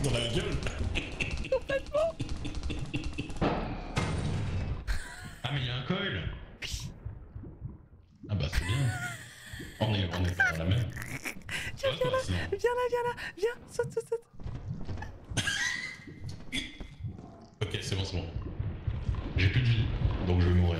dans la gueule. Ah mais il y a un coil. Ah bah c'est bien. On est pas dans la même. Viens là, viens, saute. Ok, c'est bon. J'ai plus de vie, donc je vais mourir.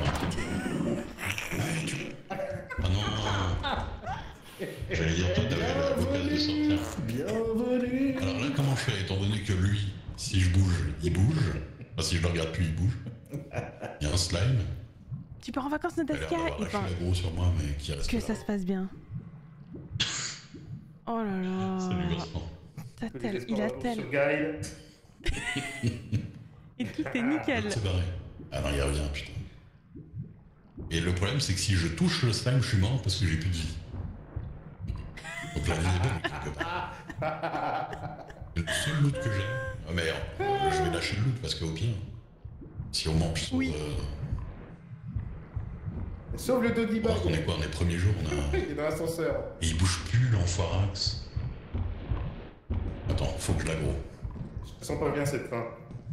Ah non. J'allais dire, toi t'avais l'occasion de sortir. Bienvenue. Alors là, comment je fais, étant donné que lui, si je bouge, il bouge. Enfin, si je le regarde plus, il bouge. Il y a un slime. Tu pars en vacances, Il a l'air Nadaska, d'avoir et lâché ben... l'aggro sur moi, mais qui reste Que là. ça se passe bien. Oh là là. Salut Vincent. Il a tel... Et tout est nickel. C'est barré. Ah non, il revient, putain. Et le problème, c'est que si je touche le slime, je suis mort parce que j'ai plus de vie. Donc la vie est bonne, quelque part. Le seul loot que j'ai... Ah merde, je vais lâcher le loot parce qu'au pire, si on mange sur... Oui. Sauve le doggy bag. On est quoi, on est premier jour, on a... Il est dans l'ascenseur. Et il bouge plus, l'enfoirax. Attends, faut que je l'aggro. Je sens pas bien cette fin.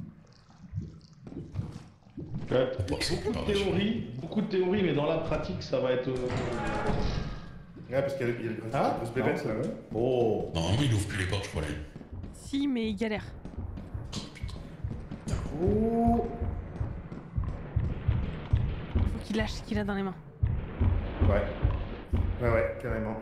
Ouais, beaucoup de théories, mais dans la pratique, ça va être... Ouais, parce qu'il y a le Ah, ce bébé, là. Oh. Normalement, il ouvre plus les portes, je crois, lui. Si, mais il galère. Oh. Faut qu'il lâche ce qu'il a dans les mains. Ouais, carrément.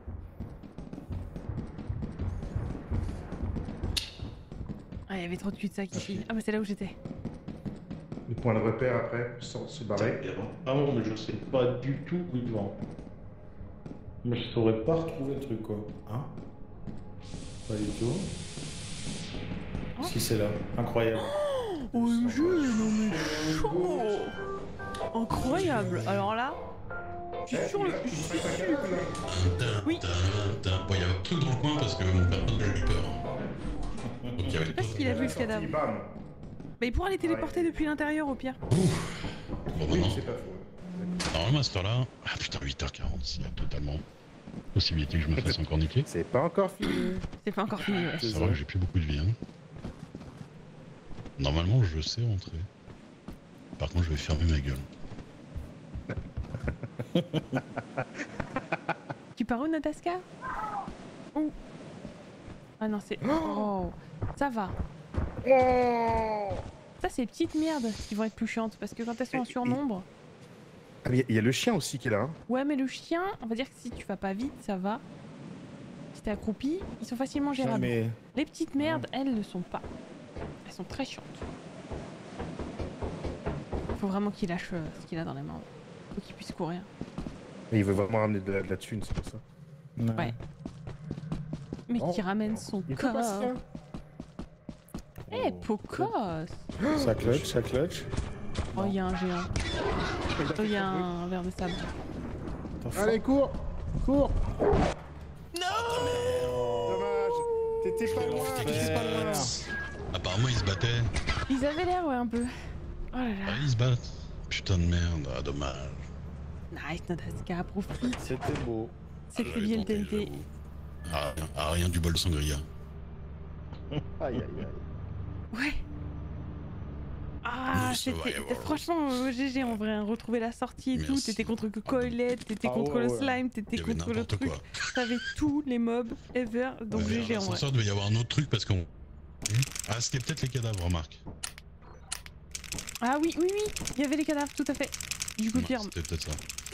Ah, il y avait trop de cul-de-sac ici. Ah bah c'est là où j'étais. Le point de repère après, sans se barrer. Ah non, mais je sais pas du tout où il va. Mais je saurais pas retrouver le truc, quoi. Hein? Pas du tout. Si, c'est là. Incroyable. OMG, non mais chaud. Incroyable. Alors là, je suis sur le... Oui. Bon, il y avait un truc dans le coin parce que mon père n'a eu peur. Donc il y avait Je sais pas s'il a vu le cadavre. Bam. Mais il pourra les téléporter depuis l'intérieur au pire. Bon, Oui, maintenant, c'est pas faux. normalement à cette heure-là... Ah putain, 8h40, il y a totalement possibilité que je me fasse encore niquer. C'est pas encore fini. C'est pas encore fini, ouais. C'est vrai que j'ai plus beaucoup de vie, hein. Normalement, je sais rentrer. Par contre, je vais fermer ma gueule. Tu pars où, Nataska? Où? Ah non, c'est... Oh, ça va. Ça, c'est les petites merdes qui vont être plus chiantes, parce que quand elles sont en surnombre... Ah, mais il y a le chien aussi qui est là. Hein. Ouais, mais le chien, on va dire que si tu vas pas vite, ça va. Si t'es accroupi, ils sont facilement gérables. Mais... Les petites merdes, elles ne sont pas. Elles sont très chiantes. Faut vraiment qu'il lâche ce qu'il a dans les mains. Faut qu'il puisse courir. il veut vraiment ramener de la thune, c'est pour ça. Ouais. Mais Oh. qui ramène son Il faut corps. passer, hein. Eh, Pocos! Ça clutch. Oh, il y a un géant. Oh, il y a un verre de sable. Allez, cours. Non! Dommage. T'étais pas loin. T'étais pas loin. Apparemment, ils se battaient. Ils avaient l'air, ouais, un peu. Oh là là. Ah, ils se battent. Putain de merde, ah, dommage. Nice, Nataska, profite. C'était beau. C'était bien le TNT. Ah, rien du bol sangria. Aïe. Ouais. Ah, Ça va y c'était... avoir. Franchement, GG en vrai, hein, retrouver la sortie et tout. Merci. T'étais contre Coilette, t'étais Ah contre ouais, le ouais. slime, Il t'étais y avait contre le n'importe truc. quoi. T'avais tous les mobs ever, donc Ouais, GG en vrai. l'ascenseur devait y avoir un autre truc parce qu'on... Ah, c'était peut-être les cadavres, remarque. Ah oui, il y avait les cadavres, tout à fait. Du coup, Ouais, firme. c'était peut-être ça.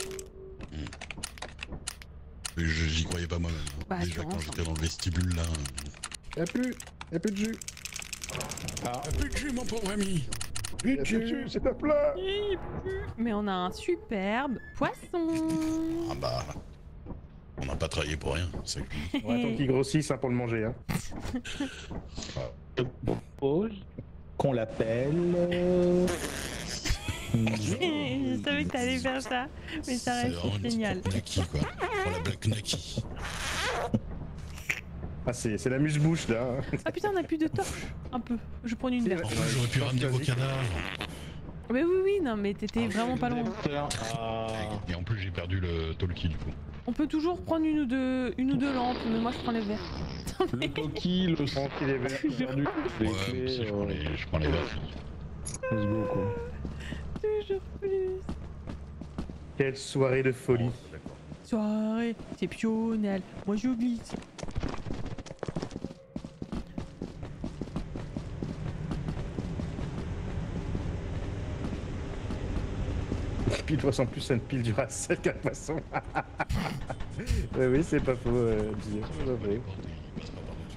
Mais j'y croyais pas moi-même. Bah, Déjà tu quand rentres, j'étais dans le vestibule là... Y'a plus de jus. Plus de jus, mon pauvre ami. Plus de jus, c'est un plat. Mais on a un superbe poisson. Ah bah... On n'a pas travaillé pour rien, c'est cool. On attend qu'il grossisse hein, pour le manger. Hein. Je propose qu'on l'appelle... Je savais que t'allais faire ça, mais ça C'est reste vraiment une génial. petite Naki, quoi. Pour la Black Naki. Ah, c'est la muse-bouche là. Ah putain, on a plus de torches. Un peu. Je prends une verre. En fait, j'aurais pu ramener vos cadavres. Mais oui, non, mais t'étais vraiment pas loin. Ah. Et en plus, j'ai perdu le talkie du coup. On peut toujours prendre une ou deux lampes, mais moi je prends les verres. Le coquille, le sang qu'il est vert, perdu. Les Ouais, clés, si, je prends les verres. let's go quoi. Toujours plus. Quelle soirée de folie. Soirée exceptionnelle. Moi je glisse. Puis de toute façon, plus c'est une pile du Racel qu'un poisson. Oui, c'est pas faux, dire. C'est pas vrai. Il passe pas par-dessus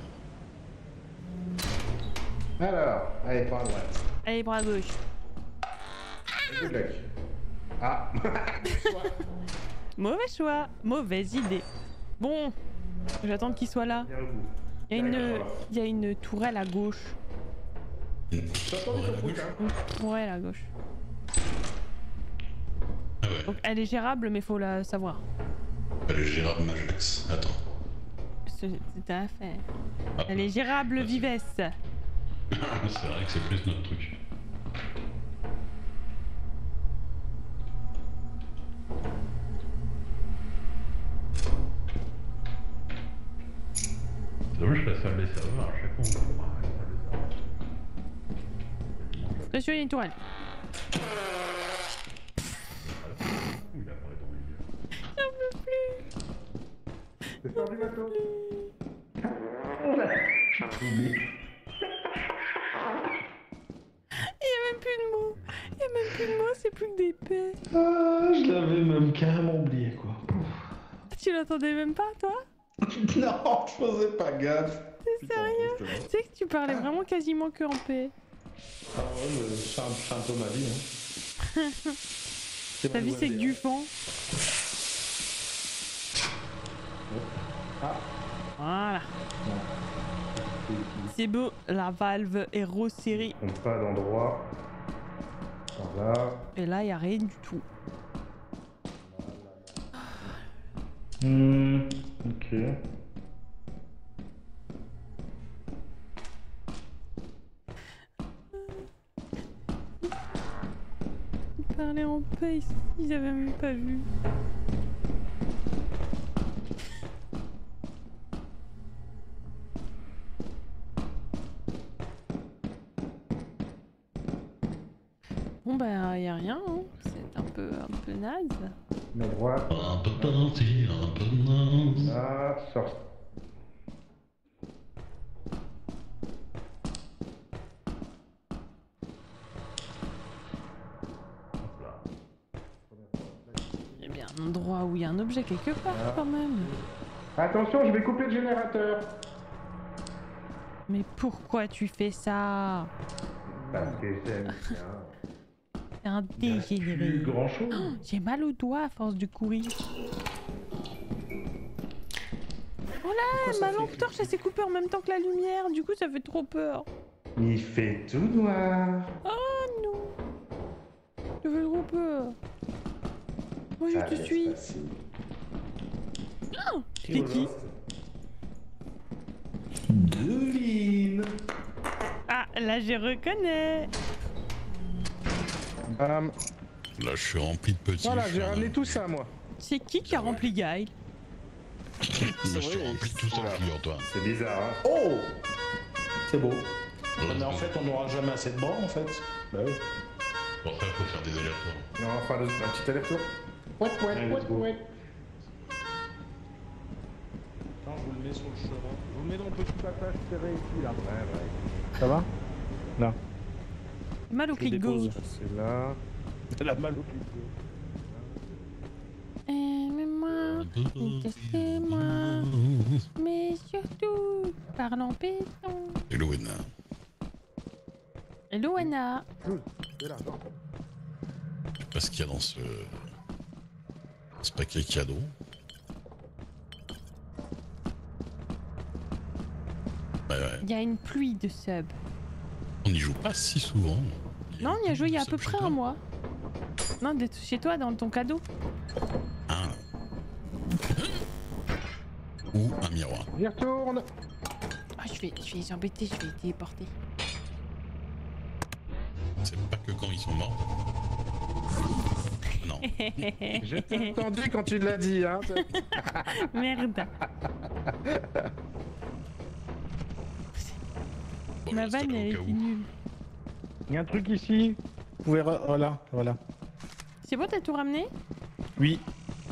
le vide, Alors, allez, prends à droite. Allez, bras gauche. Good luck. Ah. Mauvais choix. Mauvaise idée. Bon, j'attends qu'il soit là. Viens au bout. Il y a une tourelle à gauche. J'entends ton truc, hein. Une tourelle à gauche. Ah ouais, Donc elle est gérable, mais faut la savoir. le Gérard Majax. Attends. C'est à fait. Ah, Elle est gérable Merci. vivesse. c'est vrai que c'est plus notre truc. C'est dommage que la salle des serveurs, à chaque fois on voit la salle des serveurs. Attention, il y a une tourelle. Il apparaît dans les yeux. J'en peux plus. C'est faire du bateau. Il y a même plus de mots. Il y a même plus de mots, c'est plus que des paix. Ah, je l'avais même carrément oublié quoi. Tu l'entendais même pas, toi? Non, je faisais pas gaffe. T'es sérieux? Tu sais que tu parlais vraiment quasiment que en paix. Ah ouais, mais c'est un peu ma vie. Hein. Ta vie, c'est que du fond. Ah. Voilà. C'est beau, la valve Hero Série. On pas d'endroit. Voilà. Et là, il n'y a rien du tout. Ok. Ils parlaient en paix ici, ils avaient même pas vu. Bon bah y a rien, hein. C'est un peu naze. À droite. Un peu parti, un peu naze. Ah, sort. Il y a bien un endroit où il y a un objet quelque part quand même. Attention, je vais couper le générateur. Mais pourquoi tu fais ça? Parce que j'aime bien. C'est un dégénéré. Plus grand chose. Oh, j'ai mal au doigt à force de courir. Oh là, ma lampe torche elle s'est coupée en même temps que la lumière, du coup ça fait trop peur. Il fait tout noir. Oh non. Ça fait trop peur. Moi je te suis. Oh, c'est qui? Devine. Ah, là je reconnais. Bam. Là, je suis rempli de petits. Voilà, j'ai chats. ramené tout ça, moi. C'est qui a rempli Gaël? Là, je suis rempli de tout ça, figure-toi. C'est bizarre, hein. Oh, c'est beau. Mais en fait, on n'aura jamais assez de bras en fait. Bah oui. Pour ça, il faut faire des allers-retours. Non, on va faire un petit aller-retour. Ouais, Allez, let's go. Attends, je vous le mets sur le chemin. Je vous mets dans le petit passage serré ici, là. Ouais. Ça va? Non. Mal au clic gauche. C'est là. Elle a mal au clic. Aimez-moi, détestez-moi, mais surtout, parle en péton. Hello, Anna. Hello Anna. C'est là. Je sais pas ce qu'il y a dans ce paquet cadeau. Ouais, ouais. Il y a une pluie de subs. On n'y joue pas si souvent. Non, on y a joué il y a à peu Ça, chez près toi. un mois. Non, d'être chez toi dans ton cadeau. Ah. Ou un miroir. J'y retourne. Ah, je vais les embêter, je vais les téléporter. C'est pas que quand ils sont morts. Non. Je t'ai entendu quand tu l'as dit, hein. Merde. Bon, Ma je reste vanne, là au elle cas était où. nulle. Il y a un truc ici. Vous pouvez... Voilà, voilà. C'est bon, t'as tout ramené? Oui.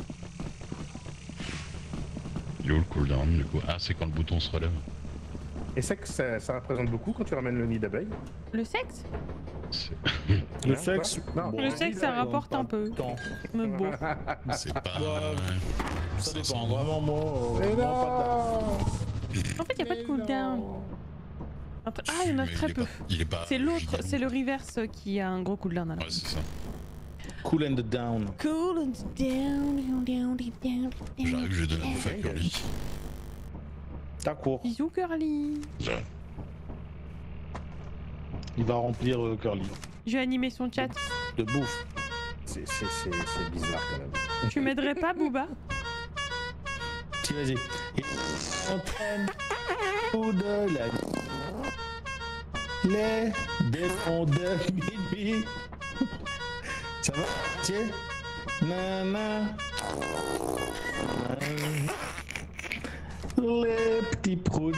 Il est où le cooldown du coup? Ah, c'est quand le bouton se relève. Et ça, ça représente beaucoup quand tu ramènes le nid d'abeille. Le sexe? C'est Le Non, sexe. non. bon, Le sexe, ça rapporte un peu. Temps. Mais bon. c'est pas. Ça dépend. 500. Vraiment, moi. Mais pas non. En fait, y a pas de cooldown. Ah, il y en a Mais très peu. Il est pas. C'est l'autre, giga c'est le reverse qui a un gros cooldown alors. Ouais, c'est ça. Cool and down. Cool and down, down. J'arrive, je vais donner un bouffe à Curly. D'accord. Bisous Curly. Il va remplir Curly Je vais animer son chat. de bouffe. C'est bizarre quand même. Tu m'aiderais pas, Booba? Si, vas-y. Et entraîne ou de la les démons de minuit. Ça va, tiens. Nana. Les petits proutes.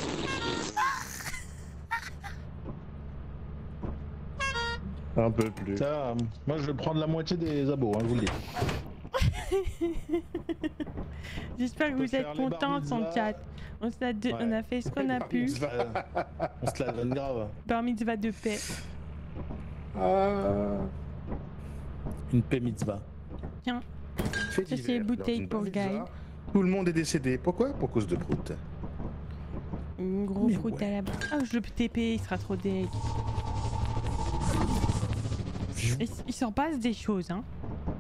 Un peu plus. Ça, moi je vais prendre la moitié des abos, hein, je vous le dis. J'espère que peut vous faire êtes les contents de son bar chat. On Ouais. a fait ce qu'on a pu. On se la donne grave. Bar mitzvah de paix. Ah. Une paix mitzvah. Tiens, Fait Ça, c'est divers. bouteille Dans une pour pizza, Guy. Tout le monde est décédé. Pourquoi? Pour cause de Prout. un gros Mais fruit ouais. à la base. Ah, je le TP, il sera trop deg. Il s'en passe des choses, hein.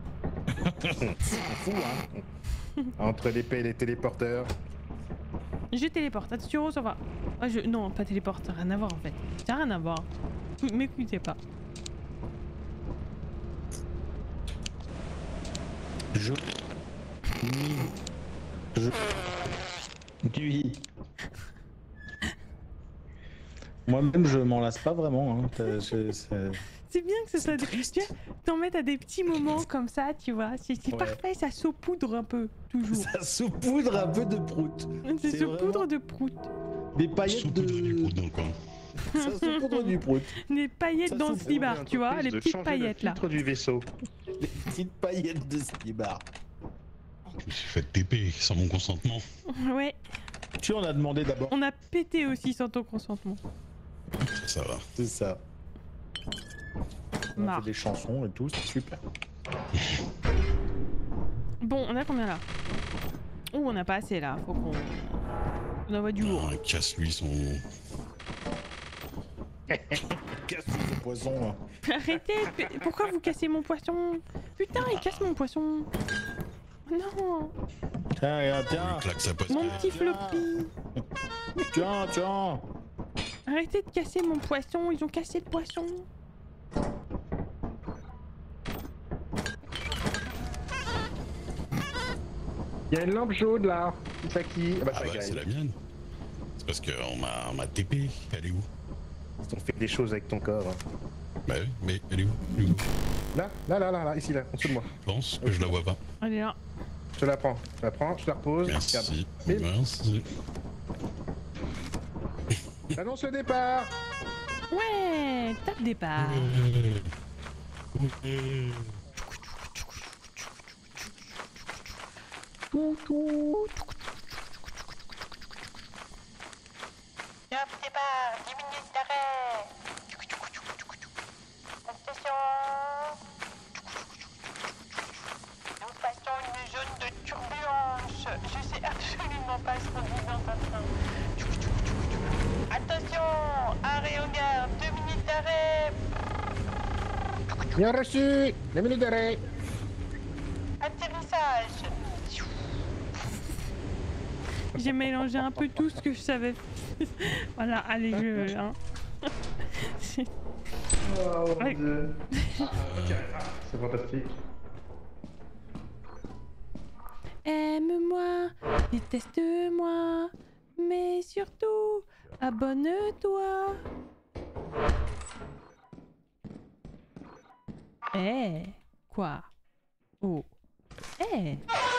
Fou, hein. Entre l'épée et les téléporteurs. Je téléporte, attention, ça va. Ah, non, pas téléporte, ça n'a rien à voir en fait. Ça n'a rien à voir. M'écoutez pas. Je. Oui. Moi-même, je m'en lasse pas vraiment. Hein. C'est bien que ce soit... Tu vois, t'en mets à des petits moments comme ça, tu vois. C'est Ouais. parfait, ça saupoudre un peu, toujours. Ça saupoudre un peu de prout. C'est c'est saupoudre vraiment- de prout. Des paillettes Saupoudre du de. prout dans le coin. Ça saupoudre du prout. Des paillettes Ça dans le saupoudre slibard, tu vois, les petites paillettes là. Le filtre du vaisseau. Des petites paillettes de slibard. Je me suis fait TP sans mon consentement. Ouais, Tu en as demandé d'abord. on a pété aussi sans ton consentement. Ça va. C'est ça. On a Marre. fait des chansons et tout, c'est super. Bon, on a combien là? Oh, on a pas assez là, faut qu'on... On envoie du lourd. Ah, casse-lui son. Casse ce poisson. Hein. Arrêtez, pourquoi vous cassez mon poisson? Putain, il casse mon poisson. Non, Tiens, regarde, tiens. Claque sa poste. mon petit floppy. Tiens, tiens. Arrêtez de casser mon poisson, ils ont cassé le poisson. Il y a une lampe jaune là. C'est ça qui. Ah bah, Ah ça bah gagne. c'est la mienne. C'est parce qu'on m'a TP. Elle est où? Ils ont fait des choses avec ton corps. Bah oui, mais elle est où? Elle est où? Là, ici, là, en dessous de moi. Je pense que je la vois pas. Elle est là. Je te la prends. Je la prends, je la repose. Merci. Regarde. Merci. Annonce le départ. Ouais, top départ. Top départ, 10 minutes d'arrêt. Attention. Nous passons une zone de turbulence. Je sais absolument pas ce qu'on dit dans un train. Attention, arrêt en gare, 2 minutes d'arrêt. Bien reçu. 2 minutes d'arrêt. Atterrissage. J'ai mélangé un peu tout ce que je savais. Voilà, allez, je... Hein. C'est- Ouais. C'est fantastique. Aime-moi, déteste-moi, mais surtout, abonne-toi. Eh, quoi? Oh. Eh.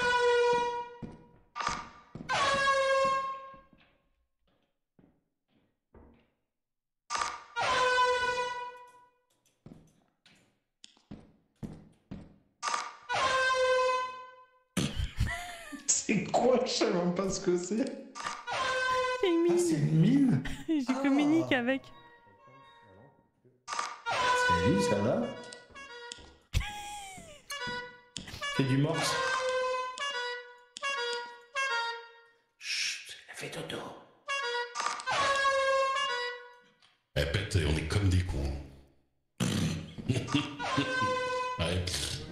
C'est quoi? Je sais même pas ce que c'est. C'est une mine. C'est une mine? Je communique avec. C'est lui, ça va? Fais du morse. Chut, elle fait dodo. Elle pète et on est comme des cons. Ouais.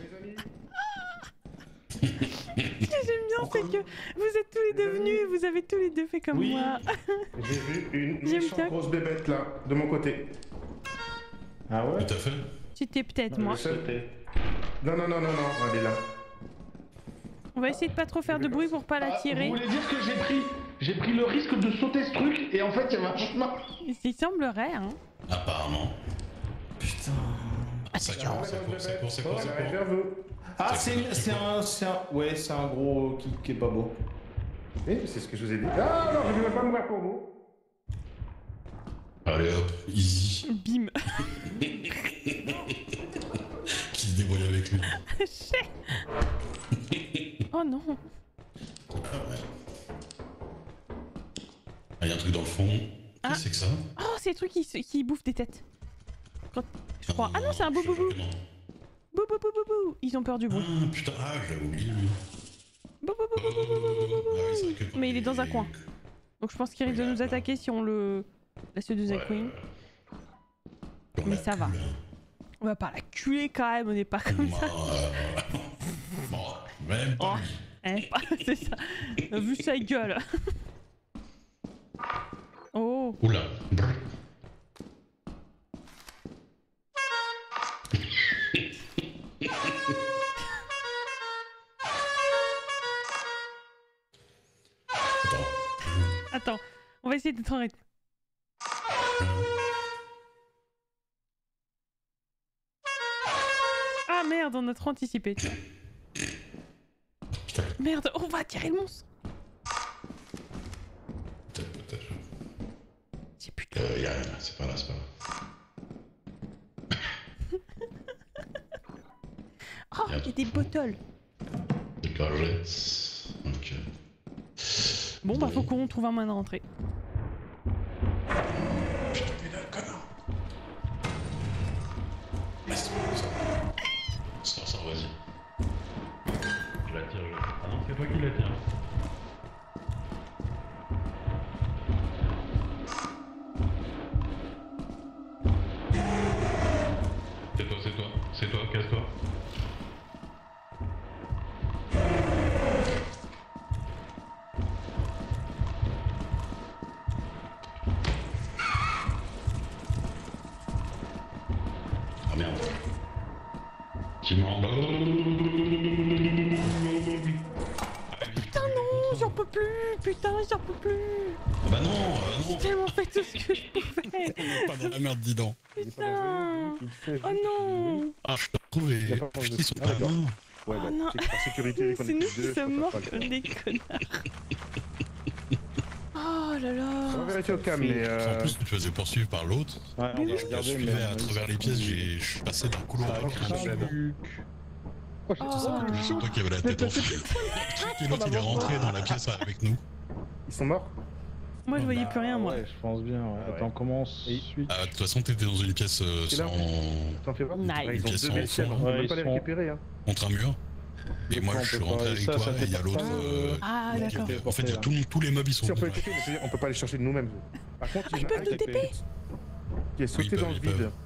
Ce que j'aime bien, c'est que vous êtes tous les deux venus et vous avez tous les deux fait comme Oui. moi. J'ai vu une J'aime méchante bien. grosse bébête là, de mon côté. Ah ouais? Tout à fait. C'était peut-être moi. Sauter. Non, non, non, non, non, elle est là. On va essayer de pas trop faire de bruit pour pas la Vous tirer. voulez dire que j'ai pris le risque de sauter ce truc et en fait il y avait un chemin. Il semblerait, hein. Apparemment. Putain. Ça court, ça court, ça court, ça Oh, court, ça elle arrive court. vers vous. Ah c'est un gros qui est pas beau. Oui, c'est ce que je vous ai dit. Ah non, je ne vais pas mourir pour vous. Allez hop, easy. Bim. Qui se débrouille avec lui. Oh non. Ah, y a un truc dans le fond. Ah. Qu'est-ce que c'est que ça? Oh, c'est les trucs qui bouffent des têtes. Je crois. Ah non, c'est un boubou. Bou Bou bou bou bou bou. Ils ont peur du bruit. Ah putain, ah je l'avais oublié lui. Bou bou bou bou bou bou bou bou. Ah oui, c'est vrai que Mais il est dans un coin. Donc je pense qu'il risque de nous attaquer si on le laisse de The Queen. Mais ça va. On va pas la culer quand même, on n'est pas comme ça. Bon, même Oh, pas lui. c'est ça. Vu sa gueule. Oh. Oula. Brr. Attends. Attends, on va essayer d'être en rythme. Ah merde, on a trop anticipé. tu vois. Putain, Merde, on va attirer le monstre. peut-être. J'ai plus de... Y'a rien, c'est pas là, c'est pas là. Oh, il y a des bottles. Des cagettes. Ok. Bon, bah faut qu'on trouve un moyen de rentrer. Putain, putain, connard. Laisse-moi ça. Sors, vas-y. Je la tire, Ah non, c'est toi qui la tire. C'est toi, casse-toi. Ah merde. Putain non, j'en peux plus. Putain, j'en peux plus. Ah bah non, J'ai tellement fait tout ce que je pouvais. Pas dans la merde, dis donc. Putain. Oh non. Ah, je te retrouve et... Il a pas envie de- Ils sont Ah, d'accord. non. Ouais, Oh bah, non. c'est par sécurité qu'on C'est est nous tous qui deux, sommes je morts pense pas comme des connards. Oh là On va là. vérifier au cam, mais En plus, tu te faisais poursuivre par l'autre. ouais, Mais on va oui. Je regarder, suivais mais à travers les pièces, je suis passé d'un couloir à l'autre. Oh, j'ai Oh. tout ça. C'est toi qui avais la tête enflée. Et l'autre, il est rentré dans la pièce avec nous. Ils sont morts? Moi je voyais plus rien moi. Ouais, je pense bien. Ouais. Attends, comment suite Ah, de toute façon, t'étais dans une pièce C'est là. sans... T'en fais voir? Nice. Ouais, ils ont Pièce deux en vaisselles, fond. on Ouais, peut ils pas les sont- récupérer, hein. contre un mur. Et moi, on je suis peut pas- rentré avec ça, toi ça et il y a fait l'autre... Ah donc, d'accord. en fait, il y a tous les meubles, ils sont Si on peut les dedans. TP, mais on peut pas les chercher de nous-mêmes. Par contre, il y en a peuvent un nous qui TP. qui est sauté ils peuvent, dans le ils vide. peuvent.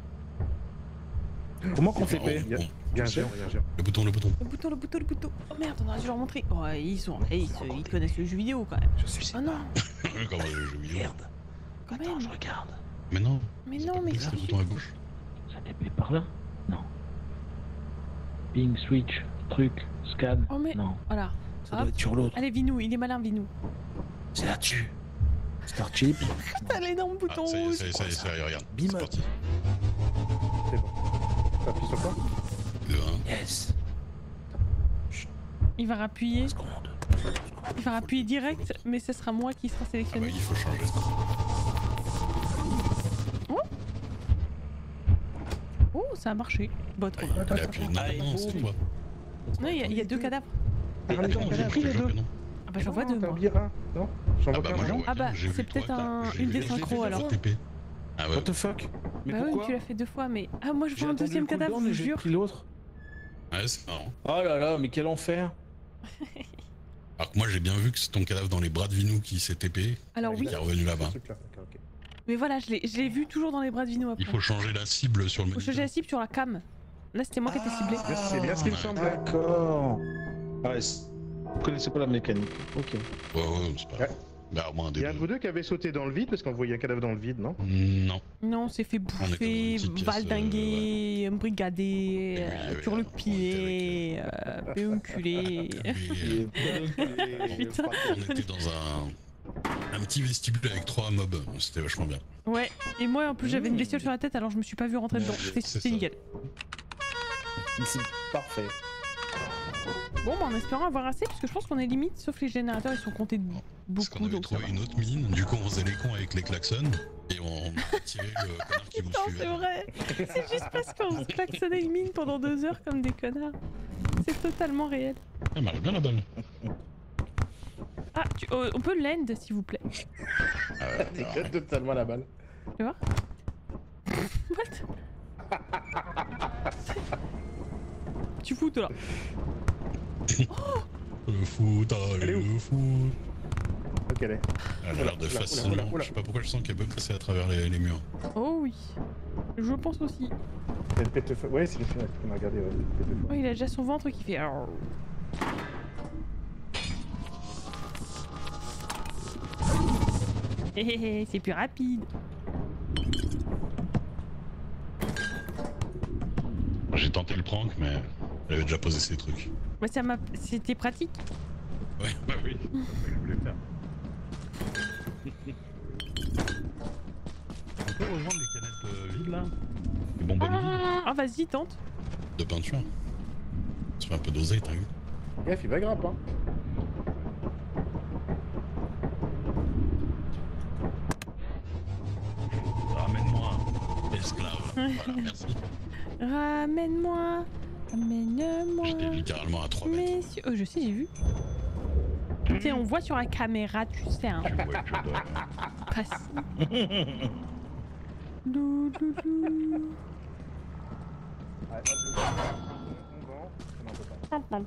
Comment qu'on Enfin, TP Il y a bon, il y a un géant, il y a un géant. le bouton. Le bouton. Oh merde, on aurait dû leur montrer. Oh, ils connaissent le jeu vidéo quand même. Je sais. Oh non, Comment le jeu vidéo. Merde. quand même. regarde. Mais non, Mais c'est non, pas mais le si. bouton à gauche. Ça TP par là? Non. Ping, switch, truc, scan. Oh mais Non. voilà. Ça Hop. doit être sur l'autre. Allez, Vinou, il est malin, Vinou. C'est là-dessus. Start chip. T'as l'énorme Ah, bouton ça y est, rouge. ça y est, regarde. Bim. C'est parti. C'est bon. T'appuies sur quoi? Le 1. Yes. Il va rappuyer. Il va rappuyer direct, mais ce sera moi qui sera Ah bah sélectionné. il faut changer. Oh, ça a marché. Bah, trop Il bien. a appuyé. Non, c'est toi. Non, il y a deux cadavres. Attends, j'ai pris les deux. Ah bah j'en vois deux, moi. Bira, non? J'en vois Ah bah qu'un. moi j'en vois Ah bah, qu'un, j'ai c'est vu peut-être toi, un- j'ai une vu des les synchros, deux alors. TP. Ah ouais. What the fuck? Mais Bah oui, pourquoi? tu l'as fait deux fois, mais... Ah, moi je J'ai vois un attendu deuxième le cooldown cadavre, je et vous j'ai jure. pris l'autre. Ouais, c'est marrant. Oh là là, mais quel enfer! Alors que moi j'ai bien vu que c'est ton cadavre dans les bras de Vinou qui s'est TP Alors oui, qui est revenu là-bas. mais voilà, je l'ai vu toujours dans les bras de Vino après. Il faut changer la cible sur le Faut changer moniteur. la cible sur la cam. Là, c'était moi qui étais ciblé. C'est bien ce qui me Ouais. semblait. D'accord. Ah ouais, vous connaissez pas la mécanique. Ok. Ouais, c'est pas grave. Bah au moins Il des y a un de vous deux qui avait sauté dans le vide parce qu'on voyait un cadavre dans le vide, non? Non. Non, on s'est fait On est dans bouffer, une petite pièce, valdinguer, brigader, oui, il y avait- turlupiner, péonculer. Putain. On était dans un petit vestibule avec 3 mobs, c'était vachement bien. Ouais, et moi en plus j'avais une bestiole sur la tête alors je me suis pas vu rentrer dedans. C'est C'était ça. nickel. C'est parfait. Bon, bah en espérant avoir assez, parce que je pense qu'on est limite, sauf les générateurs ils sont comptés Parce qu'on beaucoup avait donc ça va. trouvé une autre mine, du coup on faisait les cons avec les klaxons et on a tiré le connard qui vous Non, c'est suivait. vrai. C'est juste parce qu'on se klaxonnait une mine pendant 2 heures comme des connards. C'est totalement réel. Elle marche bien la balle. Ah, on peut l'end s'il vous plaît. T'éclates totalement la balle. Tu vois? What? Tu fous toi là. Le foot, Elle est où? le foot. Ok, elle est. Elle a l'air de Oula, facilement. oula, oula. Je sais pas pourquoi je sens qu'elle peut passer à travers les murs. Oh oui. Je pense aussi. Elle pète feu. Ouais, c'est le film qui m'a regardé. Ouais, elle pète feu. Oh, il a déjà son ventre qui fait. Hé hé hé, c'est plus rapide. J'ai tenté le prank, mais elle avait déjà posé ses trucs. Bah, c'était pratique. Ouais, bah oui. Je voulais faire. On peut revendre les canettes vides là? Les bonbonnes vides Ah, vas-y, tente. de peinture. Ça fait un peu d'oseille, t'as vu? Gaffe, il va grimper. Hein. Ramène-moi, esclave. Voilà, merci. Ramène-moi. Ramène-moi. J'étais littéralement à 3 mètres. Messieurs. Oh, je sais, j'ai vu. Tu sais, on voit sur la caméra, tu sais, hein. Tu vois que je dois. Précis. Louloulou. Ouais, on vend. Non, on peut pas.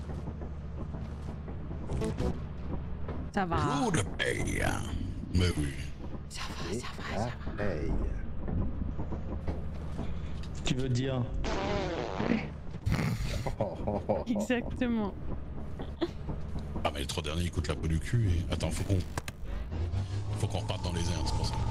Ça va. Jour de paye. Mais oui. Ça va, ça va, ça va. Hey. Tu veux dire? Exactement. Ah mais les 3 derniers ils coûtent la peau du cul et... Attends, faut qu'on reparte dans les airs, c'est pour ça.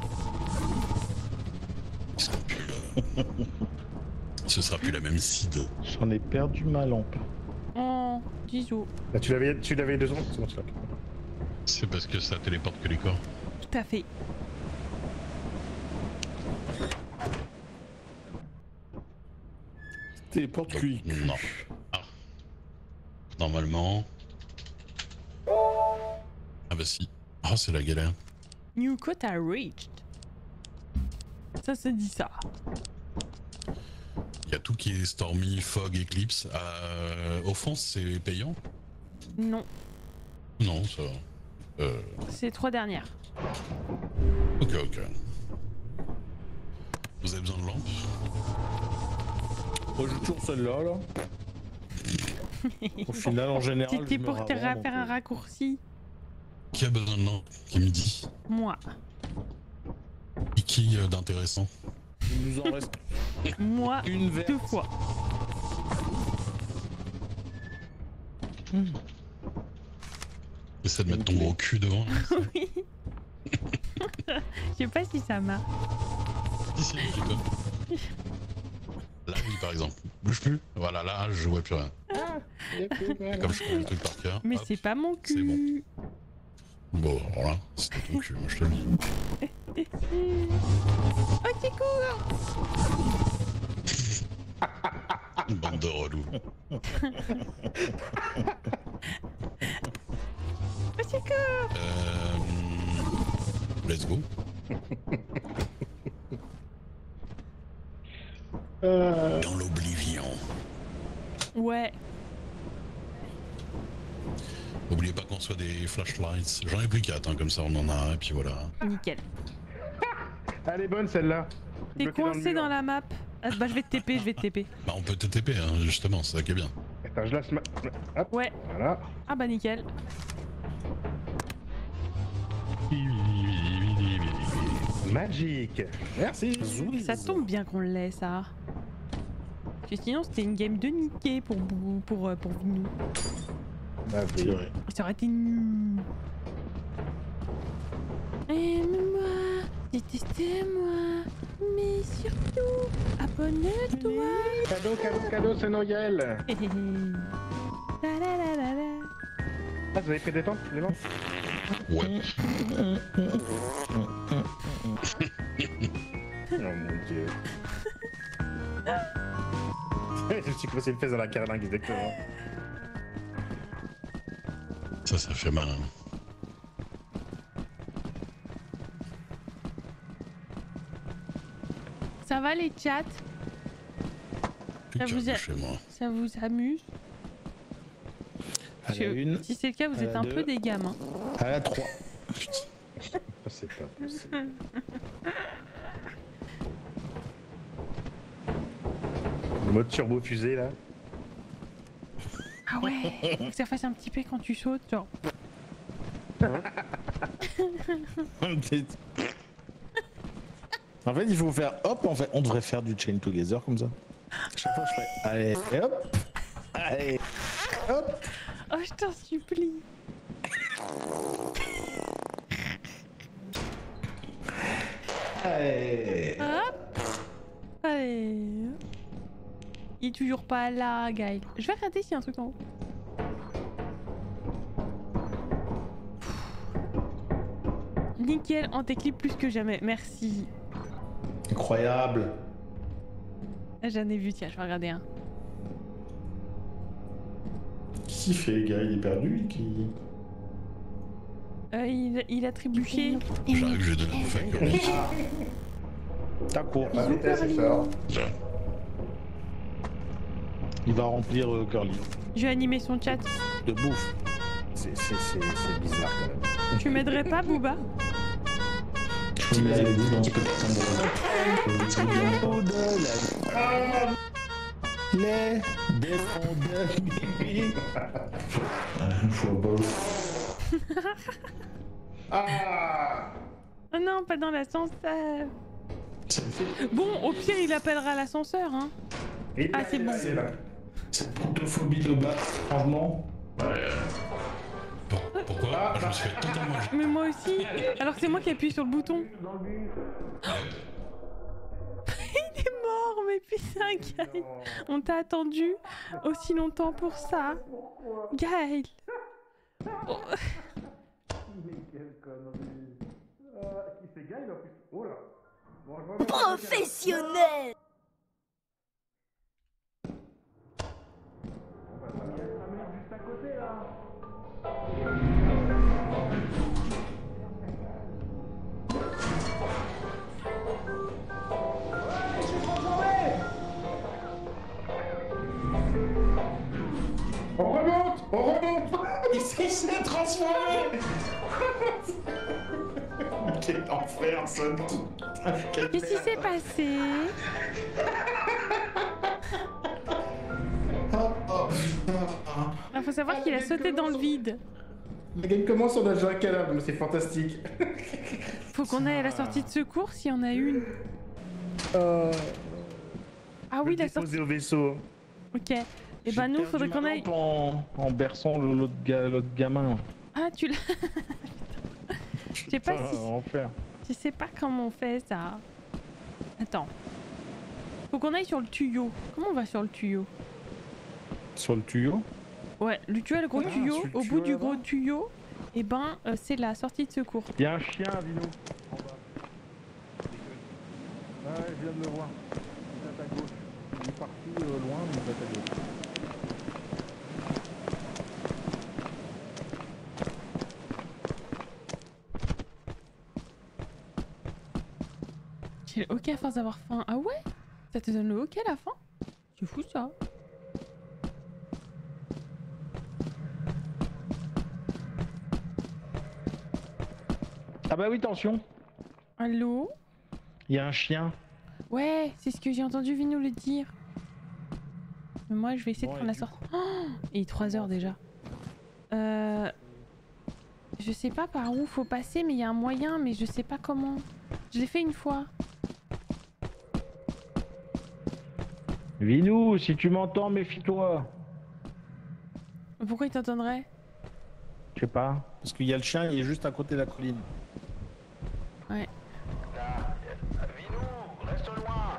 Ils seront plus, Ce sera plus la même seed. J'en ai perdu ma lampe. Oh, bisous. Là, tu l'avais 2 secondes, c'est bon, tu l'as. C'est parce que ça téléporte que les corps. Tout à fait. Téléporte cuit. Non. Ah. Normalement... Ah bah si. Ah c'est la galère. New quota reached. Ça se dit ça. Il y a tout qui est Stormy, Fog, Eclipse. Offense c'est payant? Non, Non, ça va. c'est les 3 dernières. Ok. Vous avez besoin de lampes? Moi j'ai toujours celle-là là. Au final en général. C'était je me pour te rends, faire un raccourci. Qui a besoin de lampes? Qui me dit? Moi. Et qui d'intéressant? Il nous en reste Moi, une verte. 2 fois. Essaie de mettre ton gros cul devant. Là. Oui. Je sais pas si ça marche. Si, tu peux. Là, oui, par exemple. Bouge plus. Voilà, là, je vois plus rien. Comme je connais le truc par cœur. Mais hop. c'est pas mon c'est bon. cul. Bon, voilà, c'était ton cul, moi je te le dis. Oh, c'est cool. Une bande de relous. Au secours. Let's go. Dans l'oblivion. Ouais. N'oubliez pas qu'on soit des flashlights. J'en ai plus 4, hein, comme ça on en a un, et puis voilà. Nickel. Elle est bonne celle-là. T'es Bloqué coincé le mur. dans la map. Ah, bah je vais te TP, Bah on peut te TP, hein, justement, c'est ça qui est bien. Attends, je laisse ma... Hop, Ouais. voilà. Ah bah nickel. Magique. Merci. Ça tombe bien qu'on l'ait ça. Parce que sinon c'était une game de niquer pour Vinou. Bah, C'est vrai. Ça aurait été nul. Aime-moi, déteste-moi, mais surtout, abonne-toi. Cadeau, cadeau, cadeau, c'est Noël. Hé hé hé. La la la la la. Ah, vous avez pris des temps, les gens? Ouais. Oh mon dieu. Je me suis cassé le fesse dans la carlingue, exactement. Ça fait mal. Hein. Ça va les chats? Plus Ça calme vous a- chez moi. Ça vous amuse? À la une, Si c'est le cas, vous à êtes la un deux. peu des gamins. à la 3. Ça, c'est pas possible. Le mode turbo fusée là. Ah ouais, faut que ça fasse un petit peu quand tu sautes, genre. En fait, il faut faire hop, en fait, on devrait faire du chain together comme ça. Chaque fois, je fais allez, et hop, allez, hop. Oh, je t'en supplie. Allez. Hop. Allez. Il est toujours pas là, Gaël. Je vais regarder s'il y a un truc en haut. Nickel, on t'éclipse plus que jamais. Merci. Incroyable. Ah, j'en ai vu, tiens, je vais regarder un. Qu'est-ce qu'il fait, gars? Il est perdu, qui... Il a trébuché. J'arrive, je vais donner un fake. T'as court. La vitesse est fort. Il va remplir Curly Je vais animer son chat. de bouffe. C'est bizarre quand même. Tu m'aiderais pas, Booba? Les défends de Bibi. Oh non, pas dans l'ascenseur. Bon, au pire, il appellera l'ascenseur, hein. Ah, c'est bon. Cette protophobie de bas, franchement. Pourquoi je me suis fait totalement... Mais moi aussi. Alors que c'est moi qui appuie sur le bouton. Il est mort, mais putain, Gaël. On t'a attendu aussi longtemps pour ça. Gaël. Oh. Professionnel. On remonte. Il s'est transformé. Quel enfer, ça. Qu'est-ce qui s'est passé? Il faut savoir qu'il a sauté dans le vide. La game commence, on a déjà un cadavre, mais c'est fantastique. Faut qu'on aille à la sortie de secours s'il y en a une. Ah oui, la sortie. Posé au vaisseau. Ok. Et bah nous, faudrait qu'on aille. En berçant l'autre gamin. Ah, tu l'as. Je sais pas si. Enfer. Je sais pas comment on fait ça. Attends. Faut qu'on aille sur le tuyau. Comment on va sur le tuyau? Sur le tuyau. Ouais, le tuyau, le gros tuyau. sur le Au tuyau bout du là-bas. gros tuyau, et ben c'est la sortie de secours. Il y a un chien, Vino. En bas. Ouais, je viens de le voir. Il est à gauche. Il est parti loin, mais il est à gauche. J'ai le OK à force d'avoir faim. Ah ouais? Ça te donne le OK à la fin? C'est fou ça. Ah bah oui, attention. Allô? Il y a un chien. Ouais, c'est ce que j'ai entendu Vino le dire. Mais moi, je vais essayer de prendre la sortie. Oh, il est 3h déjà. Je sais pas par où faut passer, mais il y a un moyen, mais je sais pas comment. Je l'ai fait une fois. Vinou, si tu m'entends, méfie-toi. Pourquoi il t'entendrait? Je sais pas. Parce qu'il y a le chien, il est juste à côté de la colline. Ouais. Vinou, reste loin.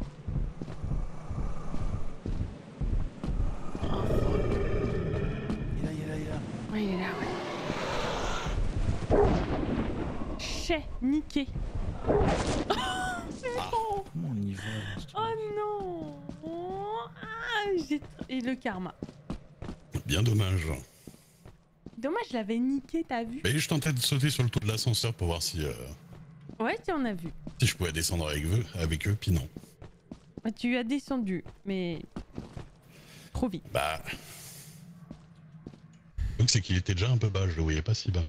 Il est là. Ouais, il est là, ouais. Chais, niqué. Comment on y va là, ce truc Oh non. Et le karma. Bien dommage. Dommage, je l'avais niqué, t'as vu? Mais je tentais de sauter sur le toit de l'ascenseur pour voir si Ouais, tu en as vu. je pouvais descendre avec eux, puis non. Bah, tu as descendu, mais trop vite. Bah. Donc c'est qu'il était déjà un peu bas, je le voyais pas si bas.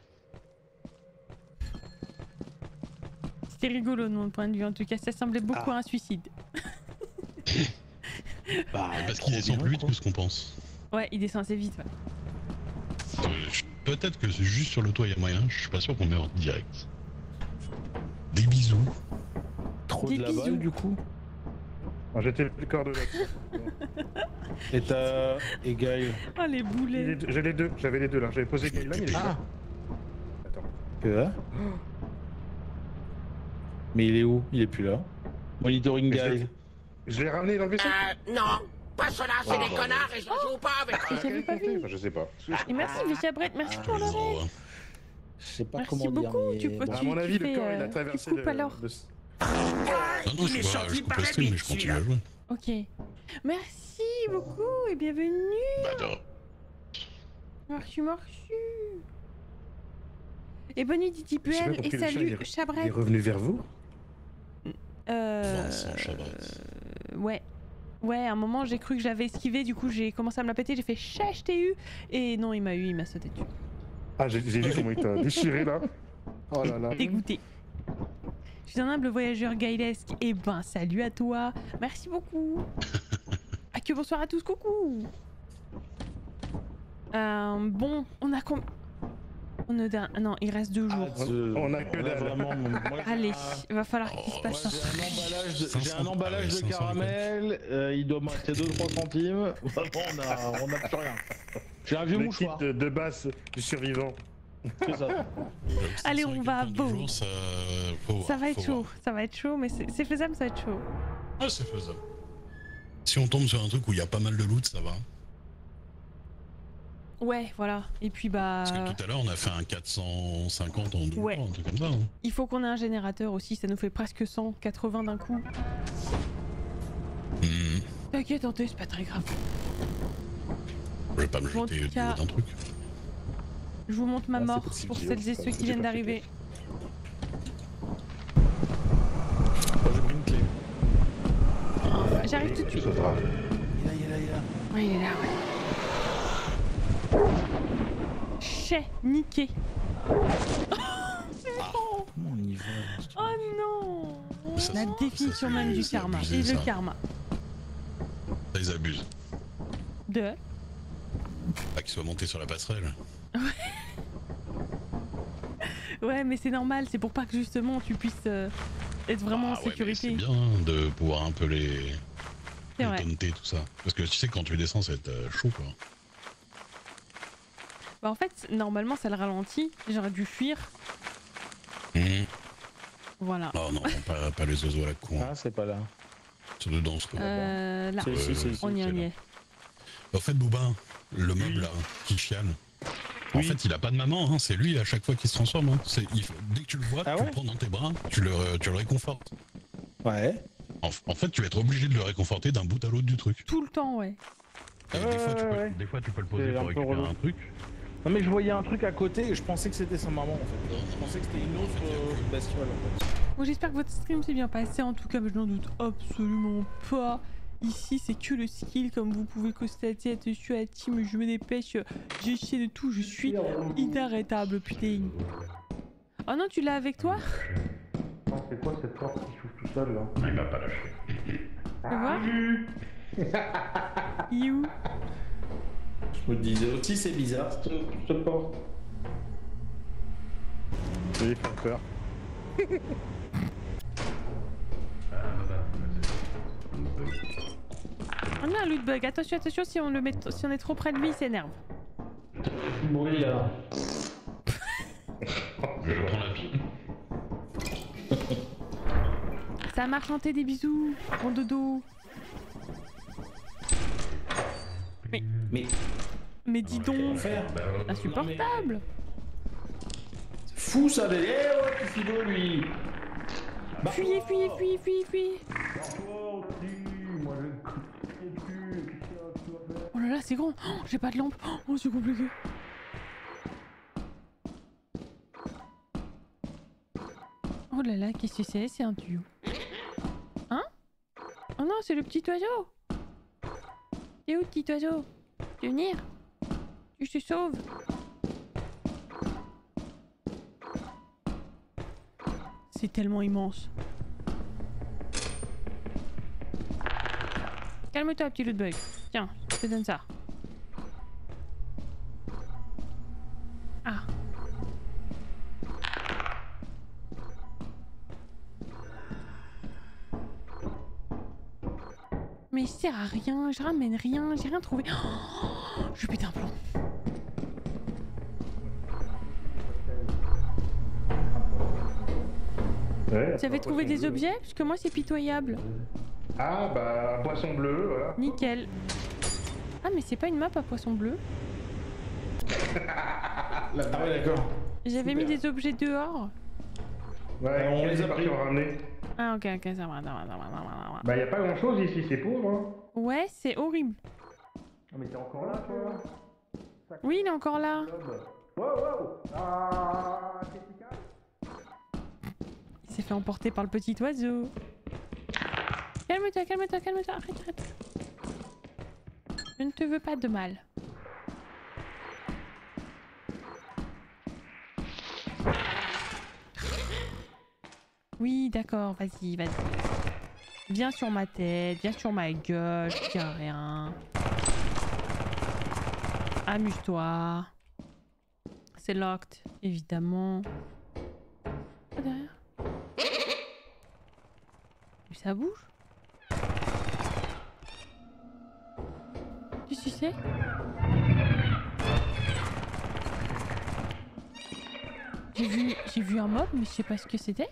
C'était rigolo de mon point de vue, en tout cas, ça semblait beaucoup à un suicide. Bah, Parce qu'il descend plus vite que ce qu'on pense. Ouais, il descend assez vite, ouais. Peut-être que c'est juste sur le toit il y a moyen, je suis pas sûr qu'on meurt direct. Des bisous. Trop Des de la bisous. balle du coup. J'étais le corps de l'autre. Et t'as. Et Gaël. Oh, les boulets. J'ai les deux, j'avais les deux là. J'avais posé Gaël là, mais il est Ah là. Attends. Que hein Mais il est où? Il est plus là. Monitoring Gaël. Je l'ai ramené dans le vaisseau. Non, pas cela, c'est des connards et je joue pas avec eux. J'avais pas vu. Enfin, je sais pas. Et merci, Vichabret, merci pour le Bisous, reste. Je sais pas Merci comment dire. beaucoup, mais tu peux- bon. À mon avis, tu le fais, corps il a traversé tu coupes alors. Non, je coupe le stream, mais je continue à jouer. Ok. Merci beaucoup et bienvenue. Bah, non. Merci. Et bonne nuit, Didi Je sais pas Puel. pour Et quel chat salut, il est Chabret. revenu vers vous. Vincent Chabret. Ouais. Ouais, à un moment j'ai cru que j'avais esquivé, du coup j'ai commencé à me la péter, j'ai fait chat, je t'ai eu. Et non, il m'a sauté dessus. Ah, j'ai vu comment il t'a déchiré là. Oh là là. Dégoûté. Je suis un humble voyageur gailesque. Et ben, salut à toi. Merci beaucoup. Ah, que bonsoir à tous, coucou. Bon, on a combien? Non, il reste 2 jours. On a que dalle. Vraiment, moi, Allez, il va falloir qu'il se Moi, passe un. j'ai un emballage de caramel, il doit me rester 2-3 centimes. Vraiment, on a plus rien. J'ai un vieux Le mouchoir. kit de base du survivant. C'est ça. Allez, on va à Beau. Jour, ça Ça va être faut chaud, voir. ça va être chaud, mais c'est faisable, ça va être chaud. Ah, c'est faisable. Si on tombe sur un truc où il y a pas mal de loot, ça va. Ouais, voilà. Et puis bah, Parce que tout à l'heure, on a fait un 450 en 2 Ouais. jours, un truc comme ça. Hein. il faut qu'on ait un générateur aussi, ça nous fait presque 180 d'un coup. T'inquiète, Tante, c'est pas très grave. Je vais pas me En jeter tout du cas- haut d'un truc. Je vous montre ma Ah, c'est mort possible, pour Guillaume, celles et ça, ceux j'ai qui viennent pas fait d'arriver. Moi, j'ai pris une clé. J'arrive tout de suite. Il est là. Ouais, il est là, ouais. Chais, niqué. Comment on y va là, ce truc Oh non. Ça, La c'est- définition ça, même du c'est karma. abusé, Et le ça. karma. Ça, ils abusent. De. Pas qu'ils soient montés sur la passerelle. Ouais, mais c'est normal, c'est pour pas que justement tu puisses être vraiment en Ah ouais, mais sécurité. c'est bien hein, de pouvoir un peu les C'est vrai. taunter, tout ça. Parce que tu sais, quand tu descends, ça va être chaud, quoi. Bah en fait, normalement ça le ralentit. J'aurais dû fuir. Voilà. Oh non, pas les oiseaux à la con. Ah, c'est pas là. C'est dedans, ce quoi. Là, C'est ici, c'est ici. on y c'est là. est. En fait, Boubin, le meuble là, qui chiale. En Oui. fait, il a pas de maman, hein, c'est lui à chaque fois qu'il se transforme. Hein. Dès que tu le vois, Ah tu ouais le prends dans tes bras, tu le réconfortes. Ouais. En fait, tu vas être obligé de le réconforter d'un bout à l'autre du truc. Tout le temps, ouais. Et Ouais, des, fois, ouais. des fois, tu peux le poser C'est pour un peu récupérer relou. un truc. Non mais je voyais un truc à côté et je pensais que c'était sa maman en fait. Je pensais que c'était une autre bestiole en fait. Bon, j'espère que votre stream s'est bien passé. En tout cas, je n'en doute absolument pas. Ici, c'est que le skill, comme vous pouvez constater. Attention à la team, je me dépêche. J'ai essayé de tout, je suis inarrêtable, putain. Oh non, tu l'as avec toi? Non, c'est quoi cette porte qui s'ouvre tout seul là? Ah, il m'a pas lâché. Tu vois? Il est où? Je me disais aussi, c'est bizarre cette porte. J'ai fait peur. On a un loot bug. Attention, attention, si on le met, si on est trop près de lui, il s'énerve. Bruit là. Je reprends la pile. Ça m'a chanté des bisous, mon dodo. Mais dis donc, insupportable. Fou ça, mais oh, tu fido lui. Fuyez, fuyez, fuyez, fuyez, fuyez. Oh là là, c'est grand. Oh, j'ai pas de lampe. Oh, c'est compliqué. Oh là là, qu'est-ce que c'est? C'est un duo. Hein? Oh non, c'est le petit oiseau. T'es où, petit oiseau? Tu veux venir? Je te sauve. C'est tellement immense. Calme-toi, petit loot bug. Tiens, je te donne ça. Ah. Mais il sert à rien, je ramène rien, j'ai rien trouvé. Oh, je pète un plomb. Ouais, Tu avais trouvé des objets? Parce que moi c'est pitoyable. Ah bah un poisson bleu, voilà. Nickel. Ah mais c'est pas une map à poisson bleu. Ah ouais, d'accord. J'avais mis des objets dehors. Ouais, on les a partis pris. en ramener. Ah ok, ok, ça va, ça va, ça va, ça va. Bah y a pas grand chose ici, c'est pauvre hein. Ouais, c'est horrible. Ah mais t'es encore là toi? Oui, il est encore là. Wow wow. Ah, qu'est-ce qui casse? Il s'est fait emporter par le petit oiseau. Calme-toi, calme-toi, calme-toi, arrête, arrête. Je ne te veux pas de mal. Oui, d'accord, vas-y, vas-y. Viens sur ma tête, viens sur ma gueule, je dis rien. Amuse-toi. C'est locked, évidemment. Pas derrière. Mais ça bouge. Qu'est-ce que c'est? J'ai vu un mob, mais je sais pas ce que c'était.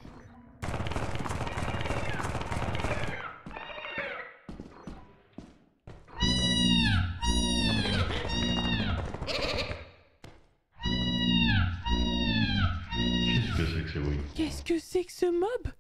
Qu'est-ce que c'est que ce mob?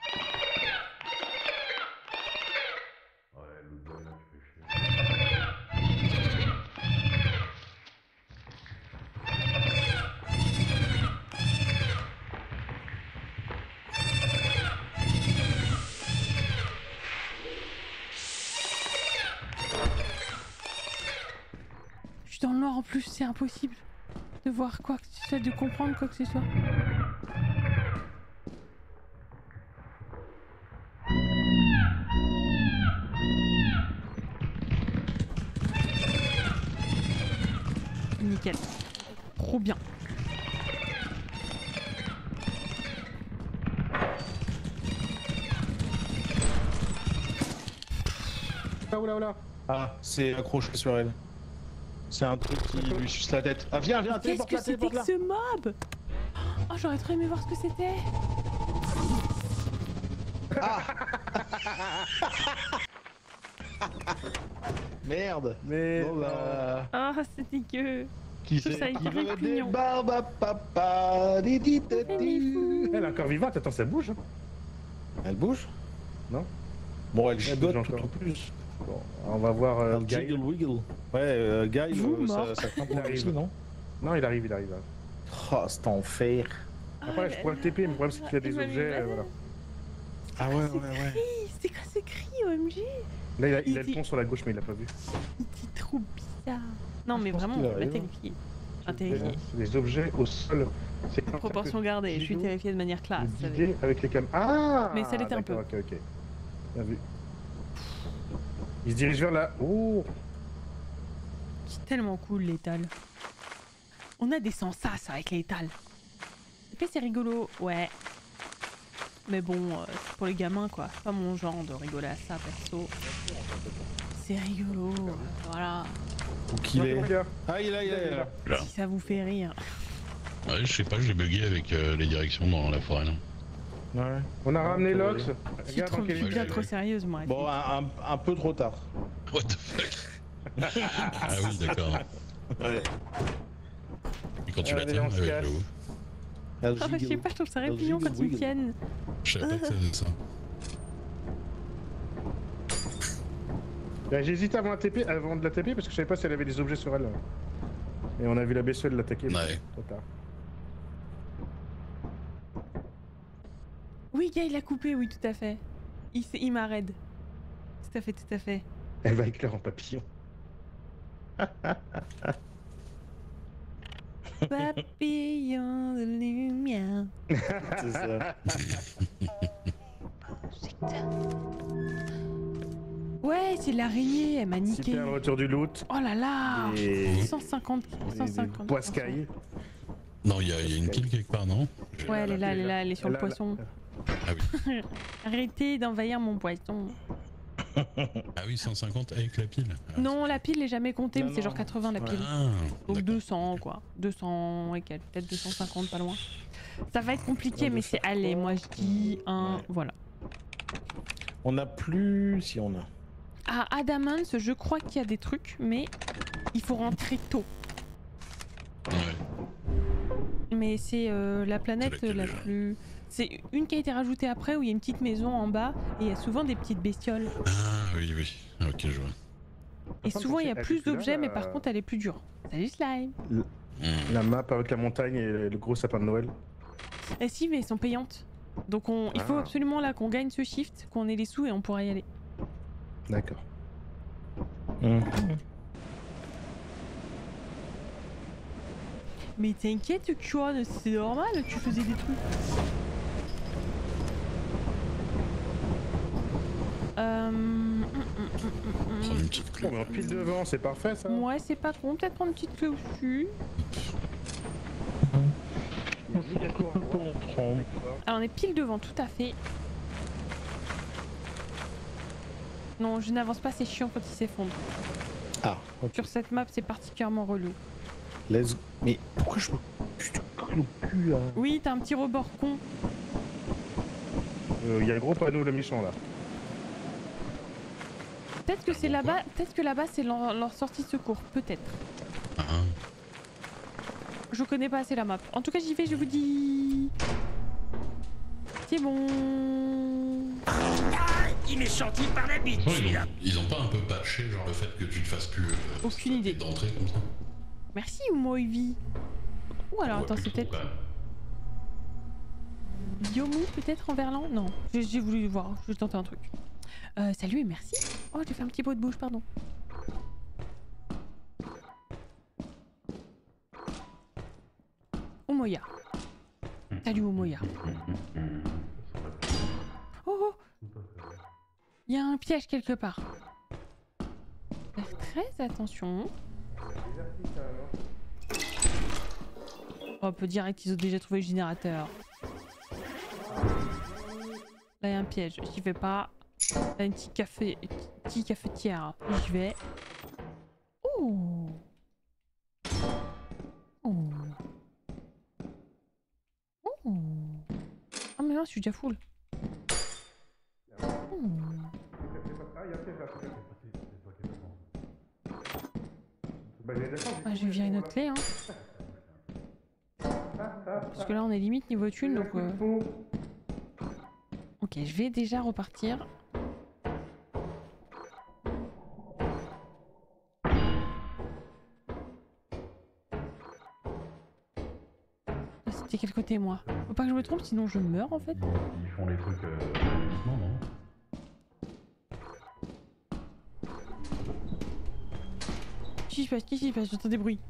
Je suis dans le noir en plus, c'est impossible de voir quoi que ce soit, de comprendre quoi que ce soit. Nickel. Trop bien. Ah oula oula. Ah, c'est accroché sur elle. C'est un truc qui lui suce la tête. Ah viens, viens, Qu'est-ce que c'était que ce mob? Oh, j'aurais trop aimé voir ce que c'était. Ah Merde. Mais Bon bah... Ah, c'est dégueu. Qui Tout ça, c'est il qui paraît veut mignon. des barbes à papa? Di di di di. elle est encore vivante, attends ça bouge. Elle bouge? Non. Bon, elle gigote bouge tout encore. en plus. Bon, on va voir Guy. Wiggle. Ouais, Guy, Vous, ça mort. craint pour Il lui, arrive. non? Non, il arrive, il arrive. Oh, c'est enfer. Après, je pourrais le TP, mais le problème c'est qu'il y a des objets, voilà. Ah ouais, ouais, ouais. C'était quoi ce cri, OMG? Là, il a le pont sur la gauche, mais il l'a pas vu. Il était trop bizarre. Non, mais pense vraiment, qu'il on m'a arrive. terrifié. Enfin, terrifié. C'est des objets au sol. C'est Proportion gardée, je suis terrifiée de manière classe. Guidé avec les cam. Ah Mais ça l'était un peu. Ok, ok. Bien vu. Il se dirige vers là. Oh. C'est tellement cool, l'étal. On a des sensas avec l'étal. Et c'est rigolo, ouais. Mais bon, c'est pour les gamins, quoi. C'est pas mon genre de rigoler à ça, perso. C'est rigolo, voilà. Où qu'il est. Regarde. Ah, il est là, il est là. Là. Si ça vous fait rire. Ouais, je sais pas, j'ai bugué avec les directions dans la forêt là. Ouais. On a ramené Lox. Je suis Regarde trop, dans quel je suis bien Ouais, trop ouais. sérieuse, moi. Bon, un peu trop tard. What the fuck. Ah oui, d'accord. Ouais. Et quand tu la Allez, tiens, on se casse. j'avoue. Ah, je sais pas, je trouve ça répugnant quand ils me tiennent. Je savais pas que ça faisait ça. Bah, j'hésite avant de la TP parce que je savais pas si elle avait des objets sur elle. Et on a vu la bestiole l'attaquer. Ouais. Trop tard. Oui, gars, il l'a coupé, oui, tout à fait. Il m'a raid. Tout à fait, tout à fait. Elle va éclairer en papillon. Papillon de lumière. C'est ça. Ouais, c'est l'araignée, elle m'a niqué. Super, le retour du loot. Oh là là Et 150, 150. Poiscaille. Non, il y a une kill quelque part, non? Ouais, elle est là, elle est là, elle est sur le poisson. Ah oui. Arrêtez d'envahir mon poisson. Ah oui, 150 avec la pile. Ah, Non, la pile est jamais comptée, Non, mais c'est genre non. 80 la pile. Ah, Donc d'accord. 200 quoi. 200 et quelques, peut-être 250, pas loin. Ça va être compliqué, Non, mais c'est... Allez, moi je dis un... Ouais. Voilà. On a plus. Si on a. À Adamans, je crois qu'il y a des trucs, mais il faut rentrer tôt. Ouais. Mais c'est la planète C'est laquelle, la déjà plus... C'est une qui a été rajoutée après, où il y a une petite maison en bas, et il y a souvent des petites bestioles. Ah oui, oui. Ok, je vois. Et contre, souvent il y a elle est plus plus là, d'objets, mais la- par contre elle est plus dure. Salut Slime. Hmm. La map avec la montagne et le gros sapin de Noël. Eh si, mais elles sont payantes. Donc il faut Ah. absolument là qu'on gagne ce shift, qu'on ait les sous et on pourra y aller. D'accord. Mais t'inquiète, Kuan, c'est normal, tu faisais des trucs. Prendre une petite clé. Bon, mais en pile devant, c'est parfait ça. Ouais, c'est pas con, peut-être prendre une petite clé au-dessus. Alors on est pile devant, tout à fait. Non, je n'avance pas, c'est chiant quand il s'effondre. Ah, ok. Sur cette map, c'est particulièrement relou. Let's. Mais pourquoi je me. Putain, le cul là. Oui, t'as un petit rebord con. Il y a le gros panneau, le méchant là. Peut-être que c'est là-bas, peut-être que là-bas c'est leur sortie de secours, peut-être. Ah, Je connais pas assez la map. En tout cas, j'y vais, je vous dis. C'est bon. Il m'est sorti par la bite, franchement, celui-là. ils ont pas un peu patché genre le fait que tu te fasses plus Aucune idée. d'entrée comme ça. Merci Umoivi. Ou alors attends, Ouais, c'est peut-être quand même. Biomu peut-être en verlan. Non, j'ai voulu voir, je vais tenter un truc. Salut et merci. Oh, j'ai fait un petit bruit de bouche, pardon. Omoya. Salut Omoya. Oh, oh. Il y a un piège quelque part. Faire très attention. On peut direct qu'ils ont déjà trouvé le générateur. Là il y a un piège, j'y vais pas. Là une petite cafetière, j'y vais. Oh. Oh. Oh. Ah mais non, je suis déjà full. Oh. Ah, je vais virer notre clé, hein. Parce que là, on est limite niveau thune, donc... Ok, je vais déjà repartir. J'étais quel côté moi? Faut pas que je me trompe sinon je meurs en fait. Ils font les trucs uniquement, non? Qu'est-ce qui se passe? J'entends des bruits.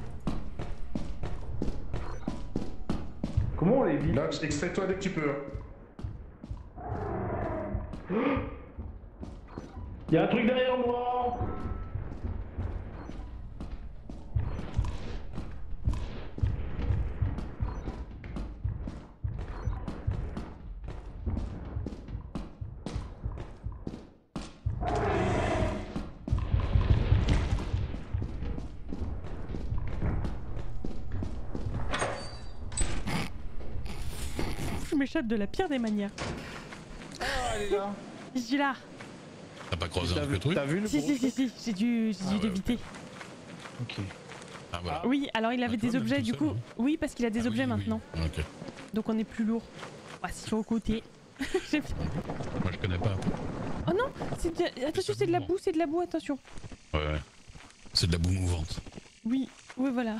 Comment on les vit? Là, extrais-toi dès que tu peux. Y'a un truc derrière moi! Je m'échappe de la pire des manières. Ah, elle est là. Je suis là. T'as pas croisé un peu le truc? T'as vu le Si, gros si, si, truc si, j'ai dû ouais, l'éviter. Ok. Ah voilà. Oui, alors il avait Ah, toi, des même objets tout du seul, coup. hein. Oui, parce qu'il a des Ah objets oui, oui. maintenant. Ok. Donc on est plus lourd. Ah, c'est sur le côté. J'ai- Moi je connais pas. Oh non, attention, c'est de la boue, attention. Ouais, ouais. C'est de la boue mouvante. Oui, oui, voilà.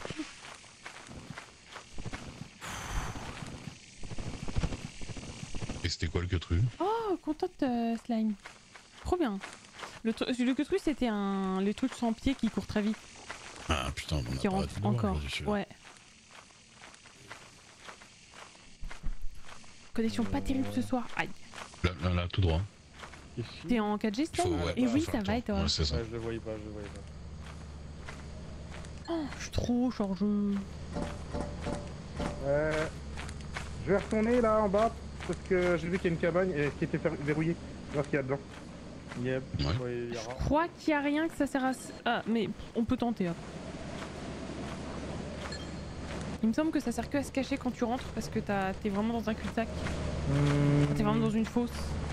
Et c'était quoi le queutru? Oh, contente slime. Trop bien. Le truc c'était les trucs sans pied qui courent très vite. Ah putain, on a Qui pas rentrent arrêté de voir, encore. je suis sûr. Ouais. Connexion pas terrible ce soir. Aïe. Là, tout droit. Ici. T'es en 4G Faut, slime? ouais, Et faut oui, faire ça le va temps. et toi? Ouais, c'est ça. Ouais, je le voyais pas, je le voyais pas. Oh, je suis trop chargeux. Je vais retourner là en bas parce que j'ai vu qu'il y a une cabane qui était verrouillée. Voir ce qu'il y a dedans. Yep. Ouais. Ouais, il y Je aura- crois qu'il y a rien que ça sert à... Ah, mais on peut tenter. Hop. Il me semble que ça sert que à se cacher quand tu rentres parce que t'es vraiment dans un cul-de-sac. T'es vraiment dans une fosse.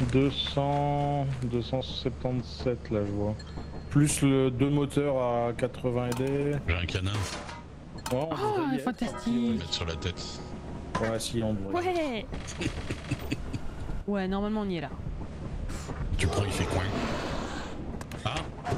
277 là je vois. Plus le 2 moteurs à 80 D. J'ai un canin, Oh, Oh, fantastique. mettre sur la tête. Ouais, si on devrait. Ouais. Ouais, normalement on y est là. Tu prends, il fait coin. Ah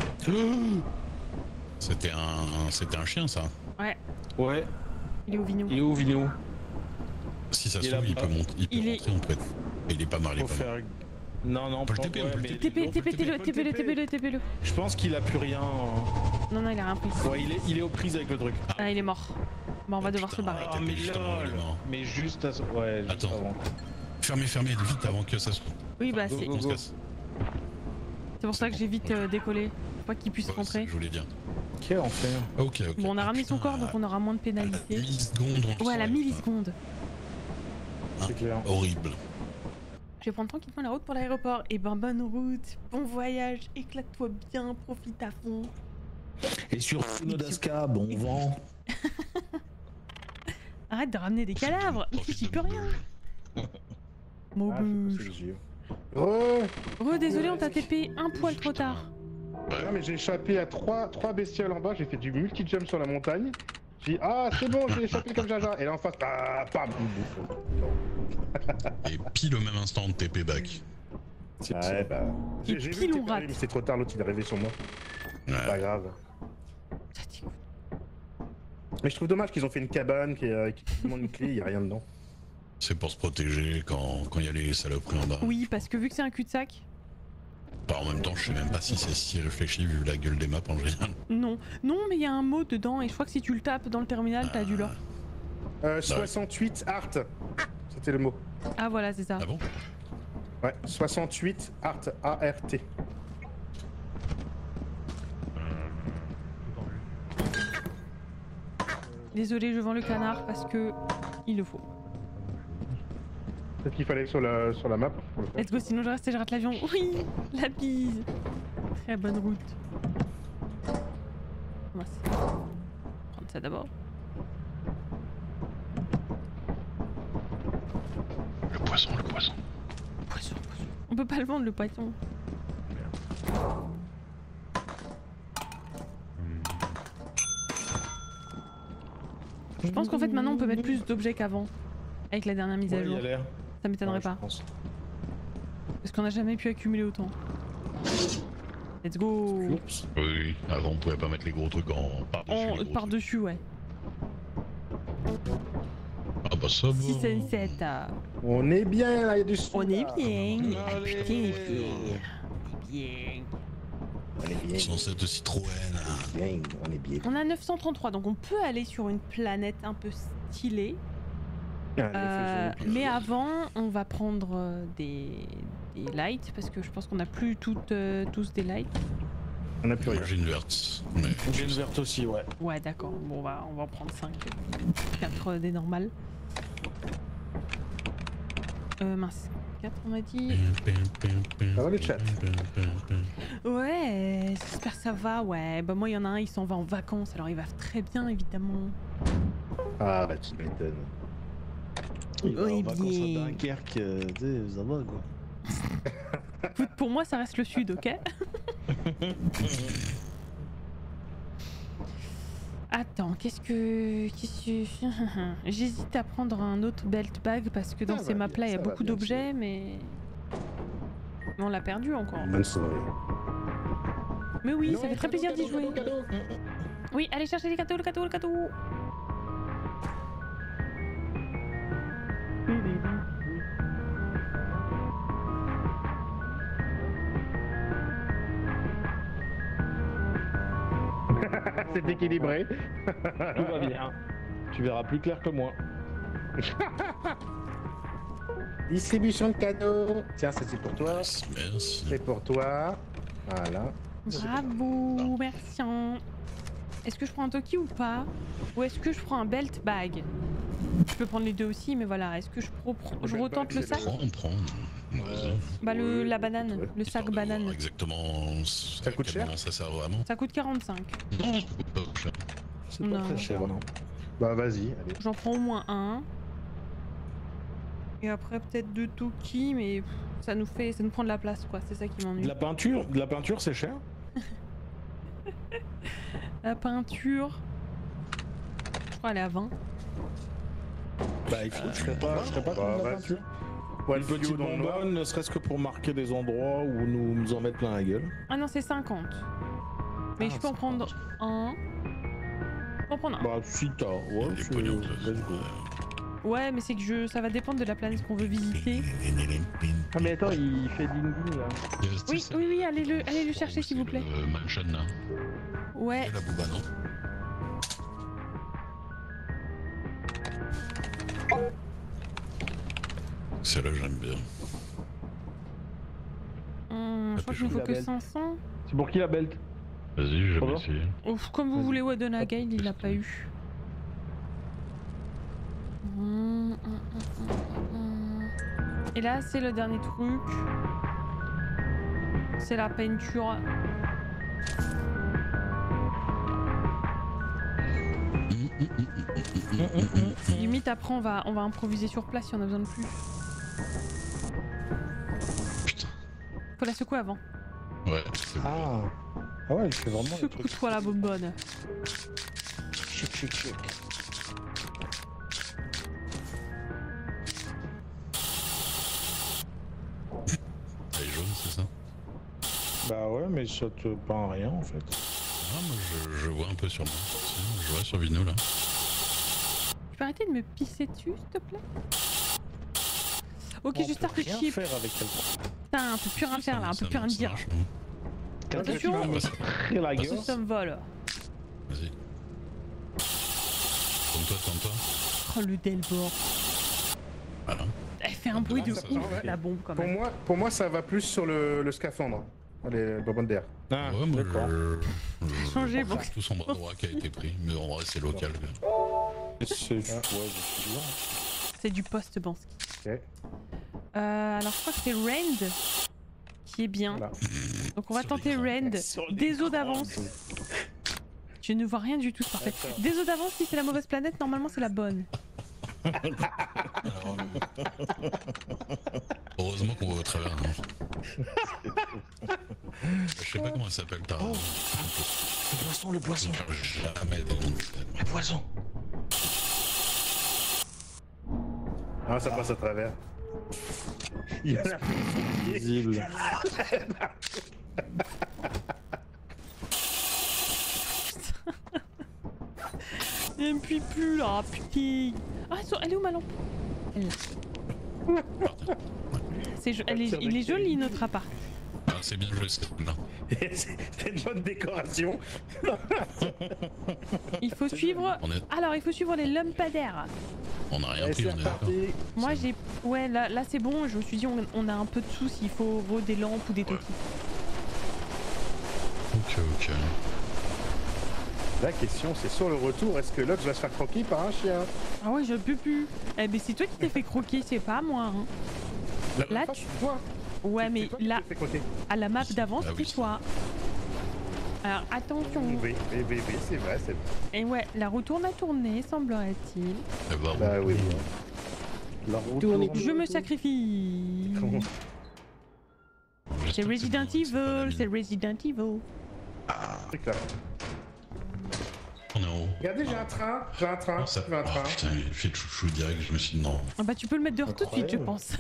C'était un chien ça. Ouais, Ouais, il est au vigno. il est où Vigno? Si ça Il se est trouve, il là-bas. peut monter, il peut Il est- rentrer en fait. Il est pas mal, il est Faut pas mal. faire. Non, non, On peut le pas- TP, on ouais, peut le mais- TP, TP-le, TP. TP-le, TP-le. Je pense qu'il a plus rien. Non, non, il a rien pris. Ouais, il est aux prises avec le truc. Ah, il est mort. Bon, on va devoir se Putain. barrer. Ah, mais justement, lol. il est mort. Mais juste à... Ouais, juste Attends. avant. Fermez, vite avant que ça se... Oui, bah Go, c'est go, On se go. casse. c'est pour ça que j'ai vite décollé. Faut pas qu'il puisse Ouais, c'est ce rentrer. que je voulais dire. Quel enfer. Ok, ok. Bon, on a Ah, ramené son putain, corps, donc on aura moins de à la pénalités. milliseconde, on le Ouais, à la saurait, milliseconde. C'est clair. putain. Horrible. Je vais prendre tranquillement la route pour l'aéroport. Et ben, bonne route, bon voyage, éclate-toi bien, profite à fond. Et surtout, Nodaska, bon vent. Arrête de ramener des cadavres, j'y peux rien. Mon Ah, je sais bouge. pas si j'ai- Oh Désolé, on t'a TP un poil trop tard. Non mais j'ai échappé à trois bestioles en bas, j'ai fait du multi-jump sur la montagne. J'ai dit ah c'est bon, j'ai échappé comme Jaja. Et là en face, ah pam, il bouffe. Et pile au même instant de TP back. Ouais bah. Et J'ai vu pile que on t'es rate. arrivé, mais c'est trop tard, l'autre il est arrivé sur moi. C'est pas Ouais. grave. Ça t'écoute. Mais je trouve dommage qu'ils ont fait une cabane qui demande une clé, il y a rien dedans. C'est pour se protéger quand il y a les saloperies en bas. Oui, parce que vu que c'est un cul-de-sac, Bah, en même temps, je sais même pas si c'est si réfléchi vu la gueule des maps en général. non. Non, mais il y a un mot dedans et je crois que si tu le tapes dans le terminal, t'as du lore. 68 art. C'était le mot. Ah voilà, c'est ça. Ah bon? Ouais, 68 art, A-R-T. Désolé, je vends le canard parce que il le faut. Peut-être qu'il fallait sur la map. Pour le faire. Let's go, sinon je reste et je rate l'avion. Oui, la bise. Très bonne route. On va prendre ça d'abord. Le poisson, le poisson. Poisson, poisson. On peut pas le vendre le poisson. Je pense qu'en fait maintenant on peut mettre plus d'objets qu'avant. Avec la dernière mise à Ouais, il jour. a l'air. Ça m'étonnerait Ouais, je pas. pense. Parce qu'on a jamais pu accumuler autant. Let's go. Oups. Oui, avant on pouvait pas mettre les gros trucs en par-dessus. les gros Par-dessus, ouais. trucs. bah ça va. 6 et 7. On est bien là, il y a du son. On est là. bien. Allez. Putain, on est bien. On est bien. 107 Citroën. Bien, on est bien. On a 933, donc on peut aller sur une planète un peu stylée. Mais avant, on va prendre des lights parce que je pense qu'on a plus tous des lights. On a plus rien. Moi j'ai une verte. Mais... J'ai une verte aussi, ouais. Ouais, d'accord. Bon, on va en prendre 5. 4 des normales. Mince. 4 on m'a dit. Ça va le chat? Ouais, j'espère que ça va. Ouais, bah moi il y en a un, il s'en va en vacances, alors il va très bien évidemment. Ah bah tu m'étonnes. Il va Oui, en vacances à bien. Dunkerque, tu sais, ça va quoi. Écoute, pour moi ça reste le sud, ok? Attends, qu'est-ce que... J'hésite à prendre un autre belt bag parce que dans Ça ces va maps-là il y a bien, ça va beaucoup bien, d'objets, mais on l'a perdu encore. Bonne soirée. Mais oui, ça fait très plaisir d'y jouer. Oui, allez chercher les cadeaux, le cadeau, le cadeau. C'est équilibré. Tout va bien. Tu verras plus clair que moi. Distribution de cadeaux. Tiens, ça c'est pour toi. Merci. C'est pour toi. Voilà. Bravo, merci. Est-ce que je prends un Toki ou pas? Ou est-ce que je prends un belt bag? Je peux prendre les deux aussi, mais voilà. Est-ce que je retente le sac? Prends. Vas-y. Bah la banane, le sac banane. Exactement. Ça coûte cher? Ça sert vraiment. Ça coûte 45. Non, ça coûte pas cher. C'est pas Non. très cher, non. Bah vas-y, allez. J'en prends au moins un. Et après peut-être 2 Toki, mais pff, ça nous prend de la place quoi. C'est ça qui m'ennuie. De la peinture, c'est cher. La peinture. Je crois elle est à 20. Bah il faut, je serais pas contre la vas-y. peinture. Ouais, Une petite bonbonne, ne serait-ce que pour marquer des endroits où nous en mettre plein la gueule. Ah non, c'est 50. Mais je peux en prendre un. Je peux en prendre un. Bah si t'as, ouais, Des c'est... pognons, let's go. Ouais, mais c'est que ça va dépendre de la planète qu'on veut visiter. Ah mais attends, il fait ding-ding là. Oui, allez le chercher s'il vous plaît. Le mansion là. Ouais. Et la bouba, non? Celle-là, j'aime bien. Je crois qu'il ne faut que 500. C'est pour qui la belt? Vas-y, j'ai jamais Pardon essayé. Ouf, comme vous voulez, Wadona Guide, il l'a pas eu. Et là, c'est le dernier truc. C'est la peinture. Limite, après, on va improviser sur place si on a besoin de plus. Putain. Faut la secouer avant. Ouais, c'est bon. Ah ouais, il fait vraiment les trucs. Secoue-toi la bonbonne. Chic. Elle est jaune, c'est ça? Bah ouais, mais ça te peint rien en fait. Ah, moi je vois un peu sur moi. Je vois sur Vino là. Tu peux arrêter de me pisser dessus, s'il te plaît? Ok, On je start peut le rien chip. faire avec elle. Putain, on peut plus rien faire là, on peut plus rien dire. Attention, Ah, vas-y. Et la ce gueule. s'envole. Vas-y. Tourne-toi. Oh le Delbor. Voilà. Elle fait un bruit de Ça ouf, va, la bombe quand même. Pour moi, ça va plus sur le scaphandre. Les bonbonnes d'air. Ah, Ouais, moi d'accord. Changer, bon. tout son bras droit qui a été pris, mais en vrai c'est local. C'est... Ouais, c'est bizarre. C'est du post-Bansky. Ok. Alors je crois que c'est Rend qui est bien. Voilà. Donc on va tenter Rend. Des eaux d'avance. Je ne vois rien du tout, c'est parfait. Des eaux d'avance, si c'est la mauvaise planète, normalement c'est la bonne. Alors, heureusement qu'on va au travers. Non. Je sais pas comment elle s'appelle ta. Le poisson. Jamais Le poisson. Ah, ça passe à travers. Il y en a Visible. Elle me pue plus là, putain. Ah, elle est où ma lampe? Elle est là. Il est joli notre appart. Ah, c'est bien joué, c'est là. C'est une bonne décoration. Il faut suivre. Alors, il faut suivre les lampadaires. On a rien pris, on est d'accord. Moi j'ai. Ouais, là c'est bon, je me suis dit, on a un peu de sous s'il faut des lampes ou des totis. Ok. La question, c'est sur le retour, est-ce que l'autre va se faire croquer par un chien? Ah ouais, je peux plus. Eh ben, c'est toi qui t'es fait croquer, c'est pas moi. Hein. Là, tu. Toi. Ouais, mais là, à la map d'avant, oui. c'était toi. Alors, attention. Oui, c'est vrai, c'est vrai. Et ouais, la roue tourne à tourner, semblerait-il. Bah oui. La route. Je me sacrifie. C'est Resident Evil, c'est Resident Evil. C'est clair. On est en haut. Regardez, j'ai un train. Oh, putain, il fait de chouchou direct, je me suis dit non. Ah bah tu peux le mettre dehors tout de suite, je pense.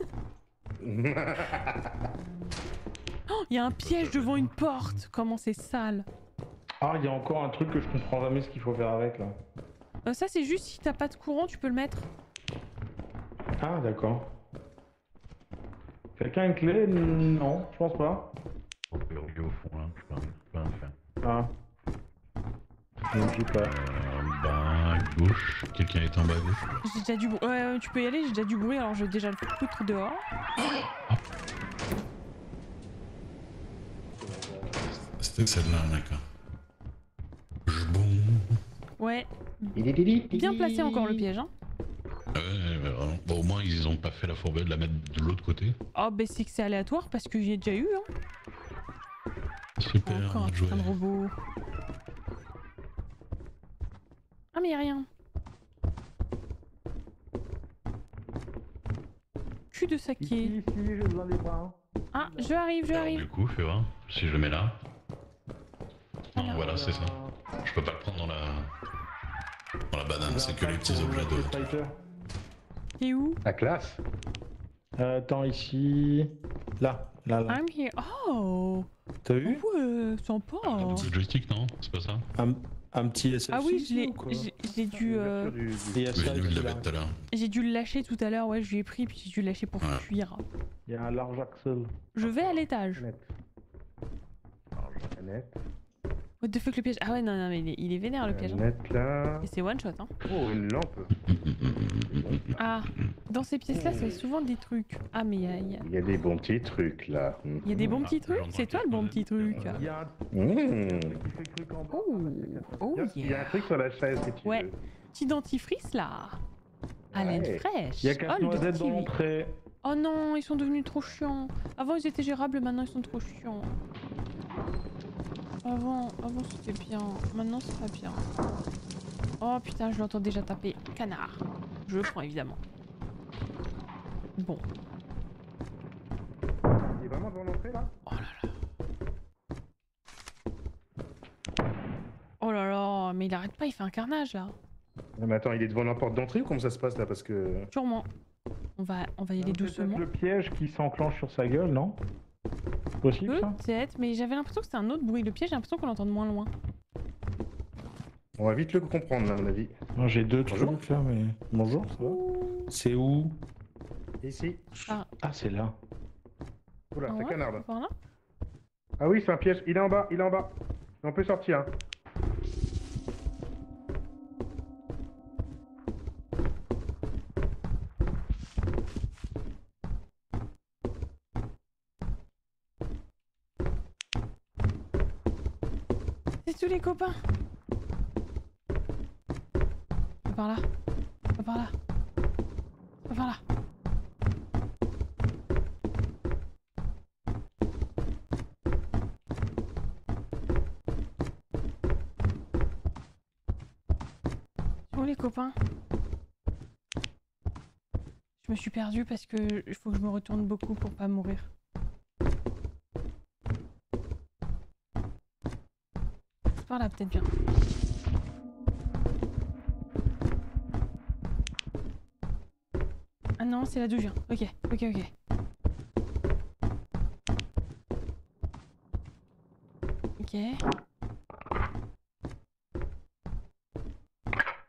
Oh, il y a un piège devant une porte. Comment c'est sale. Ah, il y a encore un truc que je comprends jamais ce qu'il faut faire avec là. Ça c'est juste si t'as pas de courant, tu peux le mettre. Ah, d'accord. Quelqu'un a une clé? Non, je pense pas. Au fond, là, je peux rien faire. Ah. Donc, j'ai pas. Bas à gauche. Quelqu'un est en bas à gauche. J'ai déjà du bruit. Ouais, tu peux y aller, j'ai déjà du bruit, alors je vais déjà le foutre dehors. C'était celle-là, d'accord. Bon. Ouais. Bien placé encore le piège, hein. Ouais, bon, au moins ils ont pas fait la fourberie de la mettre de l'autre côté. Oh, bah c'est que c'est aléatoire parce que j'y ai déjà eu, hein. Super, encore un bien joué. putain de robot. Ah, mais y'a rien. Cul de saké. Ici, j'ai besoin des bras. Ah, je arrive. Alors, du coup, fais voir si je le mets là. Non, Alors, voilà, c'est ça. Je peux pas le prendre dans la banane, c'est que les petits objets de. T'es où? La classe. Attends, ici. Là. I'm here. Oh! T'as vu? Ouais, sympa. Le joystick, non? C'est pas ça? Un petit SLC. Ah oui, j'ai dû. Il y a ça, Oui, il l'avait tout à l'heure. J'ai dû le lâcher tout à l'heure, ouais, je lui ai pris, puis j'ai dû le lâcher pour fuir. Il y a un large axle. Je vais à l'étage. What the fuck le piège? Ah ouais, non, mais il est vénère le piège. Hein. Là. Et c'est one shot, hein. Oh, une lampe. Ah, dans ces pièces-là, c'est souvent des trucs. Ah, mais il y a des bons petits trucs là. Il y a des bons petits trucs? C'est toi le bon petit truc. Il y a un Oh, Il y a un truc sur la chaise si tu ouais, veux. petit dentifrice là. Haleine fraîche. Il y a qu'un noisette dans l'entrée. Oh non, ils sont devenus trop chiants. Avant ils étaient gérables, maintenant ils sont trop chiants. Avant c'était bien, maintenant c'est pas bien. Oh putain, je l'entends déjà taper. Canard. Je le prends évidemment. Bon. Il est vraiment devant l'entrée là? Oh là là. Oh là là, mais il arrête pas, il fait un carnage là. Non mais attends, il est devant la porte d'entrée ou comment ça se passe là? Parce que... Sûrement. On va y aller doucement. Le piège qui s'enclenche sur sa gueule, non? Possible ça? Peut-être, mais j'avais l'impression que c'était un autre bruit. Le piège, j'ai l'impression qu'on l'entend de moins loin. On va vite le comprendre là, à mon avis. Non, j'ai deux trucs là, mais... Bonjour, ça va? C'est où? Ici. Ah, c'est là. Oula, ah c'est ouais, canard là. par là. Ah oui, c'est un piège. Il est en bas, il est en bas. On peut sortir. Hein. C'est tous les copains. Pas par là. Pas par là. Pas par là. Où les copains? Je me suis perdue parce que il faut que je me retourne beaucoup pour pas mourir. C'est par là peut-être bien. Ah non, c'est là d'où je viens. Ok. Ok.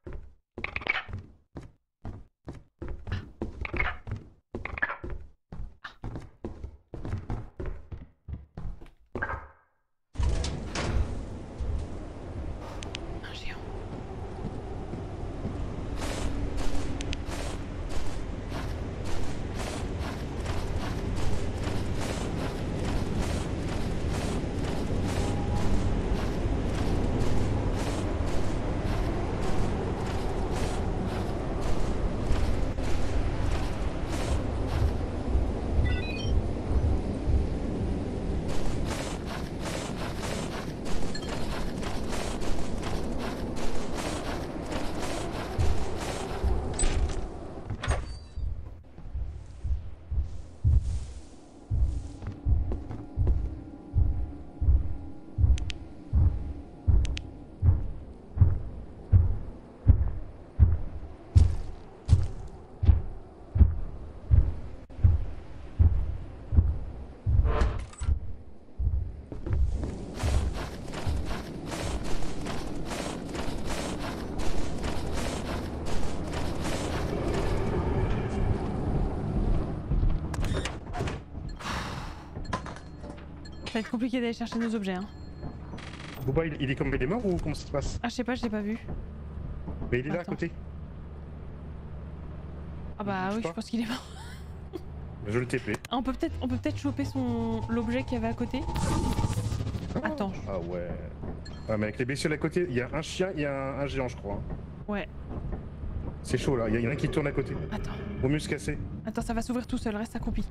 Ça va être compliqué d'aller chercher nos objets. Hein. Booba, il est mort ou comment ça se passe? Ah, je sais pas, je l'ai pas vu. Mais il est là à Attends. côté. Ah bah bouge oui, pas. je pense qu'il est mort. Je le TP. Ah, on peut peut-être choper l'objet qu'il y avait à côté. Attends. Ah ouais. Ah mais avec les bestioles à côté, il y a un chien, il y a un géant je crois. Ouais. C'est chaud là, il y en a un qui tourne à côté. Attends. Vaut mieux se casser. Attends, ça va s'ouvrir tout seul, reste accroupi.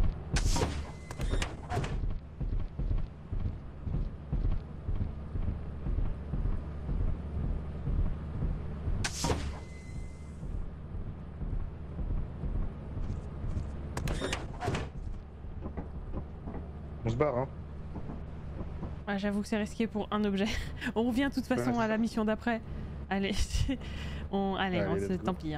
On se barre hein. Ah, j'avoue que c'est risqué pour un objet. On revient de toute façon Ouais, à la mission d'après. Allez, allez, non, let's go. tant pis. Hein.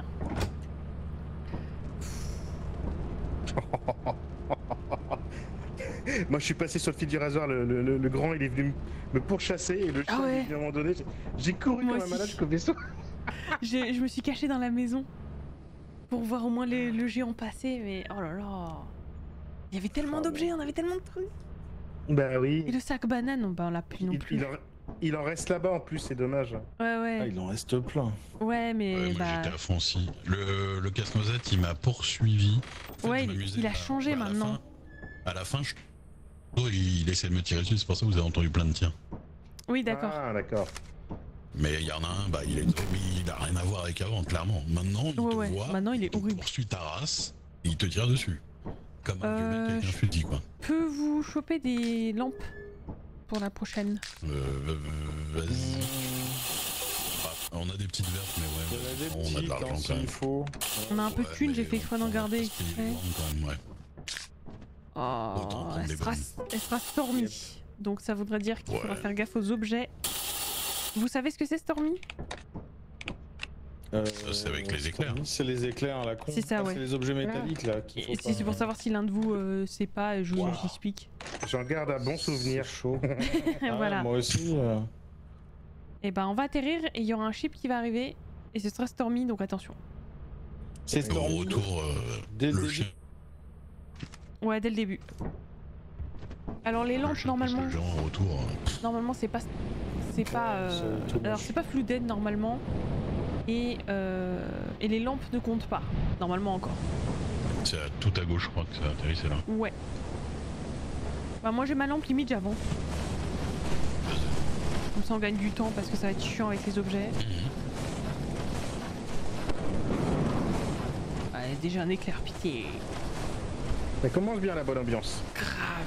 Moi je suis passé sur le fil du rasoir, le grand il est venu me pourchasser et le chien Ah ouais. il est venu à un moment donné. J'ai couru Moi comme un aussi. malade jusqu'au vaisseau. Je me suis cachée dans la maison pour voir au moins le géant passer, mais oh là là. Il y avait tellement d'objets, on avait tellement de trucs. Bah oui. Et le sac banane, bah, on l'a plus non plus. Il en reste là-bas en plus, c'est dommage. Ouais, Ah, ouais. il en reste plein. Ouais, mais Ouais, moi bah. j'étais à fond aussi. Le casse-noisette il m'a poursuivi. En fait, Ouais, je il m'amusais a changé maintenant. À la fin, il essaie de me tirer dessus, c'est pour ça que vous avez entendu plein de tirs. Oui, d'accord. Ah d'accord. Mais il y en a un, bah, il a rien à voir avec avant, clairement. Maintenant, il te Ouais, voit, maintenant il est il horrible. poursuit ta race, et il te tire dessus. Comme un vieux mec avec un fusil, quoi. Peux vous choper des lampes pour la prochaine? Vas-y. Ah, on a des petites vertes, mais Il y en a des ouais, on a de petites, l'argent hein, quand même. s'il faut. On a un peu de Ouais, thunes, j'ai mais fait exprès d'en garder parce qu'il est exprès. loin, quand même, ouais. Oh, Autant prendre des elle sera Stormy. Donc ça voudrait dire qu'il faudra Ouais. faire gaffe aux objets. Vous savez ce que c'est Stormy? C'est avec les éclairs. C'est les éclairs à la con. C'est ça, ouais. C'est les objets métalliques là. qu'il faut Et pas- c'est pour savoir si l'un de vous sait pas, je vous explique. J'en garde un bon souvenir. chaud. Ah, Voilà. Moi aussi. Et ben on va atterrir et il y aura un ship qui va arriver et ce sera Stormy, donc attention. C'est Au Stormy. retour, Dès le le début. chien. Ouais, dès le début. Alors les lampes normalement, Le géant au retour. normalement c'est pas, c'est tout alors moche. c'est pas flooded normalement et les lampes ne comptent pas normalement encore. C'est tout à gauche, je crois que ça atterrissait là. Ouais. Bah moi j'ai ma lampe limite j'avance. Comme ça on gagne du temps parce que ça va être chiant avec les objets. Ouais, déjà un éclair, pitié. Ça commence bien la bonne ambiance. Grave.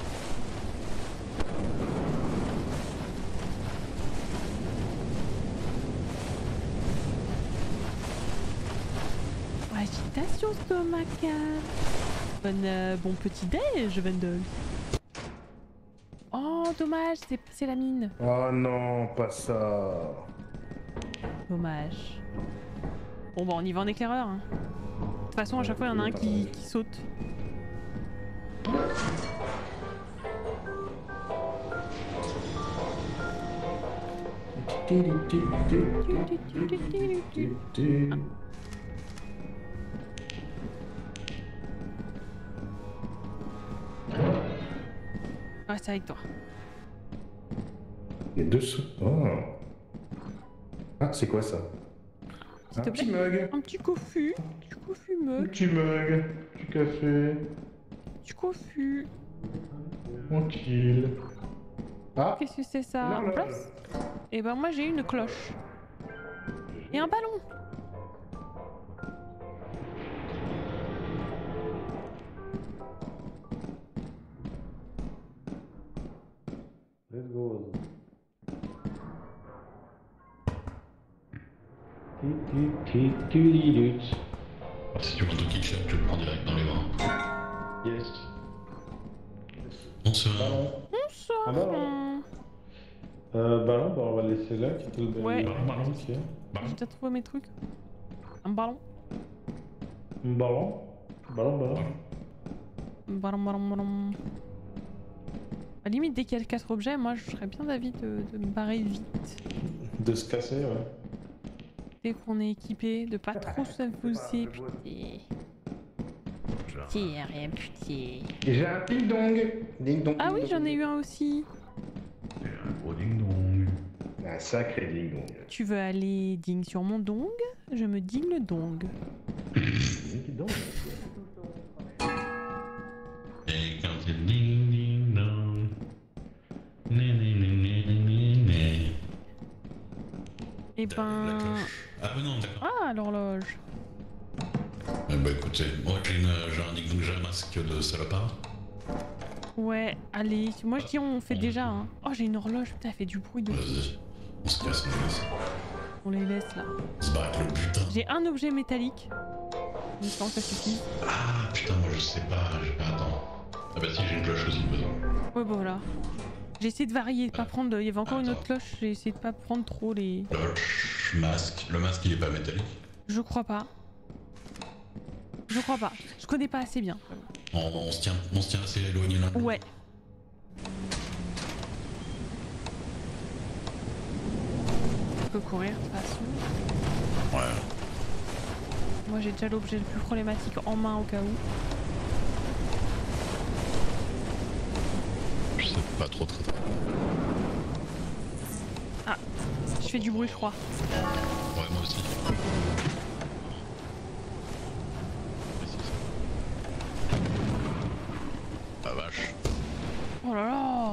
Agitation stomacale. Bon petit déj, Vendel. Oh, dommage, c'est la mine. Oh non, pas ça. Dommage. Bon, bah on y va en éclaireur. Hein. De toute façon, à chaque fois, il y en a un qui saute. Reste avec toi. Il y a deux sous. Oh. Ah, c'est quoi ça? S'il Un te petit plaît. mug. Un petit cofu. Du cofu Un mug. petit mug. Du café. Du cofu. Tranquille. Ah, Qu'est-ce que c'est ça? En non, place? Et ben moi j'ai une cloche. Et un ballon. Let's go. Si tu prends ton kickshot, tu le prends direct dans les bras. Yes. Bonsoir. Ballon. Bonsoir. Ah, ballon. Ballon, bah on va laisser là. Quitter le Ouais. Ballon. Ok. J'ai déjà trouvé mes trucs. Un ballon. Ballon. Ballon, ballon. Ballon. À la limite, dès qu'il y a 4 objets, moi je serais bien d'avis de me barrer vite. De se casser, ouais. Dès qu'on est équipé, de pas trop s'amuser. Putain. putain, rien putain. J'ai un ding-dong. Ding-dong. Ah oui, ding-dong. j'en ai eu un aussi. Un gros ding-dong. Un sacré ding-dong. Tu veux aller ding sur mon dong? Je me ding le dong. Ding-dong. Et quand il ding ding dong. Né né né né né né. Et La ben... cloche. Ah mais non, d'accord. Ah, l'horloge. Bah écoutez, moi j'ai un ding-dong, j'ai un masque de salopard. Ouais, allez, moi je dis on fait déjà hein. Oh j'ai une horloge, putain elle fait du bruit de... Vas-y, on se casse, on se laisse. On les laisse là. On se barre avec le putain. J'ai un objet métallique. J'espère que ça suffit. Ah putain, moi je sais pas, j'ai pas... Attends. Ah bah si, j'ai une cloche aussi, besoin. Ouais bah voilà. J'ai essayé de varier, de pas prendre... Il y avait encore une autre cloche, j'ai essayé de pas prendre trop les... Cloche, masque. Le masque il est pas métallique. Je crois pas. Je crois pas. Je connais pas assez bien. On se tient assez éloigné là. Ouais. On peut courir de toute façon. Ouais. Moi j'ai déjà l'objet le plus problématique en main au cas où. Je sais pas trop. Ah, je fais du bruit je crois. Ouais, moi aussi. Ah vache. Oh là là.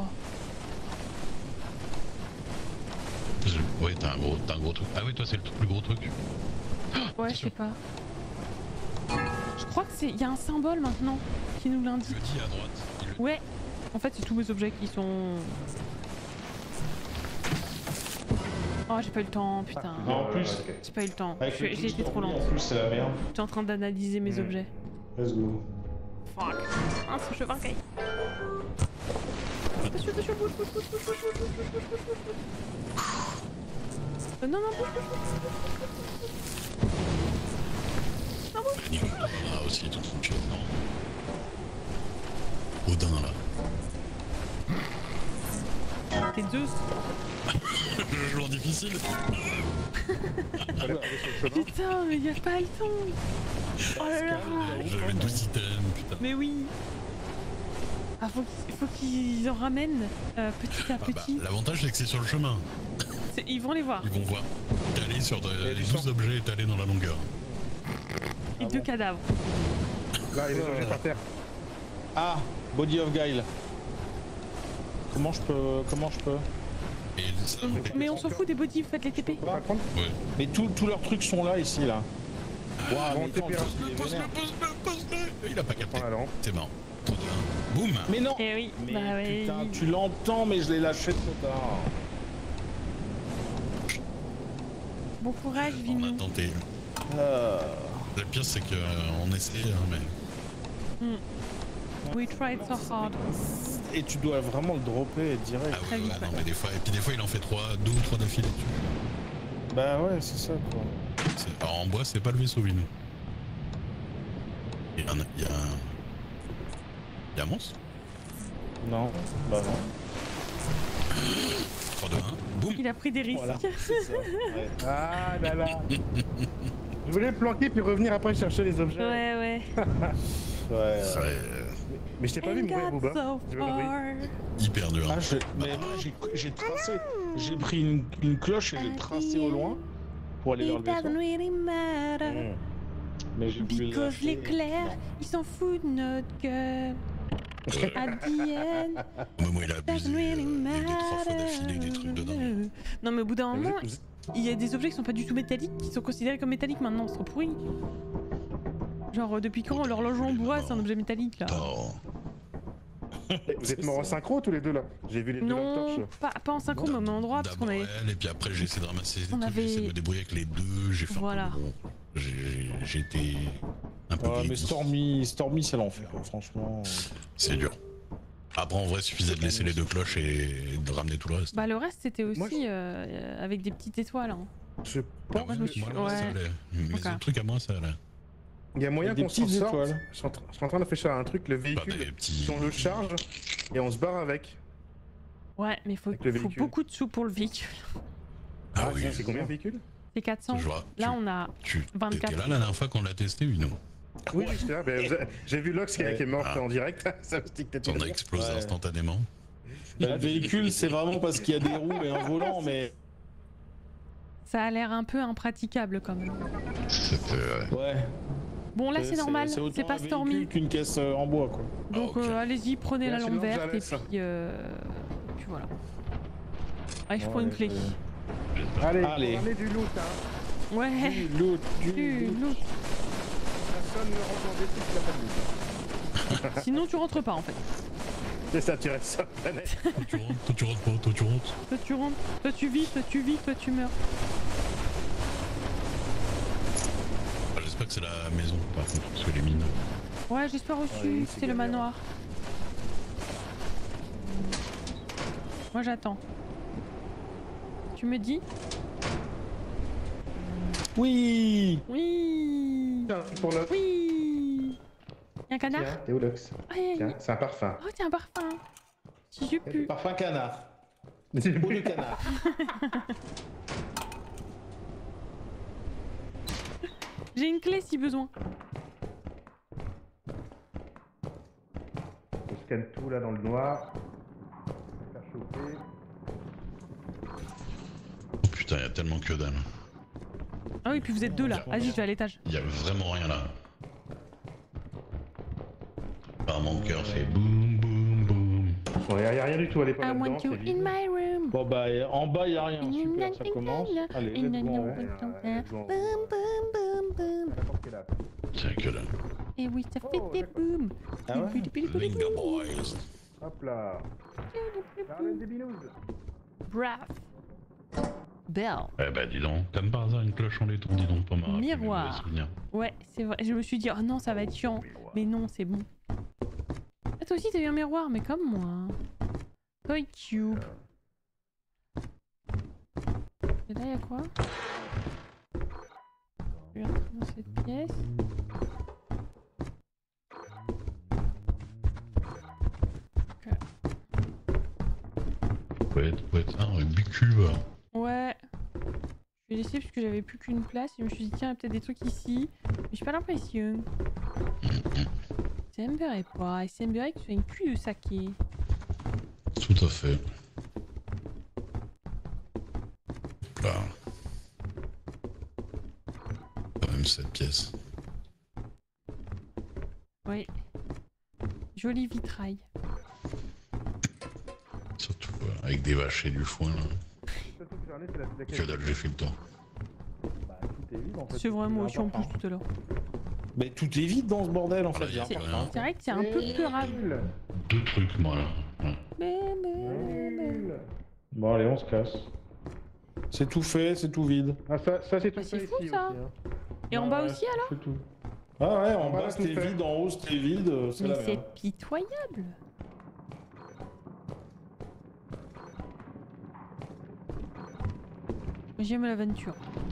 Ouais, t'as un gros truc. Ah oui, toi c'est le plus gros truc. Ouais, je sais pas. Je crois que c'est... Il y a un symbole maintenant qui nous Je l'indique. le dis à droite. Ouais. En fait, c'est tous mes objets qui sont... Oh, j'ai pas eu le temps, putain. Non, en plus, J'ai pas eu le temps. avec le J'ai été trop lente. En plus, c'est la merde. J'étais en train d'analyser mes objets. Let's go. Fuck. Ah, ce cheveu caille. Attention, attention, bouge, bouge, bouge, bouge, bouge, bouge, bouge, bouge, bouge, bouge. Non, non, bouge, bouge, bouge. Ah aussi, tout truc. Non. Odin là. T'es Zeus. Jour difficile. Putain, mais y a pas le temps. Oh là là. J'avais 12 items, putain. Mais oui. Ah, faut qu'ils en ramènent petit à Ah bah, petit. l'avantage c'est que c'est sur le chemin. Ils vont les voir. Ils vont voir. T'es allé sur les 12 objets, t'es allé dans la longueur. Et deux cadavres. Là, il est objets par terre. Ah, Body of Guile. Comment je peux... Et ça, Mais on s'en fout des body, faites les TP. On va prendre. ouais. Mais tous leurs trucs sont là, ici, là. Waouh, Bon, mais TP, attends, hein. il est vénère. Pose-le. Il a pas capté. Prends la lampe. C'est marrant. Boum. Mais non. Eh oui, Mais bah ouais. putain, tu l'entends, mais je l'ai lâché trop tard. Bon courage, On a Vinou. tenté. Le pire c'est qu'on essaie, hein, mais... We tried so hard. Et tu dois vraiment le dropper direct. Ah Très ouais, vite, ouais, non ouais. mais des fois, et puis des fois il en fait 2 ou 3 d'affilée dessus. Bah ouais, c'est ça, quoi. Alors en bois c'est pas le vaisseau Vinou. Il y a un monstre. Non, bah non. 3, 2, 1, boum. Il a pris des risques. Voilà, c'est ça. Ouais. Ah là là. Je voulais me planquer puis revenir après chercher les objets. Ouais, ouais. Ouais. Mais je t'ai pas vu And mourir, got Booba. so J'ai pas compris. far. Hyper dur. Ah, mais moi j'ai tracé, j'ai pris une cloche et j'ai tracé au loin pour aller vers It le vaisseau. doesn't really matter. Mais j'ai voulu Because lâcher. l'éclair, il s'en fout de notre gueule. At the end, Au moment où il a abusé, doesn't really il y a eu des 3 fois d'affilée des trucs dedans. matter. Non mais au bout d'un Vous moment, êtes- il y a des objets qui sont pas du tout métalliques qui sont considérés comme métalliques maintenant, c'est trop pourri. Genre depuis quand l'horloge en bois c'est un objet métallique là? Oh. Vous êtes morts en synchro tous les deux là. J'ai vu les deux Non, lampes pas en synchro mais au même endroit parce qu'on D'abord avait... elle, et puis après j'ai essayé de ramasser des On trucs, j'ai essayé de avait- me débrouiller avec les deux, j'ai fait Voilà. un peu bon. J'ai été un peu Ouais, mais greedy. Stormy c'est l'enfer, hein, franchement. C'est dur. Après en vrai suffisait de laisser les 2 cloches et de ramener tout le reste. Bah le reste c'était aussi Moi, avec des petites étoiles. Hein. Je Ah pense ouais, je me suis- moi, là, ça ouais. allait. Mes Ok. autres trucs à moi ça allait. il y a moyen Des qu'on s'en petites sorte. étoiles. Je suis en train de réfléchir à un truc, le Pas véhicule. des petits... Si on le charge et on se barre avec. Ouais mais Avec le faut véhicule. beaucoup de sous pour le véhicule. Ah oui, c'est combien le véhicule? C'est 400. je vois. Là on a... Tu 24. étais là la dernière fois qu'on l'a testé, oui, non? Oui, j'étais là, mais j'ai vu Lox qui est mort Ah. en direct. Ça me dit que t'étais On a là. explosé Ouais. instantanément. Bah, le véhicule, c'est vraiment parce qu'il y a des roues et un volant, mais. Ça a l'air un peu impraticable quand même. C'était. Ouais. Bon là c'est normal, autant c'est pas un véhicule Stormy. qu'une caisse en bois, quoi. Donc ok. allez-y, prenez la Bien, lampe sinon, verte et j'arrête. puis voilà. Ah, je prends une clé. Allez, Allez. on ramener du loot, hein. Ouais, Du loot, du loot. Personne ne rentre dans des trucs qui n'a pas de loot. Sinon tu rentres pas en fait. C'est ça, tu restes sur la planète. Toi tu rentres, toi tu rentres pas, toi tu rentres. Toi tu rentres, toi tu vis, toi tu meurs. Ah, j'espère que c'est la maison par contre, parce que les mines. Ouais, j'espère aussi, Oui, c'est c'est le galère. manoir. Moi j'attends. Tu me dis? Oui. Oui. Tiens, pour Lox. Oui. Y'a un canard? Tiens, t'es où Lox? Ouais, Tiens, c'est un parfum. oh tiens un parfum. Si je pue. Parfum canard. Peau de canard. J'ai une clé si besoin. Je scanne tout là dans le noir. Faire chauffer. Oh putain, y'a tellement que dalle. Ah oui, puis vous êtes deux là. Vas-y, je vais à l'étage. Y'a vraiment rien là. Par mon cœur fait boum boum boum. Bon, y'a rien du tout, allez pas I là-dedans, want you c'est vide. in my room. Bon bah en bas y a rien, super, ça commence. Allez, let's go. Boum, boum, boum, boum. N'importe quelle app. C'est que là. Et oui, ça fait Oh, des d'accord. boum. Ah ouais Linga Boys. Hop là. Ramène des binous. Brave. Belle. Eh bah dis donc, comme par hasard une cloche en laiton, dis donc, pas mal. Miroir. Ouais, c'est vrai. Je me suis dit, oh non, ça va être chiant. Mais non, c'est bon. Ah, toi aussi, t'as eu un miroir, mais comme moi. Toy Cube. Et là, y'a quoi? Je vais rentrer dans cette pièce. Faut être un bicube. Ouais. Je vais laisser parce que j'avais plus qu'une place. Et je me suis dit, tiens, il y a peut-être des trucs ici. Mais j'ai pas l'impression. Ça semblerait pas. Il semblerait que ce soit une cul de saké. Tout à fait. Là. Quand même cette pièce. Oui. Joli vitrail. Surtout avec des vaches et du foin là. Le seul truc que j'en ai, c'est la Que dalle, j'ai fait le temps. Bah tout est vide en fait. C'est vrai, moi aussi en plus important. tout à l'heure. Mais tout est vide dans ce bordel en fait. Voilà, y a C'est rien. important. C'est vrai que c'est un peu peurable. Deux trucs moi là. Ouais. Bon allez, on se casse. C'est tout fait, c'est tout vide. Ah, ça c'est tout Bah, c'est fait fou, ici ça. aussi. Hein. Et en bas aussi alors? C'est tout. Ah ouais, en En bas, bas tout c'était fait. vide, en haut c'était vide, c'est Mais la c'est merde. pitoyable. J'aime l'aventure.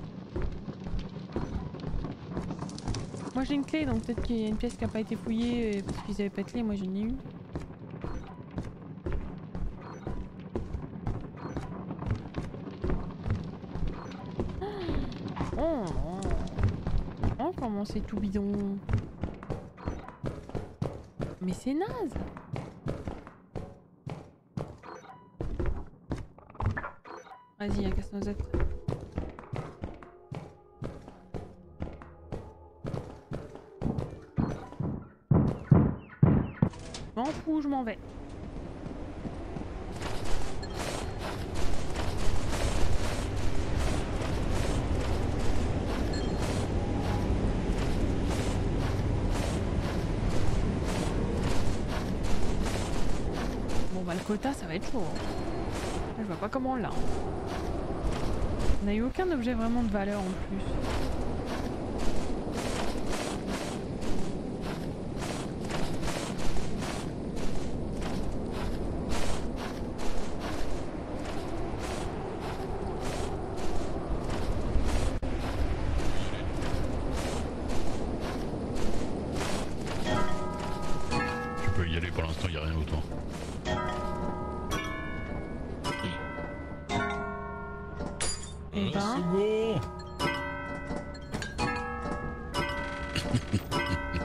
Moi j'ai une clé donc peut-être qu'il y a une pièce qui n'a pas été fouillée parce qu'ils avaient pas de clé, moi j'en ai une. Oh, oh comment c'est tout bidon. Mais c'est naze. Vas-y, un casse-noisette. Je m'en fous, je m'en vais. Bon bah le quota ça va être chaud. Hein. Je vois pas comment on l'a. On n'a eu aucun objet vraiment de valeur en plus. Tu peux y aller pour l'instant, y a rien autour. Eh ben. C'est bon.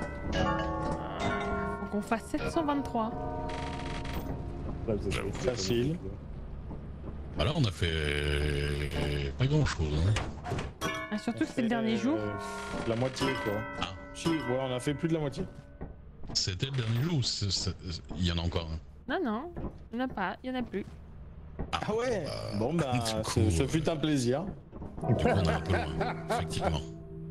qu'on fasse 723. Ouais, vous êtes Facile. Bah là, on a fait pas grand chose. Hein. Ah, surtout que c'est le dernier jour. La moitié quoi. Ah. Si, ouais, on a fait plus de la moitié. C'était le dernier jour ou il y en a encore un? Non, il n'y en a pas, il n'y en a plus. Ah ouais. Bon bah, du coup, ce fut un plaisir. On est un peu loin, effectivement.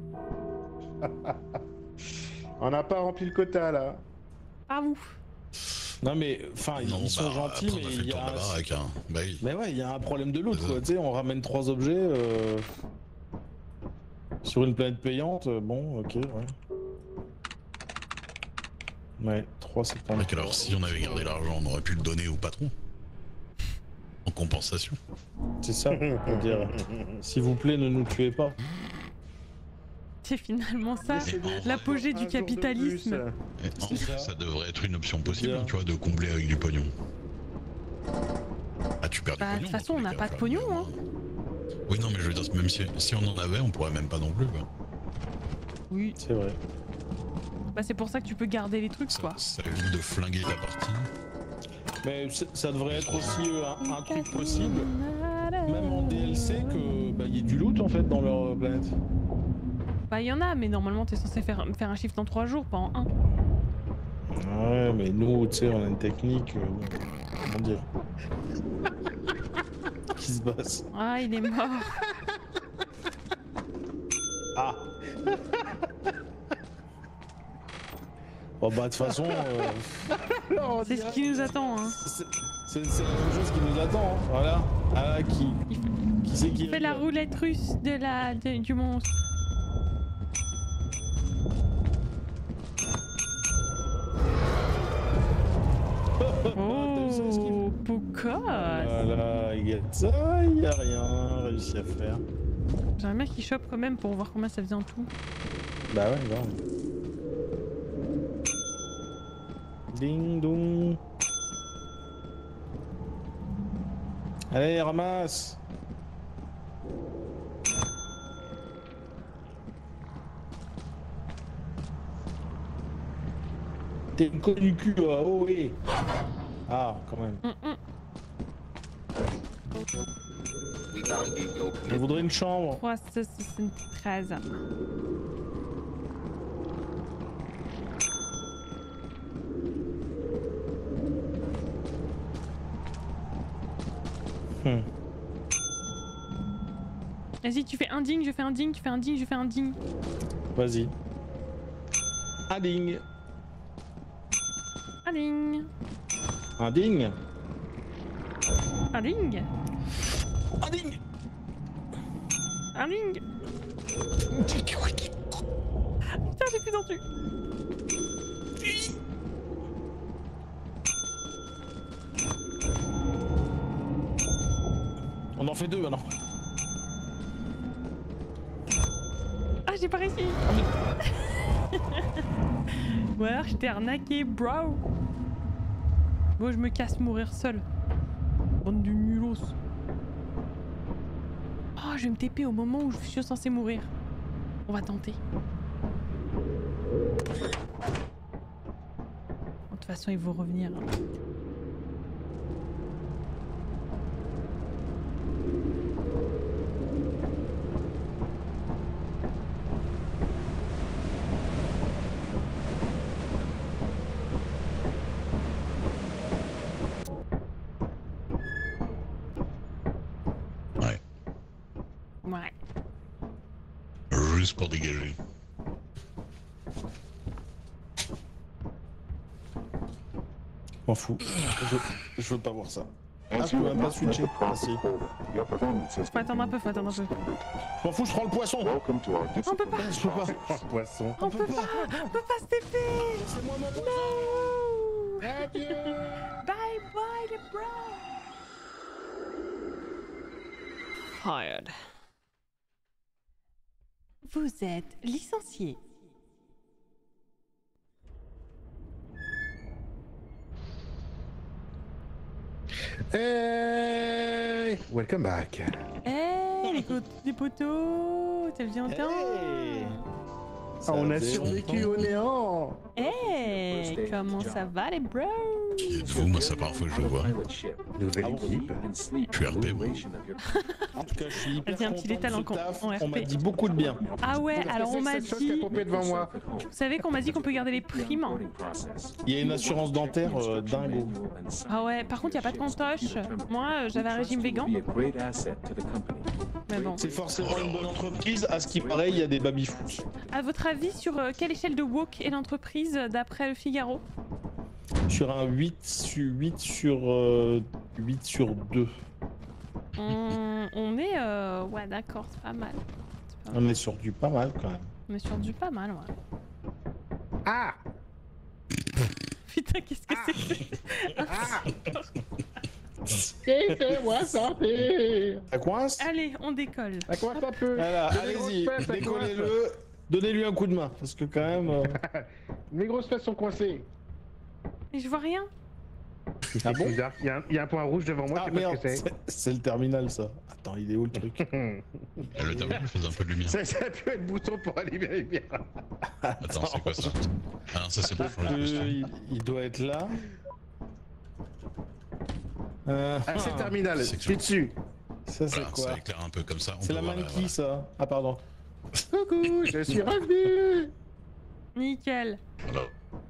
On n'a pas rempli le quota là. Pas vous. Non mais, enfin, Non, ils sont bah, gentils, après, on a mais fait il le y tour de la a. baraque, hein. Bah oui. Mais ouais, il y a un problème de loot quoi. Tu sais, on ramène 3 objets sur une planète payante. Bon, ok, ouais. Ouais, 3 septembre. Donc alors, si on avait gardé l'argent, on aurait pu le donner au patron. En compensation. C'est ça, on peut dire. S'il vous plaît, ne nous tuez pas. C'est finalement ça, l'apogée du capitalisme. Et en vrai, ça devrait être une option possible, Bien. tu vois, de combler avec du pognon. Ah, tu perds du Bah, pognon. de toute façon, dans on tous n'a les pas cas, de pognon, hein. Oui, non, mais je veux dire, même si on en avait, on pourrait même pas non plus, quoi. Oui, C'est vrai. bah c'est pour ça que tu peux garder les trucs, quoi. Ça évite de flinguer la partie. Mais ça devrait être aussi un truc possible, même en DLC, que bah, y ait du loot en fait dans leur planète. Bah, il y en a, mais normalement, t'es censé faire un shift en 3 jours, pas en 1. Ouais, mais nous, tu sais, on a une technique. Comment dire qui se passe. Ah, il est mort. Ah. Bon bah de toute façon, C'est ce qui nous attend, hein. c'est la même chose qui nous attend. Hein. Voilà. Ah qui c'est qui Fais la roulette russe du monstre. Oh, pourquoi? Voilà, il y a ça, il y a rien réussi à faire. J'aimerais bien qu'il chope quand même pour voir combien ça faisait en tout. Bah ouais, grave. Ding dong. Allez, ramasse. T'es une conne du cul, oh oui. Ah, quand même. Je voudrais une chambre. 373. Vas-y, tu fais un ding, je fais un ding, tu fais un ding, je fais un ding. Vas-y. Un ding. Un ding. Un ding. Un ding. Un ding. Un ding. Putain, j'ai plus d'entendu. On en fait 2 maintenant. Ah, j'ai pas réussi. Ou alors je t'ai arnaqué, bro. Bon, je me casse mourir seul. Bande de nulos. Oh, je vais me TP au moment où je suis censé mourir. On va tenter. Bon, de toute façon, il faut revenir. Hein. Ouais. Juste pour dégager. M'en fous. Je veux pas voir ça. Ah, je peux même pas switcher. Ah, si. Faut attendre un peu, faut attendre un peu. Je m'en fous, je prends le poisson. On peut pas, Je peux pas. Poisson. on peut pas se TP. C'est moi mon poisson. No. Adieu. Bye bye les bros. Fired. Vous êtes licencié. Hey, welcome back. Hey les potos, ça faisait longtemps. Hey. Ah, on a survécu au néant. Hey, comment ça va les bros? Qui êtes-vous? Moi, c'est la première fois que je le vois. Nouvelle Ah bon? équipe. Je suis RP, moi. En tout cas, je suis hyper Vas-y, un petit content détail de ce en taf. RP. On m'a dit beaucoup de bien. Ah ouais, alors on m'a Cette chose qui a dit... pompé devant moi. Vous savez qu'on m'a dit qu'on peut garder les primes. Il y a une assurance dentaire dingo. Ah ouais, par contre, il n'y a pas de cantoche. Moi, j'avais un régime végan. Mais bon. C'est forcément une bonne entreprise. À ce qui paraît, il y a des baby-foot. À votre avis, sur quelle échelle de woke est l'entreprise d'après le Figaro? Sur un 8 sur 2. On est... Ouais, d'accord, c'est pas mal. C'est pas mal. On est sur du pas mal quand même. On est sur du pas mal, ouais. Ah. Putain, qu'est-ce que c'est que Laissez-moi sortir. Ça coince? Allez, on décolle. Ça coince un peu. Voilà, J'ai des allez-y, grosses fesses, ça décollez-le. Donnez-lui un coup de main. Parce que quand même... Mes grosses fesses sont coincées. Mais je vois rien. Ah bon? Bizarre. Il y a un point rouge devant moi, Ah je sais pas merde, ce que c'est. c'est le terminal ça. Attends, il est où le truc? Le tableau faisait un peu de lumière. Ça a pu être bouton pour allumer la lumière. Attends, c'est quoi ça? Ah non, ça c'est pour changer de costume. Il doit être là. Ah, c'est terminal, je C'est suis dessus. Ça c'est Voilà, quoi? ça éclaire un peu comme ça. on C'est peut la voir, mannequin voilà. ça. Ah pardon. Coucou, je suis revenu. Nickel. Voilà.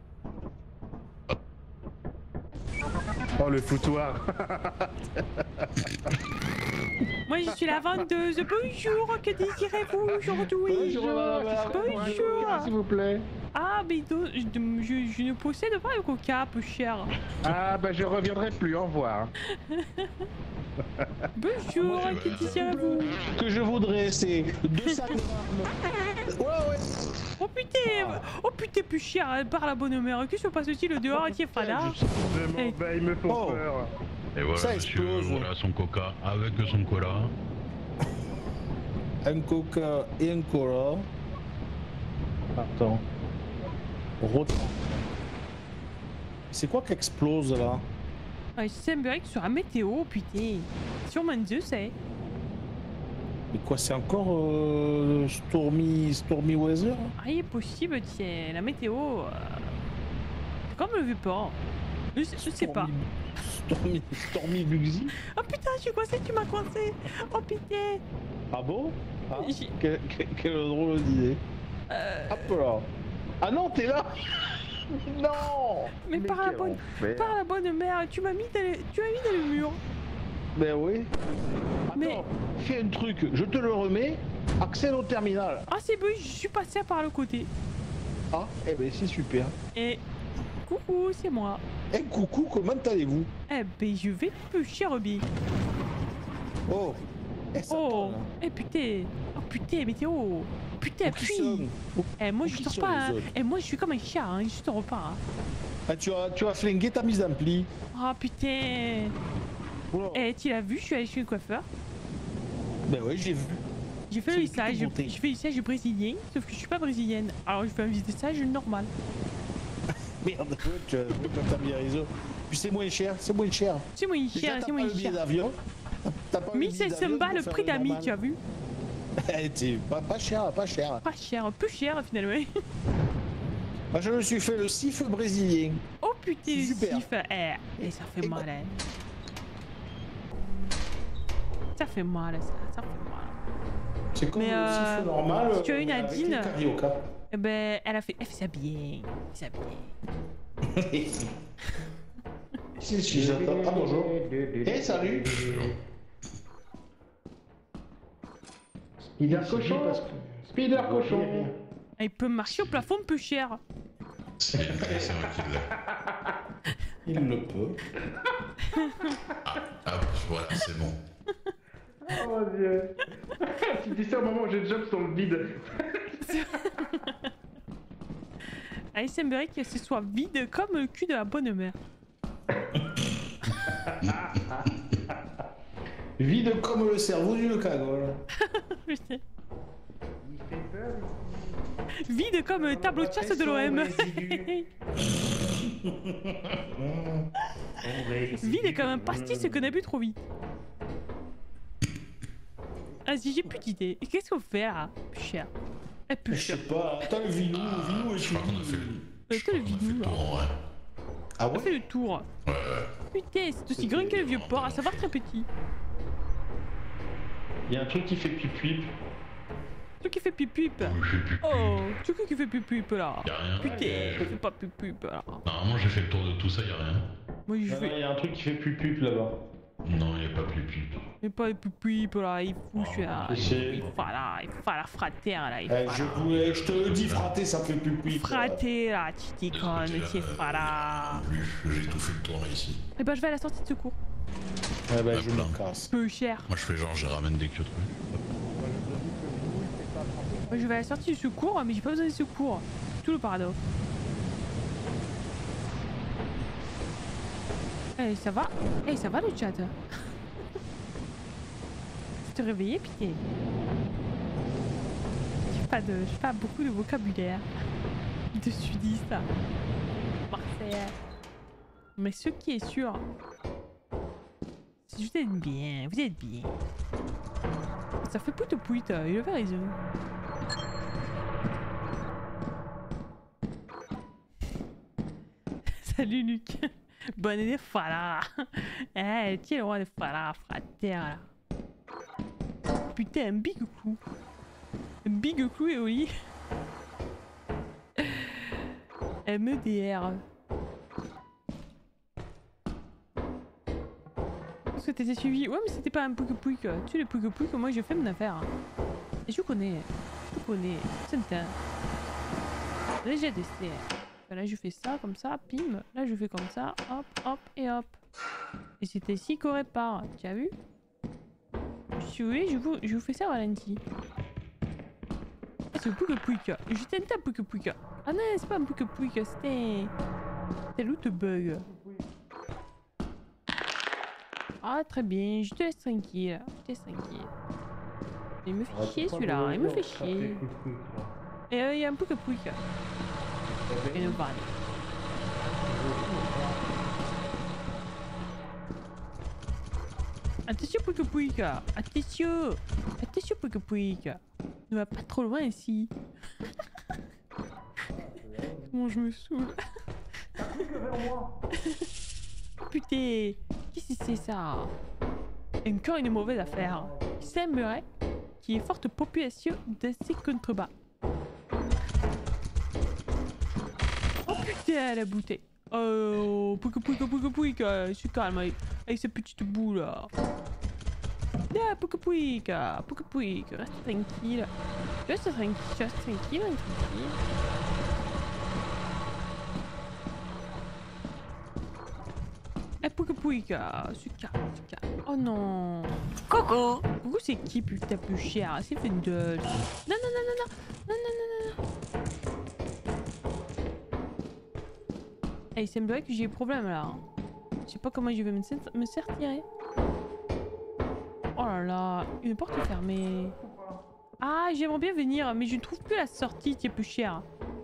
Oh, le foutoir. Moi, je suis la vendeuse. Bonjour, que désirez-vous aujourd'hui? Bonjour. S'il vous plaît. Ah, mais je ne possède pas le coca, peu cher. Ah, bah je reviendrai plus, au revoir. Bonjour, que désirez-vous? Ce que je voudrais c'est 2 sacs d'armes. Ouais. Oh putain, plus cher, par la bonne mère. Que se passe-t-il dehors, qui est fada? Justement, bah ils me font Oh. peur. Et voilà, Ça monsieur, explose. voilà son coca avec son cola. Un coca et un cola. Attends. C'est quoi qui explose là? Ah, il semblerait que sur la météo, putain. Sûrement Dieu sait. Mais quoi, c'est encore stormy weather? Ah, il est possible, tiens, la météo. Comme le vieux port. Je sais pas. Stormy Bugsy? Oh putain, je suis coincé, tu m'as coincé. Oh putain. Ah bon? Ah, J'ai- quelle drôle d'idée. Hop là. Ah non, t'es là. Non. Mais par la bonne mère, tu m'as mis dans le mur. Ben oui. Mais- Attends, fais un truc, je te le remets, accède au terminal. Ah, c'est bon, je suis passé par le côté. Ah, eh ben c'est super. Et coucou, c'est moi. Eh coucou, comment allez-vous? Eh ben, je vais peu cher bien. Oh. Eh, ça Oh, parle, hein. eh putain. Oh putain, météo. Putain, Faut qu'ils puis. sonnent. Eh, moi, faut je qu'ils sors sonnent, pas. les Hein. autres. Eh, moi, je suis comme un chat, hein. Je sors pas. Hein. Ah, tu as flingué ta mise d'ampli. Ah putain. Oula. Eh, tu l'as vu, je suis allé chez le coiffeur. Ben ouais, j'ai vu. J'ai fait C'est le une lissage. toute beauté. Je fais le lissage brésilien, sauf que je suis pas brésilienne. Alors, je fais un lissage normal. Merde, tu as ta mis réseau. Puis c'est moins cher, C'est moins Déjà, cher, t'as c'est pas moins le billet cher. d'avion. T'as pas le billet 1700 d'avion balles pour le faire prix d'amis, normal. tu as vu? Eh, t'es pas cher, pas cher. Pas cher, peu cher finalement. Moi, je me suis fait le sif brésilien. Oh putain, le Super. sif. Eh, ça fait mal, hein. Ça fait mal, ça fait mal. C'est comme Mais, le sif normal. si tu as une avec Nadine- les carioca. Eh ben, elle fait ça bien. Ça bien. Si, j'attends. Ah, bonjour. Eh, salut. Spider cochon. Spider cochon. Ah, il peut marcher au plafond peu cher. C'est vrai qu'il l'a. Il le peut. Ah, voilà, c'est bon. Oh mon dieu. Tu dis ça au moment où je jump sur le vide. Ah, il semblerait que ce soit vide comme le cul de la bonne mère. Vide comme le cerveau d'une cagole. Putain. Vide comme le tableau de chasse de l'OM. Vide comme un pastis qu'on a bu trop vite. Vas-y, j'ai plus d'idées. Qu'est-ce qu'on fait là? Plus cher. Eh, plus Je sais cher. pas. Attends, le vinou est Je crois qu'on a fait T'as le vidou là. Tour, ouais. Ah On a fait le tour. Ouais. Putain, c'est aussi grand que le vieux port, à savoir très petit. Il y a un truc qui fait pipi. Tu qui fait pipi. Je sais plus. Oh, tu qui fait pipi là. Y'a rien. Putain, fais pas pipi là. Normalement, j'ai fait le tour de tout ça, y'a rien. Moi je Il fais. y a un truc qui fait pipi là-bas. Non, y'a pas plus pip. Mais pas de pipi là, il fout celui-là. Je sais. Il fait la frater là. Il Je te le dis, fraté, ça fait pipi. frater là, tu déconnes, c'est pas là. J'ai tout fait le tour là ici. Et bah je vais à la sortie de secours. Ouais, bah, je Hop là. me casse. Peu cher. Moi, je fais genre, je ramène des queues de trucs. Moi je vais à la sortie du secours, mais j'ai pas besoin de secours. C'est tout le paradoxe. Eh, ça va? Eh, ça va le chat? Tu te réveillais, putain? J'ai pas beaucoup de vocabulaire. De sudiste. Marseille. Mais ce qui est sûr, c'est que vous êtes bien, vous êtes bien. Ça fait poute-poute, il avait raison. Salut Luc. Bonne année Fala. Eh, tiens le roi de Fala, frater là. Putain, un big clou. Un big clou et au lit. MEDR. Parce que t'étais suivi. Ouais, mais c'était pas un pouic-pouic. Tu sais, le pouic-pouic, moi je fais mon affaire. Et je connais. C'est un temps. Là, j'ai testé. Là, je fais ça comme ça, pim. Là, je fais comme ça, hop, hop et hop. Et c'était ici qu'on répare. Tu as vu? Si vous voulez, je vous fais ça au ralenti. Ah, c'est le pouic-pouic. Je tentais un pouic-pouic. Ah non, c'est pas un pouic-pouic, c'était l'out bug. Ah, très bien, je te laisse tranquille. Il me fait chier celui-là, il me fait chier. Et il y a un pouic-pouic. Et nous parler. Attention pouic-pouic. Attention pouic-pouic. Ne va pas trop loin ici. Comment je me saoule. Putain, qu'est-ce que c'est ça? Encore une mauvaise affaire. Il semblerait qu'il y ait forte population de ces contrebas. Oh putain, la bouteille. Oh, pouic, je suis calme avec cette petite boule là. Ah, pouic, reste tranquille. Reste tranquille. Eh, pouic, je suis calme. Oh non. Coucou. Coucou, c'est qui putain plus cher? C'est Fendel. Non. Eh, il semblerait que j'ai des problèmes là. Je sais pas comment je vais me sortir. Oh là là, une porte fermée. Ah, j'aimerais bien venir, mais je ne trouve plus la sortie qui est plus chère.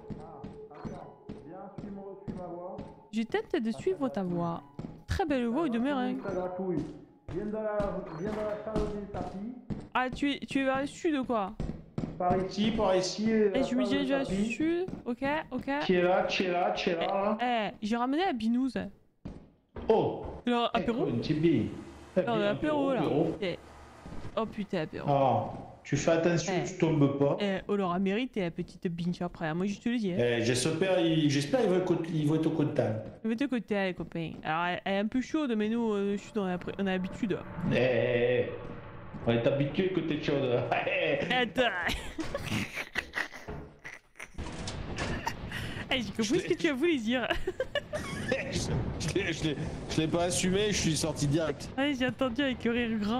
Je tente de suivre ta voix. Très belle voix au demeurant. Viens dans la salle des tapis. Ah, tu es vers le sud ou quoi? Par ici. Eh, je me dirige vers le sud. Ok. Tu es là. Eh, j'ai ramené la binouse. Oh. Alors, apéro? C'est bien. Alors, apéro là. Eh. Oh putain, apéro. Ah, tu fais attention, tu tombes pas. Eh, on l'aura mérité la petite binge après. Moi, je te le dis. Hein. Eh, j'espère qu'ils vont être contents. Je vais te côté, les copains. Alors, elle est un peu chaude, mais nous, on a l'habitude. Eh, on est habitué que t'es chaude. Attends. Eh, j'ai compris ce que tu as voulu dire. Je l'ai pas assumé, je suis sorti direct. Ouais, j'ai entendu avec un rire grand.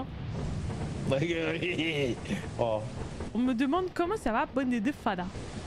Oh. On me demande comment ça va, bonne de fada.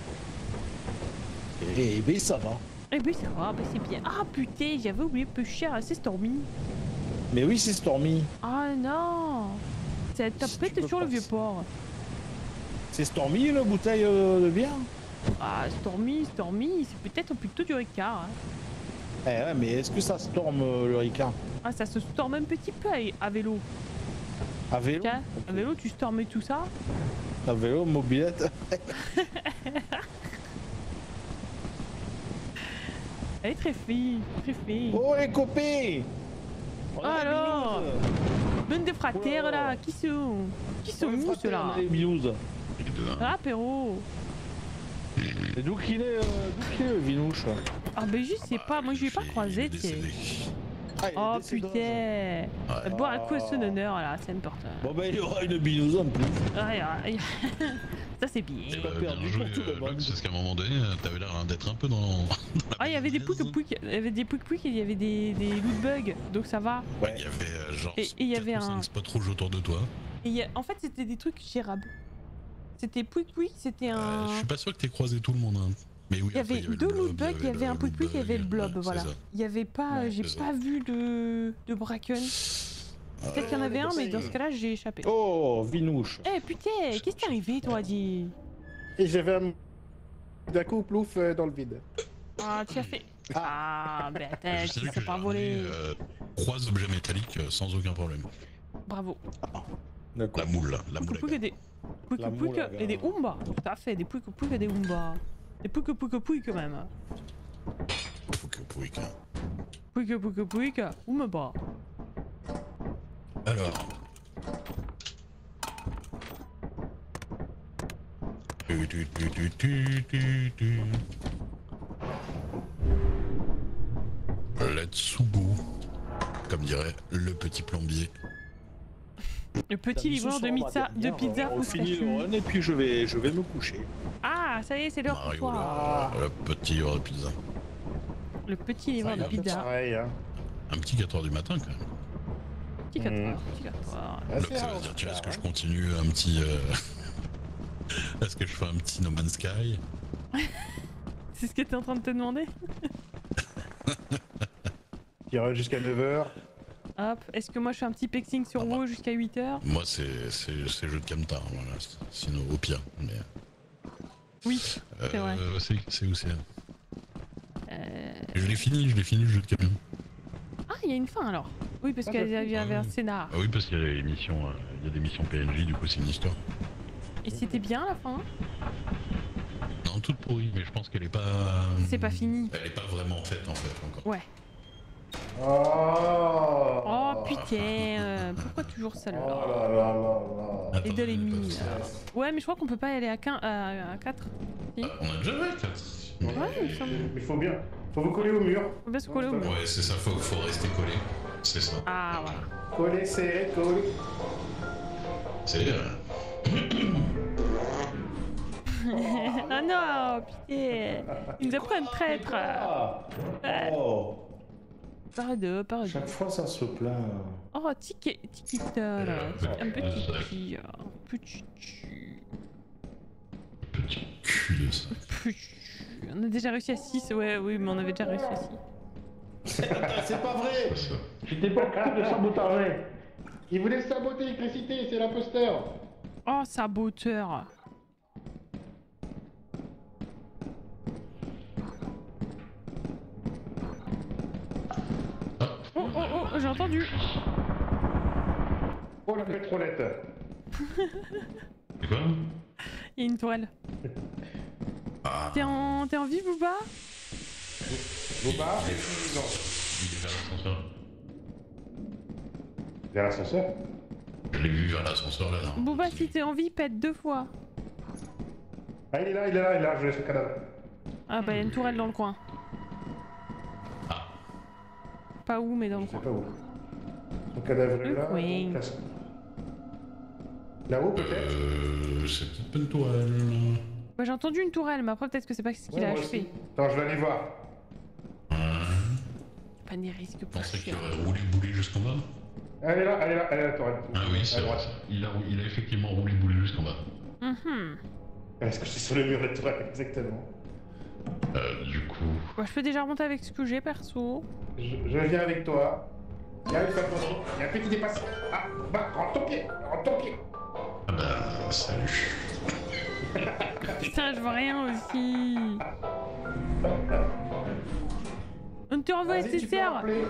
Eh ben ça va. Eh ben ça va, ben c'est bien. Ah putain, j'avais oublié peu cher, c'est Stormy. Mais oui, c'est Stormy. Ah non. C'est la tapette sur le vieux port. C'est Stormy la bouteille de bière? Ah Stormy, c'est peut-être plutôt du Ricard. Hein. Eh ouais, mais est-ce que ça storme le Ricard? Ah ça se storme un petit peu à vélo. À vélo? Tiens, à vélo tu stormais tout ça? À vélo, mobilette. Elle est très fine, très fine. Oh les copains. Alors, bande de frater Oh. là, qui sont où ceux-là? Les Binous. Les deux, hein. Ah, Péro. Et d'où qu'il est le Vinouche? Ah, ben je sais pas, moi je l'ai pas croisé, Il est tu sais. décédé. Ah, il est Oh décédé. putain. Ouais. Boire un coup à son honneur là, c'est important. Bon bah il y aura une Binous en plus. Ouais, ouais. Ça c'est bien. pas perdu Bien joué, pour tout le monde. Lux, parce qu'à un moment donné, t'avais l'air d'être un peu dans. Ah, il y avait des pouic il y avait des pouic et il y avait des loot bugs, donc ça va. Ouais. Il y avait genre Et il y avait 4 ou 5 un- spots rouges autour de toi. Et en fait, c'était des trucs gérables. C'était pouic, c'était Je un. suis pas sûr que t'aies croisé tout le monde. Hein. Mais oui, Il y après, avait le deux blob, loot bugs, il y avait un pouic, il y avait le blob, ouais, voilà. c'est ça. Il y avait pas, Ouais, j'ai c'est pas vu de Bracken. Peut-être qu'il y en avait un, mais dans ce cas-là, j'ai échappé. Oh, Vinouche. Eh putain, qu'est-ce qui t'est arrivé, toi, dit? Et j'avais un... d'un coup, plouf, dans le vide. Ah, tu as fait. Ah, ben attends, Je sais tu que sais j'ai pas ramené, volé. 3 objets métalliques sans aucun problème. Bravo. D'accord. La moule, la moule. Pouic et des. Pouic La pouic moulaga. et des Umba. Tout à fait, des pouic et des Umba. Des pouic quand même. Pouic. Pouic, Umba. Alors. Let's go. Comme dirait le petit plombier. Le petit livreur de pizza On finit le moustachu. run et puis je vais me coucher. Ah, ça y est, c'est l'heure pour Mario, toi. le petit livreur de pizza. Le petit livreur de Un peu pizza. pareil, hein. Un petit 4h du matin quand même. Petit 4 heures, petit 4 heures. Ah, Donc c'est ça rare, veut dire, tu vois, est-ce que hein. je continue un petit... Est-ce que je fais un petit No Man's Sky? C'est ce que t'es en train de te demander? Qui ira jusqu'à 9h. Hop, est-ce que moi je fais un petit pexing sur Ah bah. WoW jusqu'à 8h? Moi c'est jeu de camtar, voilà. Sinon au pire. Mais, Oui, c'est vrai. c'est où c'est? Je l'ai fini le jeu de camion. Ah, il y a une fin alors. Oui, parce Ah, qu'il y j'avoue, avait un scénar. Ah oui, parce qu'il y a des missions, PNJ, du coup c'est une histoire. Et c'était bien la fin? Non, toute pourrie, mais je pense qu'elle est pas... C'est pas fini. Elle est pas vraiment faite en fait encore. Ouais. Oh, Oh putain, pourquoi toujours Oh celle-là? là là là là. Attends, Et de l'émile. parce que- Ouais, mais je crois qu'on peut pas y aller à 4. Si. On a déjà fait 4. Ouais, il me semble. Il faut bien. Faut vous coller au mur. Faut bien se coller au mur. Ouais, c'est ça, faut rester collé. C'est ça. Ah, voilà. Coller, serrer, coller. C'est... Ah non, putain. Il nous a pris un traître. Ah. Oh. Pardon. Chaque fois ça se plaint. Oh, Tikita, là. Un petit petit Petit cul de ça. On a déjà réussi à 6, ouais, oui, mais on avait déjà réussi à 6. C'est pas vrai. Ça. J'étais pas occupé de sabotage. Il voulait saboter l'électricité, c'est l'imposteur. Oh, saboteur. Oh, j'ai entendu. Oh la pétrolette. C'est quoi? Il y a une toile. Ah, T'es en vie, Booba? Boba, non. il est vers l'ascenseur. Vers l'ascenseur. Je l'ai vu vers l'ascenseur là. Non. Booba, si t'es en vie, pète 2 fois. Ah, il est là, je laisse le cadavre. Ah bah, il y a une tourelle dans le coin. Ah. Pas où, mais dans le Je sais coin. pas où. Son cadavre est là. Oui. donc là-haut peut-être. C'est peut-être pas une tourelle. Bah, j'ai entendu une tourelle, mais après, peut-être que c'est pas ce qu'il Ouais, a moi achevé. aussi. Attends, je vais aller voir. Pas des risques Je pour pensais qu'il chien. aurait roulé jusqu'en bas. Elle est là, la tourelle. Ah oui, c'est À vrai. droite. Il a effectivement roulé jusqu'en bas. Mhm. Est-ce que c'est sur le mur de la tourelle exactement? Du coup. Bah, je peux déjà remonter avec ce que j'ai, perso. Je viens avec toi. Il y a une attention, il y a un petit dépassement. Ah, bah, rentre ton pied. Ah bah, salut. Putain, je vois rien aussi. On ne te renvoie Vas-y, tu peux nécessaire. rappeler.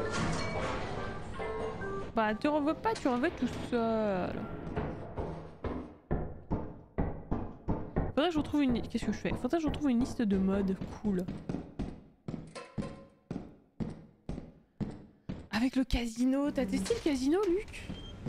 Bah, te renvoie pas, tu renvoies tout seul. Faudrait que je retrouve une... Qu'est-ce que je fais? Faudrait que je retrouve une liste de modes cool. Avec le casino, t'as testé le casino, Luc?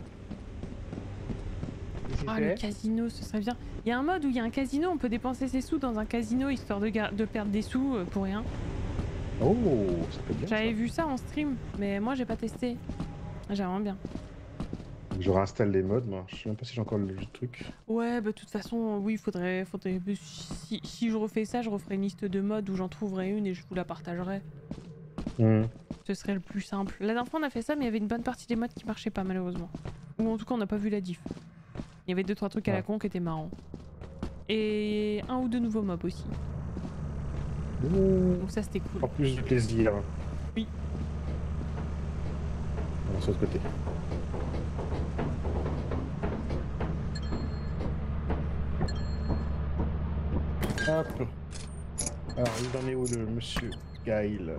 Ah, le casino, ce serait bien. Il y a un mode où il y a un casino, on peut dépenser ses sous dans un casino histoire de perdre des sous pour rien. Oh, ça peut bien. J'avais vu ça en stream, mais moi j'ai pas testé. J'aimerais bien. Je réinstalle les modes, moi. Je sais même pas si j'ai encore le truc. Ouais, bah de toute façon, oui, faudrait... Si je refais ça, je referai une liste de modes où j'en trouverai une et je vous la partagerai. Ce serait le plus simple. La dernière fois on a fait ça, mais il y avait une bonne partie des modes qui marchaient pas malheureusement. Ou en tout cas on n'a pas vu la diff. Il y avait 2-3 trucs à la con qui étaient marrants. Et 1 ou 2 nouveaux mobs aussi. Donc ça c'était cool. En plus du plaisir. Oui. On va sur l'autre côté. Hop. Alors il en est où le monsieur Gail?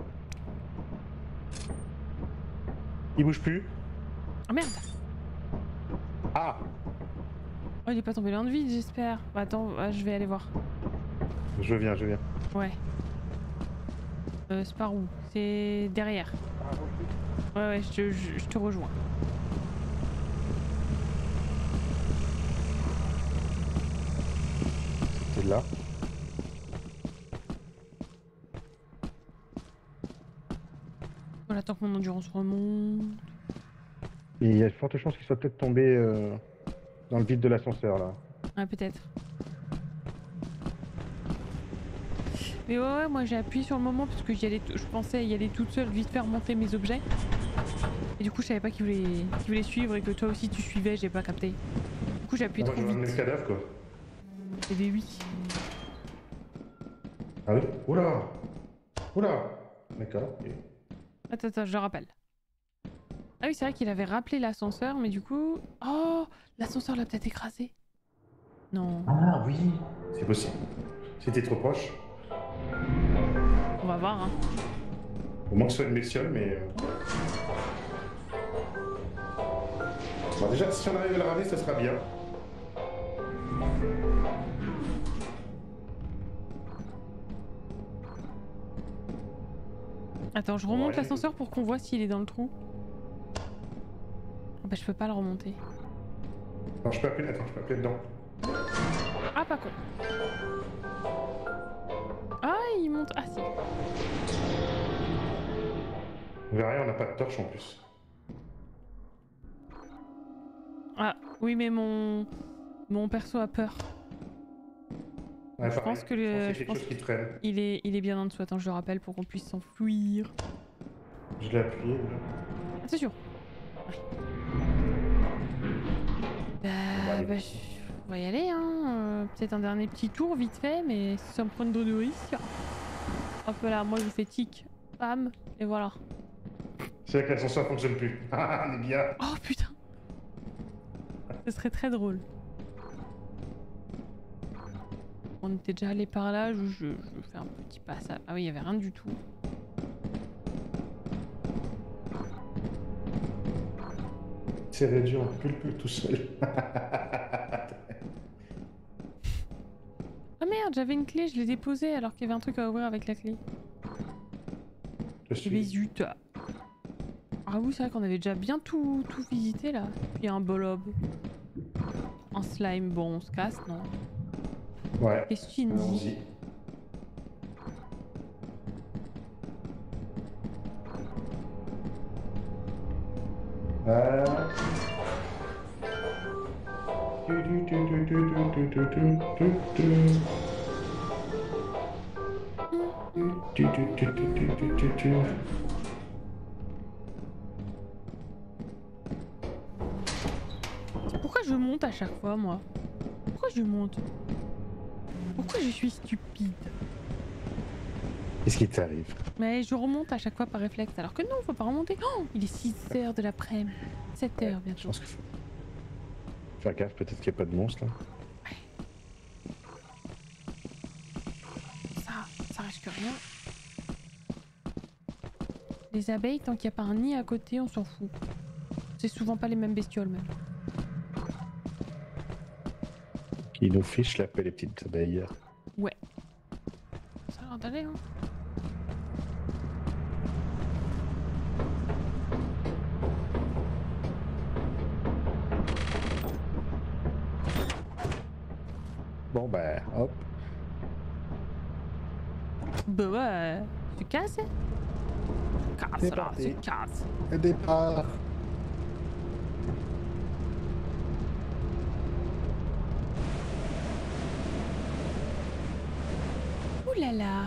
Il bouge plus? Ah merde! Ah! Oh, il est pas tombé dans le vide, j'espère. Bah, attends, je vais aller voir. Je viens. Ouais. C'est par où? C'est derrière. Ouais, je te rejoins. C'était là. Voilà, tant que mon endurance remonte. Et il y a de fortes chances qu'il soit peut-être tombé dans le vide de l'ascenseur là. Ouais, peut-être. Mais ouais, moi j'ai appuyé sur le moment parce que je pensais y aller toute seule, vite faire monter mes objets. Et du coup, je savais pas qu'il voulait suivre et que toi aussi tu suivais, j'ai pas capté. Du coup, j'ai appuyé trop vite. Le cadavre quoi. Et des oui. Ah oui? Oula! Oula! D'accord. Okay. Attends, je le rappelle. Ah oui, c'est vrai qu'il avait rappelé l'ascenseur, mais du coup... Oh! L'ascenseur l'a peut-être écrasé. Non. Ah oui! C'est possible. C'était trop proche. On va voir, hein. Au moins que ce soit une bestiole, mais... Bon, déjà, si on arrive à le ramener, ça sera bien. Attends, je remonte l'ascenseur pour qu'on voit s'il est dans le trou. Oh, bah, je peux pas le remonter. Non, je peux appeler... Attends, je peux appeler dedans. Ah, pas con. Ah, il monte... Ah, si. On verra rien, on n'a pas de torche en plus. Ah, oui, mais mon perso a peur. Ouais, je pense que quelque chose qui traîne. Il est bien en dessous. Attends, je le rappelle pour qu'on puisse s'enfuir. Je l'ai appuyé. Attention. Ouais. Bah, on va y aller, hein. Peut-être un dernier petit tour vite fait, mais sans prendre de risques. Hop là, moi je fais tic, bam, et voilà. C'est vrai que l'ascenseur fonctionne plus. Ah, on est bien. Oh putain. Ce serait très drôle. On était déjà allé par là, je fais un petit passage. Ah oui, il y avait rien du tout. C'est réduit en pulpe tout seul. Ah merde, j'avais une clé, je l'ai déposée alors qu'il y avait un truc à ouvrir avec la clé. Je Mais zut. Ah oui, c'est vrai qu'on avait déjà bien tout visité là. Puis un bolob. Un slime, bon, on se casse, non? Ouais. Qu'est-ce que tu dis? Pourquoi je monte à chaque fois, moi? Pourquoi je monte? Pourquoi je suis stupide? Qu'est-ce qui t'arrive? Mais je remonte à chaque fois par réflexe, alors que non, faut pas remonter. Oh, il est 6h de l'après-midi. 7h bientôt. Je pense qu'il faut faire gaffe, peut-être qu'il n'y a pas de monstre là. Ouais. Ça risque rien. Les abeilles, tant qu'il n'y a pas un nid à côté, on s'en fout. C'est souvent pas les mêmes bestioles même. Qui nous fiche la paix les petites abeilles. Ouais. Ça a l'air d'aller, hein. Bon bah, hop. Bah ouais, tu casses. Casse C'est là, parti. tu casses. Le départ. Ouh là là.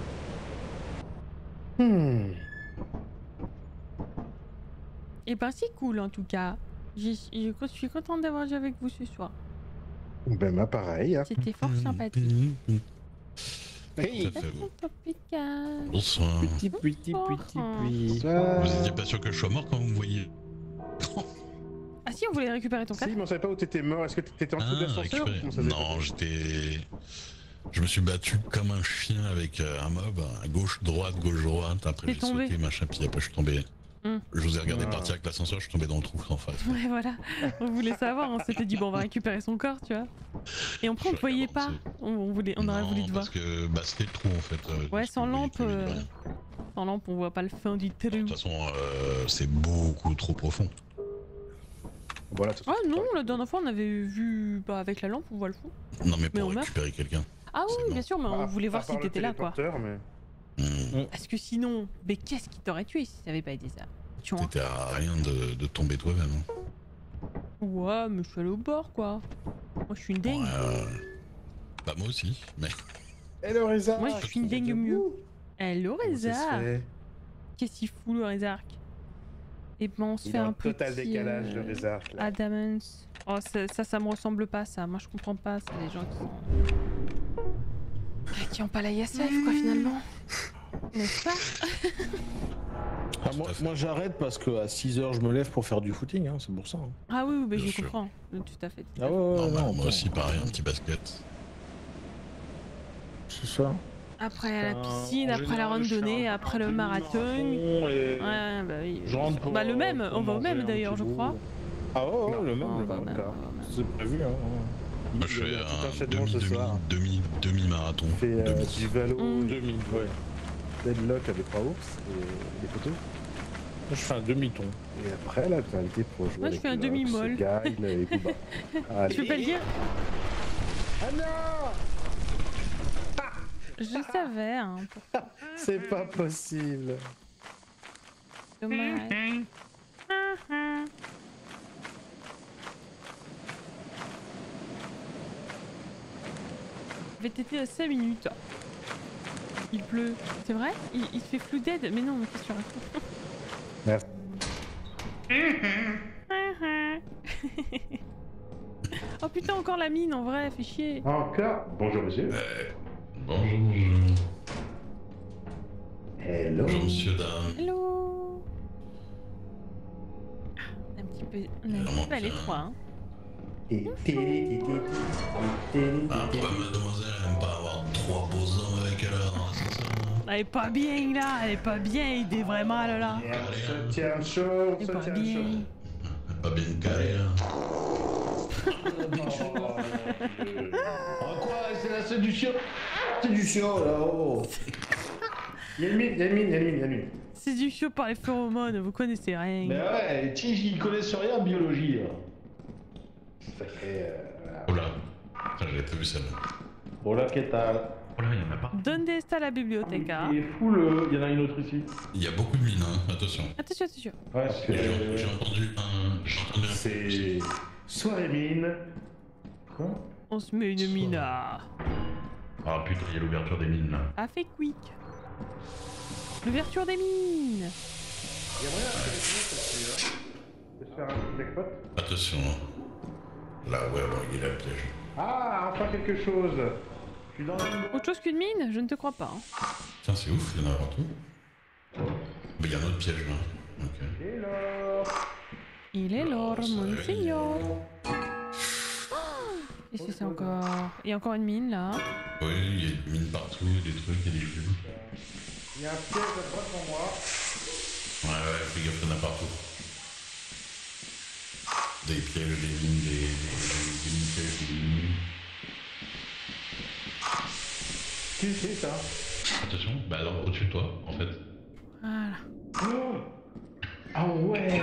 Et ben c'est cool en tout cas. Je suis contente d'avoir joué avec vous ce soir. Ben moi pareil. Hein. C'était fort sympathique. Hey. Tout à fait, vous. Tropical. Bonsoir. Petit. Ça... Vous étiez pas sûr que je sois mort quand vous me voyez? Ah si, on voulait récupérer ton Si, casque. mais on savait pas où t'étais mort. Est-ce que t'étais en dessous de l'ascenseur? récupéré. Comment ça s'est Non, je me suis battu comme un chien avec un mob, à gauche, droite, après T'es j'ai tombé. sauté, machin, puis après je suis tombé. Hmm. Je vous ai regardé Ah. partir avec l'ascenseur, je suis tombé dans le trou en face. Ouais, voilà. On voulait savoir, on s'était dit, bon, on va récupérer son corps, tu vois. Et après, on ne te voyait pas. On aurait voulu te voir. parce que bah, c'était le trou en fait. Ouais, parce sans que lampe, vous voyez plus vite, sans lampe, on voit pas le fin du trou. De toute façon, c'est beaucoup trop profond. Voilà, Ah non, la dernière fois, on avait vu, bah, avec la lampe, on voit le fond. Non, mais Mais pour on meurt. récupérer quelqu'un. Ah C'est oui, bon. bien sûr, mais on voulait voir si t'étais là, quoi. Mais... Parce que sinon, mais qu'est-ce qui t'aurait tué si ça avait pas été ça? Tu vois. T'étais à rien de tomber toi-même. Hein. Ouais, mais je suis allé au bord, quoi. Moi, je suis une dingue. Bah, moi aussi, mais. Hello Reza. Moi, je suis une dingue mieux. Hello, Comment ça se Reza. fait? Qu'est-ce qu'il fout, le Rezark? Et ben, on se Il fait est un en petit... total décalage, le Rezark, là. Adamants. Oh, ça me ressemble pas, ça. Moi, je comprends pas. C'est des gens qui sont... qui ont pas la ISF, quoi, finalement. N'est-ce pas? Ah, moi j'arrête parce que à 6h je me lève pour faire du footing, hein, c'est pour ça. Hein. Ah oui, mais Bien je sûr. comprends. Tout à fait. Ah ouais, Normal, non, moi bon, aussi, pareil, un petit basket. C'est ça. Après la piscine, En après la général, je fais randonnée, un après le peu de marathon. et Ouais, bah oui. je rentre pour, Bah le même, pour on va au manger même un d'ailleurs, petit je bout. crois. Ah ouais, le même, On le va au même. même, on va au même. C'est prévu, hein. Moi, je Il y fais a tout un enchaînement ce soir. demi-marathon. On fait Demi. du vélo, 2000, ouais. deadlock avec 3 ours et des photos. Moi je fais un demi-ton. Et après, là, vous invité pour jouer Moi, je avec fais un Lox, demi-molle. Guile et Booba. Allez. Tu peux pas le dire? Ah non! Je savais, hein. C'est pas possible. Dommage. VTT à 5 minutes. Il pleut. C'est vrai? Il se fait flou dead? Mais non, mais qu'est-ce que tu racontes? Merci. Oh putain, encore la mine en vrai, fait chier. Encore? Bonjour, monsieur. Bonjour. Hello. Bonjour, monsieur, dame. Hello. Ah, on a un petit peu à l'étroit, hein. Ah, pourquoi mademoiselle aime pas avoir 3 beaux hommes avec elle dans l'ascenseur? Elle est pas bien là, elle est pas bien, il est vraiment là. On se tient chaud, on Elle est se pas tient bien. chaud. Pas bien calé, là. Ah quoi, c'est la séduction? Séduction là, oh. Il y a une mine, il y a une mine, il y a une mine, il y a une mine. C'est du chaud par les phéromones, vous connaissez rien. Mais ouais, Tige il connaît sur rien en biologie là. Sacré. Oh là. Putain, j'avais pas vu celle-là. Hola, qu'est-ce Oh là, il y en a pas. Donde está la biblioteca? Il est fou le. Il y en a une autre ici. Il y a beaucoup de mines, hein. Attention. Attention, attention. Ouais, Parce que J'ai entendu un. c'est soirée mine. Quoi? On se met une mine à... Ah putain, il y a l'ouverture des mines là. à fait quick. L'ouverture des mines. Il y a moyen de faire un petit jackpot. Attention. Là, ouais, bon, il est là le piège. Ah, enfin quelque chose. Je suis dans une... Autre chose qu'une mine? Je ne te crois pas. hein. Tiens, c'est ouf, il y en a partout. Mais il y a un autre piège là. Ok. Hello. Il est l'or, ça mon va, seigneur. Qu'est-ce que c'est encore? Il y a encore une mine là. Oui, il y a des mines partout, des trucs, il y a des jeux. Il y a un piège à droite pour moi. Ouais, fais gaffe, il y en a partout. Des pièges, des mines, des mines pièges, des mines. Qui c'est ça? Attention, bah alors au-dessus de toi, en fait. Voilà. Oh. Ah ouais.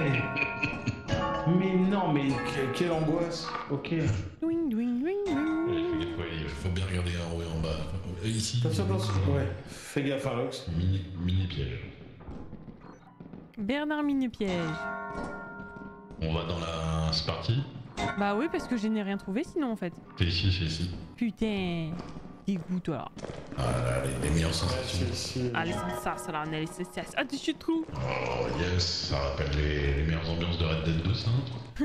Mais non, mais quelle angoisse. Ok. Douing, douing, douing, douing. Fais gaffe, ouais, il faut bien regarder en haut et en bas. Ici, Attention. Ouais, fais gaffe, Alox. mini piège. Bernard mini-piège. On va dans la... C'est parti. Bah oui, parce que je n'ai rien trouvé sinon en fait. C'est ici. Putain. Dégoût toi. Ah là, les meilleures sensations. Allez, sans ça, là, on est les CCS. Ah, tu trou. Oh yes, ça rappelle les meilleures ambiances de Red Dead 2, ça.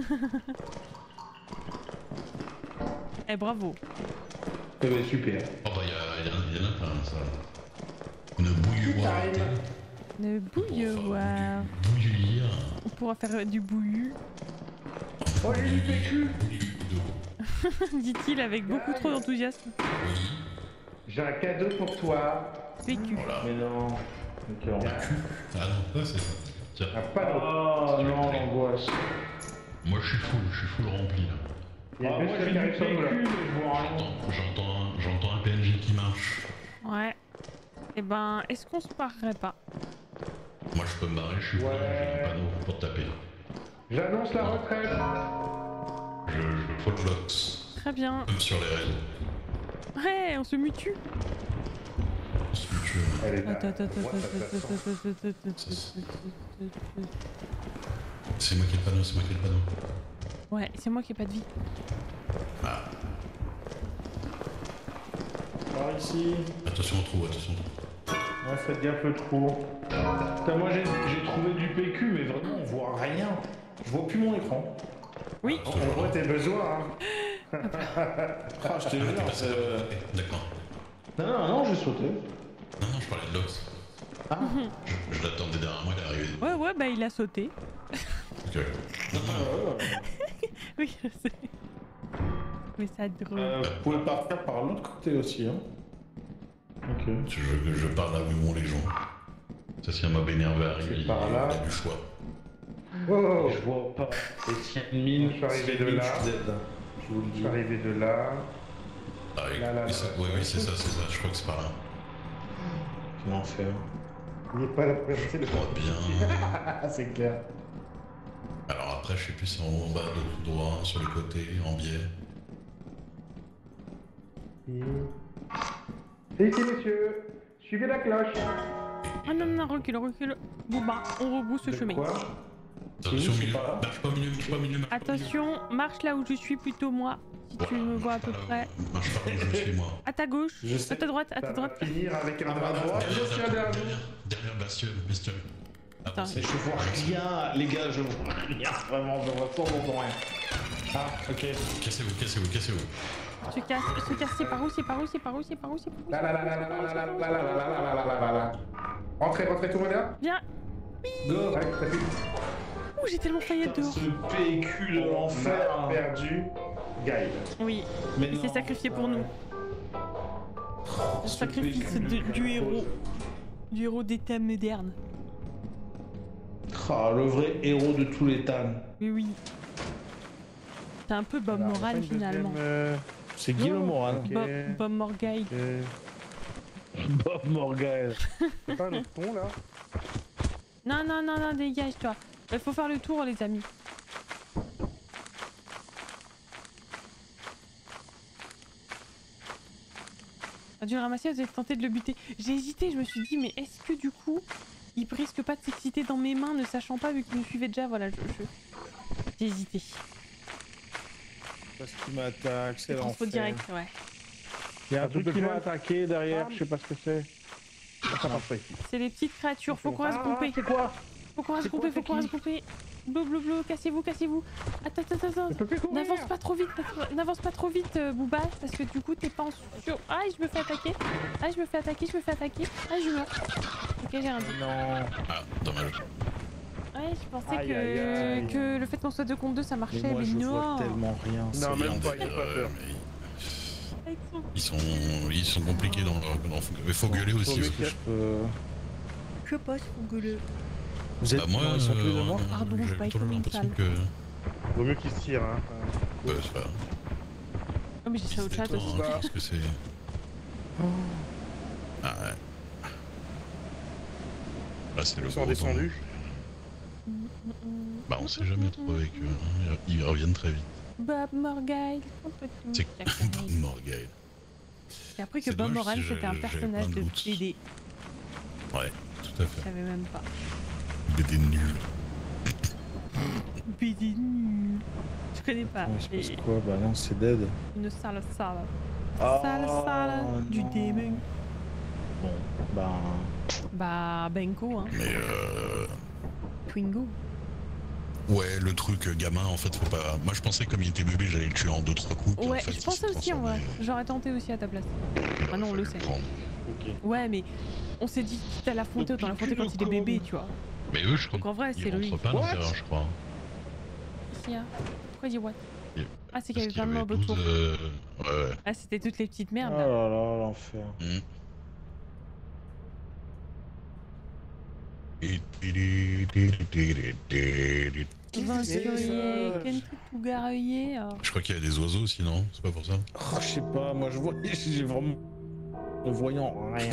Eh, bravo. Eh ben super. Oh bah y en a plein, ça. Une bouilloire. Le bouilloire. Bouillir. On pourra faire du bouillu. Oh, j'ai du PQ. Dit-il avec beaucoup trop d'enthousiasme. J'ai un cadeau pour toi. PQ. Voilà. Mais non. Ok, Ah non, ça c'est ça. Tiens. Un panneau. Oh non, l'angoisse. Moi je suis full rempli là. Il y a Ah, une moi bestiole j'ai qui du arrive sur nous là. PQ, mais je vois rien. J'entends un PNJ qui marche. Ouais. Eh ben, est-ce qu'on se barrerait pas? Moi je peux me barrer, je suis full, j'ai un panneau pour taper. J'annonce la retraite. Je folklox. Très bien. Comme sur les réseaux. Ouais, on se mutue. Elle est là. Attends. C'est moi qui ai le panneau, Ouais, c'est moi qui ai pas de vie. Ah, Par ici. attention au trou. Ouais, faites gaffe le trou. Putain, moi j'ai trouvé du PQ, mais vraiment on voit rien. Je vois plus mon écran. Oui. On voit tes besoins, hein. Ah, je te jure, D'accord. Non, j'ai sauté. Non, je parlais de l'Ox. Ah. Je l'attendais derrière moi, il est arrivé. Ouais, bah il a sauté. Ok. Oui, je sais. Mais ça drôle. Vous pouvez partir par l'autre côté aussi, hein. Ok. Je parle là où vont les gens. Ça, si un mob énervé arrive, il par là. y a du choix. Oh, Je vois pas. Et s'il y a une mine, Je suis arrivé s'il y a une de mine, là. je suis dead. Je vous le je dis. suis arrivé de là. Ah, oui, Là, oui, c'est ça, je crois que c'est par là. Comment faire? Il n'est pas la priorité de Je crois bien. Ah, c'est clair. Alors après, je sais plus si en haut, en bas, de tout droit, sur les côtés, en biais. C'est ici, monsieur. Suivez la cloche. Ah non, recule. Bon bah, on rebrousse le chemin. Quoi? Attention au c'est milieu. pas là. Marche pas au milieu, marche pas au milieu. Attention, marche là où je suis plutôt moi. Si tu me vois à peu près. Marche pas où je suis moi. À ta gauche, Je sais. à ta droite. Ça va finir avec un bras droit. Derrière bestiole. Attends. Mais je vois rien, les gars, je vois rien. Vraiment, je vois pas mon rien. Ah, ok. Cassez-vous. Se casse, c'est par où? Là. Rentrez, tout le monde là. Viens. Go. Allez, ça fait. Ouh, j'ai tellement failli être dehors. Ce PQ de On l'enfer. a perdu Guide. Oui, Mais il s'est non. sacrifié pour nous. Le Ce sacrifice PQ, du héros. Du héros des thèmes modernes. Ah, le vrai héros de tous les temps. Oui. C'est un peu Bob Moran finalement. C'est Guillaume Moran. Ok. Bob Morgay. Bob Morgan. C'est pas un autre pont là? Non, dégage-toi. Il faut faire le tour, les amis. On a dû le ramasser, vous avez tenté de le buter. J'ai hésité, je me suis dit, mais est-ce que du coup, il risque pas de s'exciter dans mes mains, ne sachant pas, vu qu'il me suivait déjà. Voilà, j'ai hésité. Parce qu'il m'attaque, c'est Transfo l'enfer. direct, ouais. Il y a un truc qui m'a jeune. attaqué derrière, je sais pas ce que c'est. Ça passe pas ici. C'est les petites créatures, faut qu'on reste groupés. C'est quoi? Faut qu'on reste groupés, Bleu, cassez-vous. Attends. Je peux plus courir. N'avance pas trop vite, Booba, parce que du coup t'es pas en sur. Aïe, je me fais attaquer. Aïe, je meurs. Ok, j'ai rien dit. Non. Ah, dommage. Ouais, je pensais Aïe, aïe, aïe. que le fait qu'on soit 2 contre 2 ça marchait, Mais moi, je non. vois tellement rien. Non, C'est même bien pas, il a pas délire, peur. mais ils sont compliqués dans leur... Il faut gueuler aussi. Faut parce que gueuler. Que passe, mon gueuleux. Vous êtes Bah moi, ils sont tous les morts. Pardon, je j'ai pas plutôt été l'impression sale. que... Vaut mieux qu'il se tire, hein. c'est pas... Oh, mais j'ai ça au chat Détends, aussi. hein, parce que c'est... Ah ouais. Là c'est le Ils sont gros descendus. Bah on sait jamais trop avec eux, hein. Ils reviennent très vite. Bob Morgay, C'est Morgay. J'ai appris que C'est Bob dommage, Moran si c'était un j'avais personnage plein de de doutes. BD. Ouais, tout à Je fait. savais même pas. BD nul. BD nul. Je connais pas. Ouais, il se Et passe quoi? Bah non, c'est dead. une sale sale. Ah, Sale du non. démon. Bon, bah... Bah, Benko, hein. Mais Twingo. ouais, le truc gamin, en fait, faut pas. Moi, je pensais comme il était bébé, j'allais le tuer en 2-3 coups. puis Ouais, en fait, je il pensais s'est aussi en vrai. transformé. J'aurais tenté aussi à ta place. Ah non, on le sait. Prendre. Ok. Ouais, mais on s'est dit quitte à l'affronter, autant l'affronter quand il est bébé, tu vois. Mais eux, je crois Donc en vrai, qu'ils c'est lui. rentrent pas à What l'intérieur, je crois. Qu'est-ce qu'il y a Pourquoi il dit what Et- Ah, c'est qu'il y Parce avait plein de mobs autour. Ouais. Ah, c'était toutes les petites Oh merdes là là. là, l'enfer. Hmm. Venturier, Kentucky Tougareuillet. Je crois qu'il y a des oiseaux sinon, c'est pas pour ça. Oh, je sais pas, moi je vois, j'ai vraiment... En voyant rien.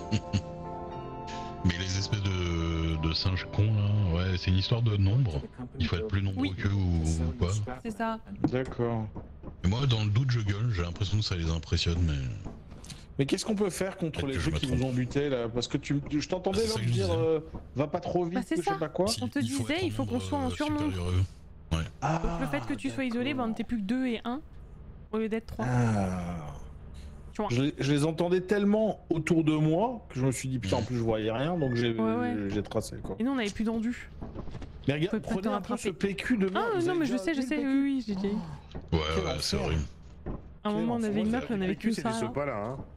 Mais les espèces de singes cons là, ouais, c'est une histoire de nombre. Il faut être plus nombreux Oui. qu'eux ou pas. C'est ça. D'accord. Et moi, dans le doute, je gueule, j'ai l'impression que ça les impressionne, mais. Mais qu'est-ce qu'on peut faire contre Peut-être les que je trucs qui me vous trompe. ont buté là? Parce que je t'entendais Ah, c'est là ça me que je dire disais. va pas trop Bah, vite, c'est que je sais ça. pas quoi. Si, On te il faut disait, être en il faut qu'on nombre, soit en surnombre. supérieur à eux. Ah, Donc le fait que tu sois isolé, bah on n'était plus que 2 et 1 au lieu d'être 3. Ah. Tu vois. Je les entendais tellement autour de moi que je me suis dit putain en plus je voyais rien donc j'ai Ouais. tracé quoi. Et nous on avait plus d'endu. Mais regarde, Peut pas te prenez un peu rattraper. ce PQ de merde. Ah vous non avez mais je déjà sais, vu le PQ? oui, j'ai déjà eu. Ouais, Quel ouais, c'est enfer. horrible. À un moment on avait une map, on avait Le cul, que c'est ça. des là. sopas là, hein.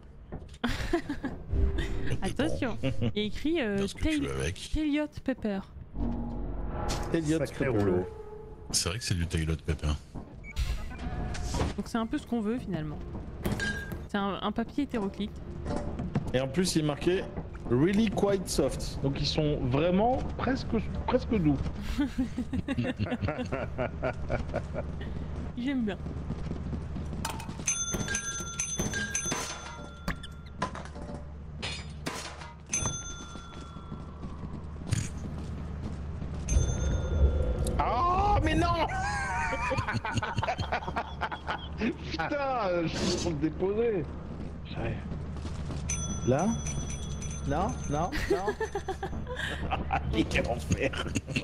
Attention, il y a écrit Parce que tu veux avec. Elliot Pepper. Elliot Sacré Pepper. rouleau. C'est vrai que c'est du Taylor Pepper. Donc c'est un peu ce qu'on veut finalement. C'est un papier hétéroclite. Et en plus il est marqué really quite soft. Donc ils sont vraiment presque doux. J'aime bien. Ah mais non. Putain, je suis pour le déposer. Là? Non, non, non. Quel enfer.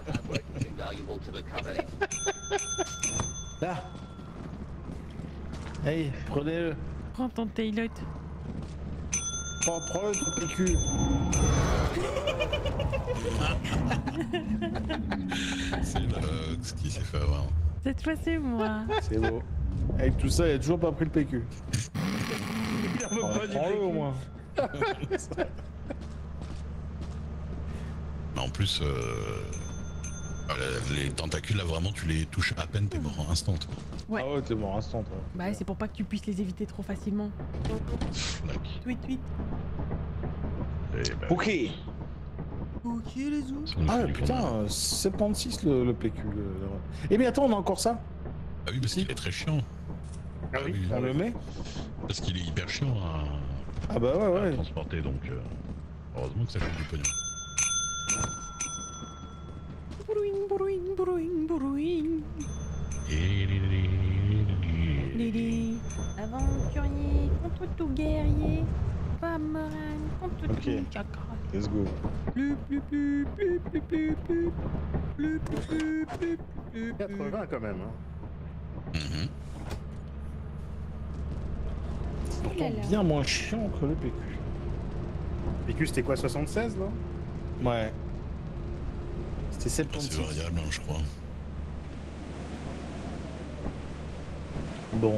Là. Hey, prenez-le. Prends ton Taylor. Prends-le ton PQ. C'est Lox qui s'est fait avoir. Cette fois c'est moi. C'est beau. Avec tout ça, il a toujours pas pris le PQ. Il en veut pas du Prends-le au PQ. moins. Mais en plus, les tentacules là, vraiment, tu les touches à peine, t'es mort en instant. Quoi. Ouais. Ah ouais, t'es mort instant. Toi. Bah c'est pour pas que tu puisses les éviter trop facilement. Flac. Tweet tweet. Et bah, Ok. Ok les zoos. ça nous Ah fait du bien. putain, 76 le PQ. Eh mais attends, on a encore ça. Ah oui, parce qu'il est très chiant. Ah oui, On le met. Parce qu'il est hyper chiant Ah bah ouais, à ouais. transporter, donc heureusement que ça coûte du pognon. Brouing, brouing, brouing, brouing. Lili, aventurier contre tout guerrier. Pamoran contre Ok. tout chakra. Let's go. Plus, plus, plus, plus, plus, plus, plus. Plus, plus, plus, plus, plus, plus. 80 quand même. Hein. Mhm. Pourtant bien moins chiant que le PQ. PQ c'était quoi, 76 non? Ouais. C'était C'est 76. variable, hein, je crois. Bon.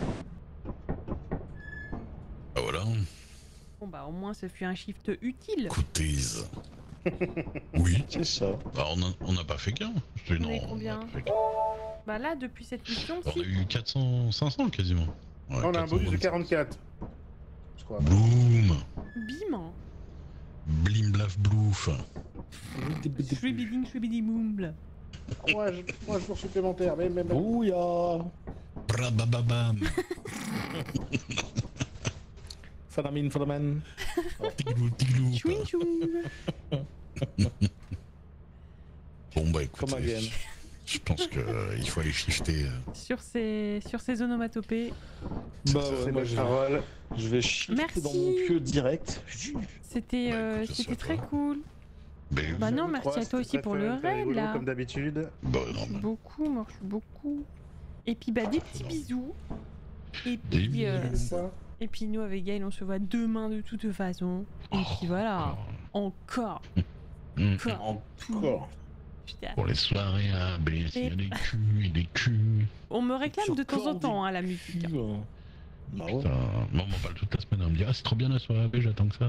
Ah voilà, Bon bah au moins ce fut un shift utile. écoutez. Oui, C'est ça. bah, on n'a pas fait qu'un. Je dis On est non, combien n'a pas fait qu'un. Bah là depuis cette mission, On a si. eu 400, 500 quasiment. Ouais, On a un bonus de 400. 44. Je crois. Boum. Bim. Blim blaf blouf. Shwibiding shwibidi-boomble. 3 jours supplémentaires. Mais. Bouya. Brabababam. Fadamin, fadaman. Tiglou, tiglou. Chouin chouin. Bon bah Comme écoutez, again. Je pense qu'il faut aller shifter. sur ces onomatopées. Bah C'est ouais, moi bonne parole. je vais chier Merci. dans mon pieu direct. C'était Bah, écoute, c'était ça très va. cool. Mais Bah non, Vous merci trois, à toi c'était aussi pour le très fun, raid rigolo, là. Comme d'habitude. bah non, Beaucoup, merci beaucoup. Et puis bah des petits bisous. Et Des puis, bisous. et puis nous avec Gaël on se voit demain de toute façon. Et puis voilà, encore. Encore. Putain. Pour les soirées à baisser des culs et des culs. On me réclame de temps en temps hein, la musique. Bah ouais. Putain, moi on m'en parle toute la semaine, on me dit ah c'est trop bien la soirée AB, j'attends que ça.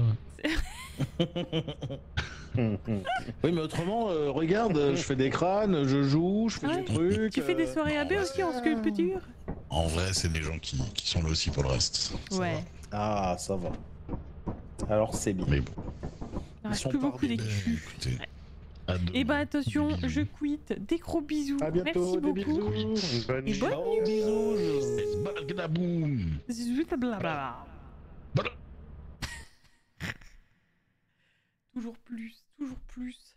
Oui, mais autrement, regarde, je fais des crânes, je joue, je fais Ouais. des trucs. Tu fais des soirées AB aussi en sculpture? En vrai c'est des gens qui sont là aussi pour le reste. Ça Ouais. va. Ah, ça va. Alors c'est bien. Mais bon, Il reste sont plus pas beaucoup des ben, culs. écoutez. Ouais. à demain. Et bah attention, Des bisous. je quitte. Des gros bisous. À bientôt, Merci des beaucoup. bisous. Bonne Et nuit. bonne nuit. Bisous. Balgadaboum. Zut, blablabla. Voilà. Toujours plus, toujours plus.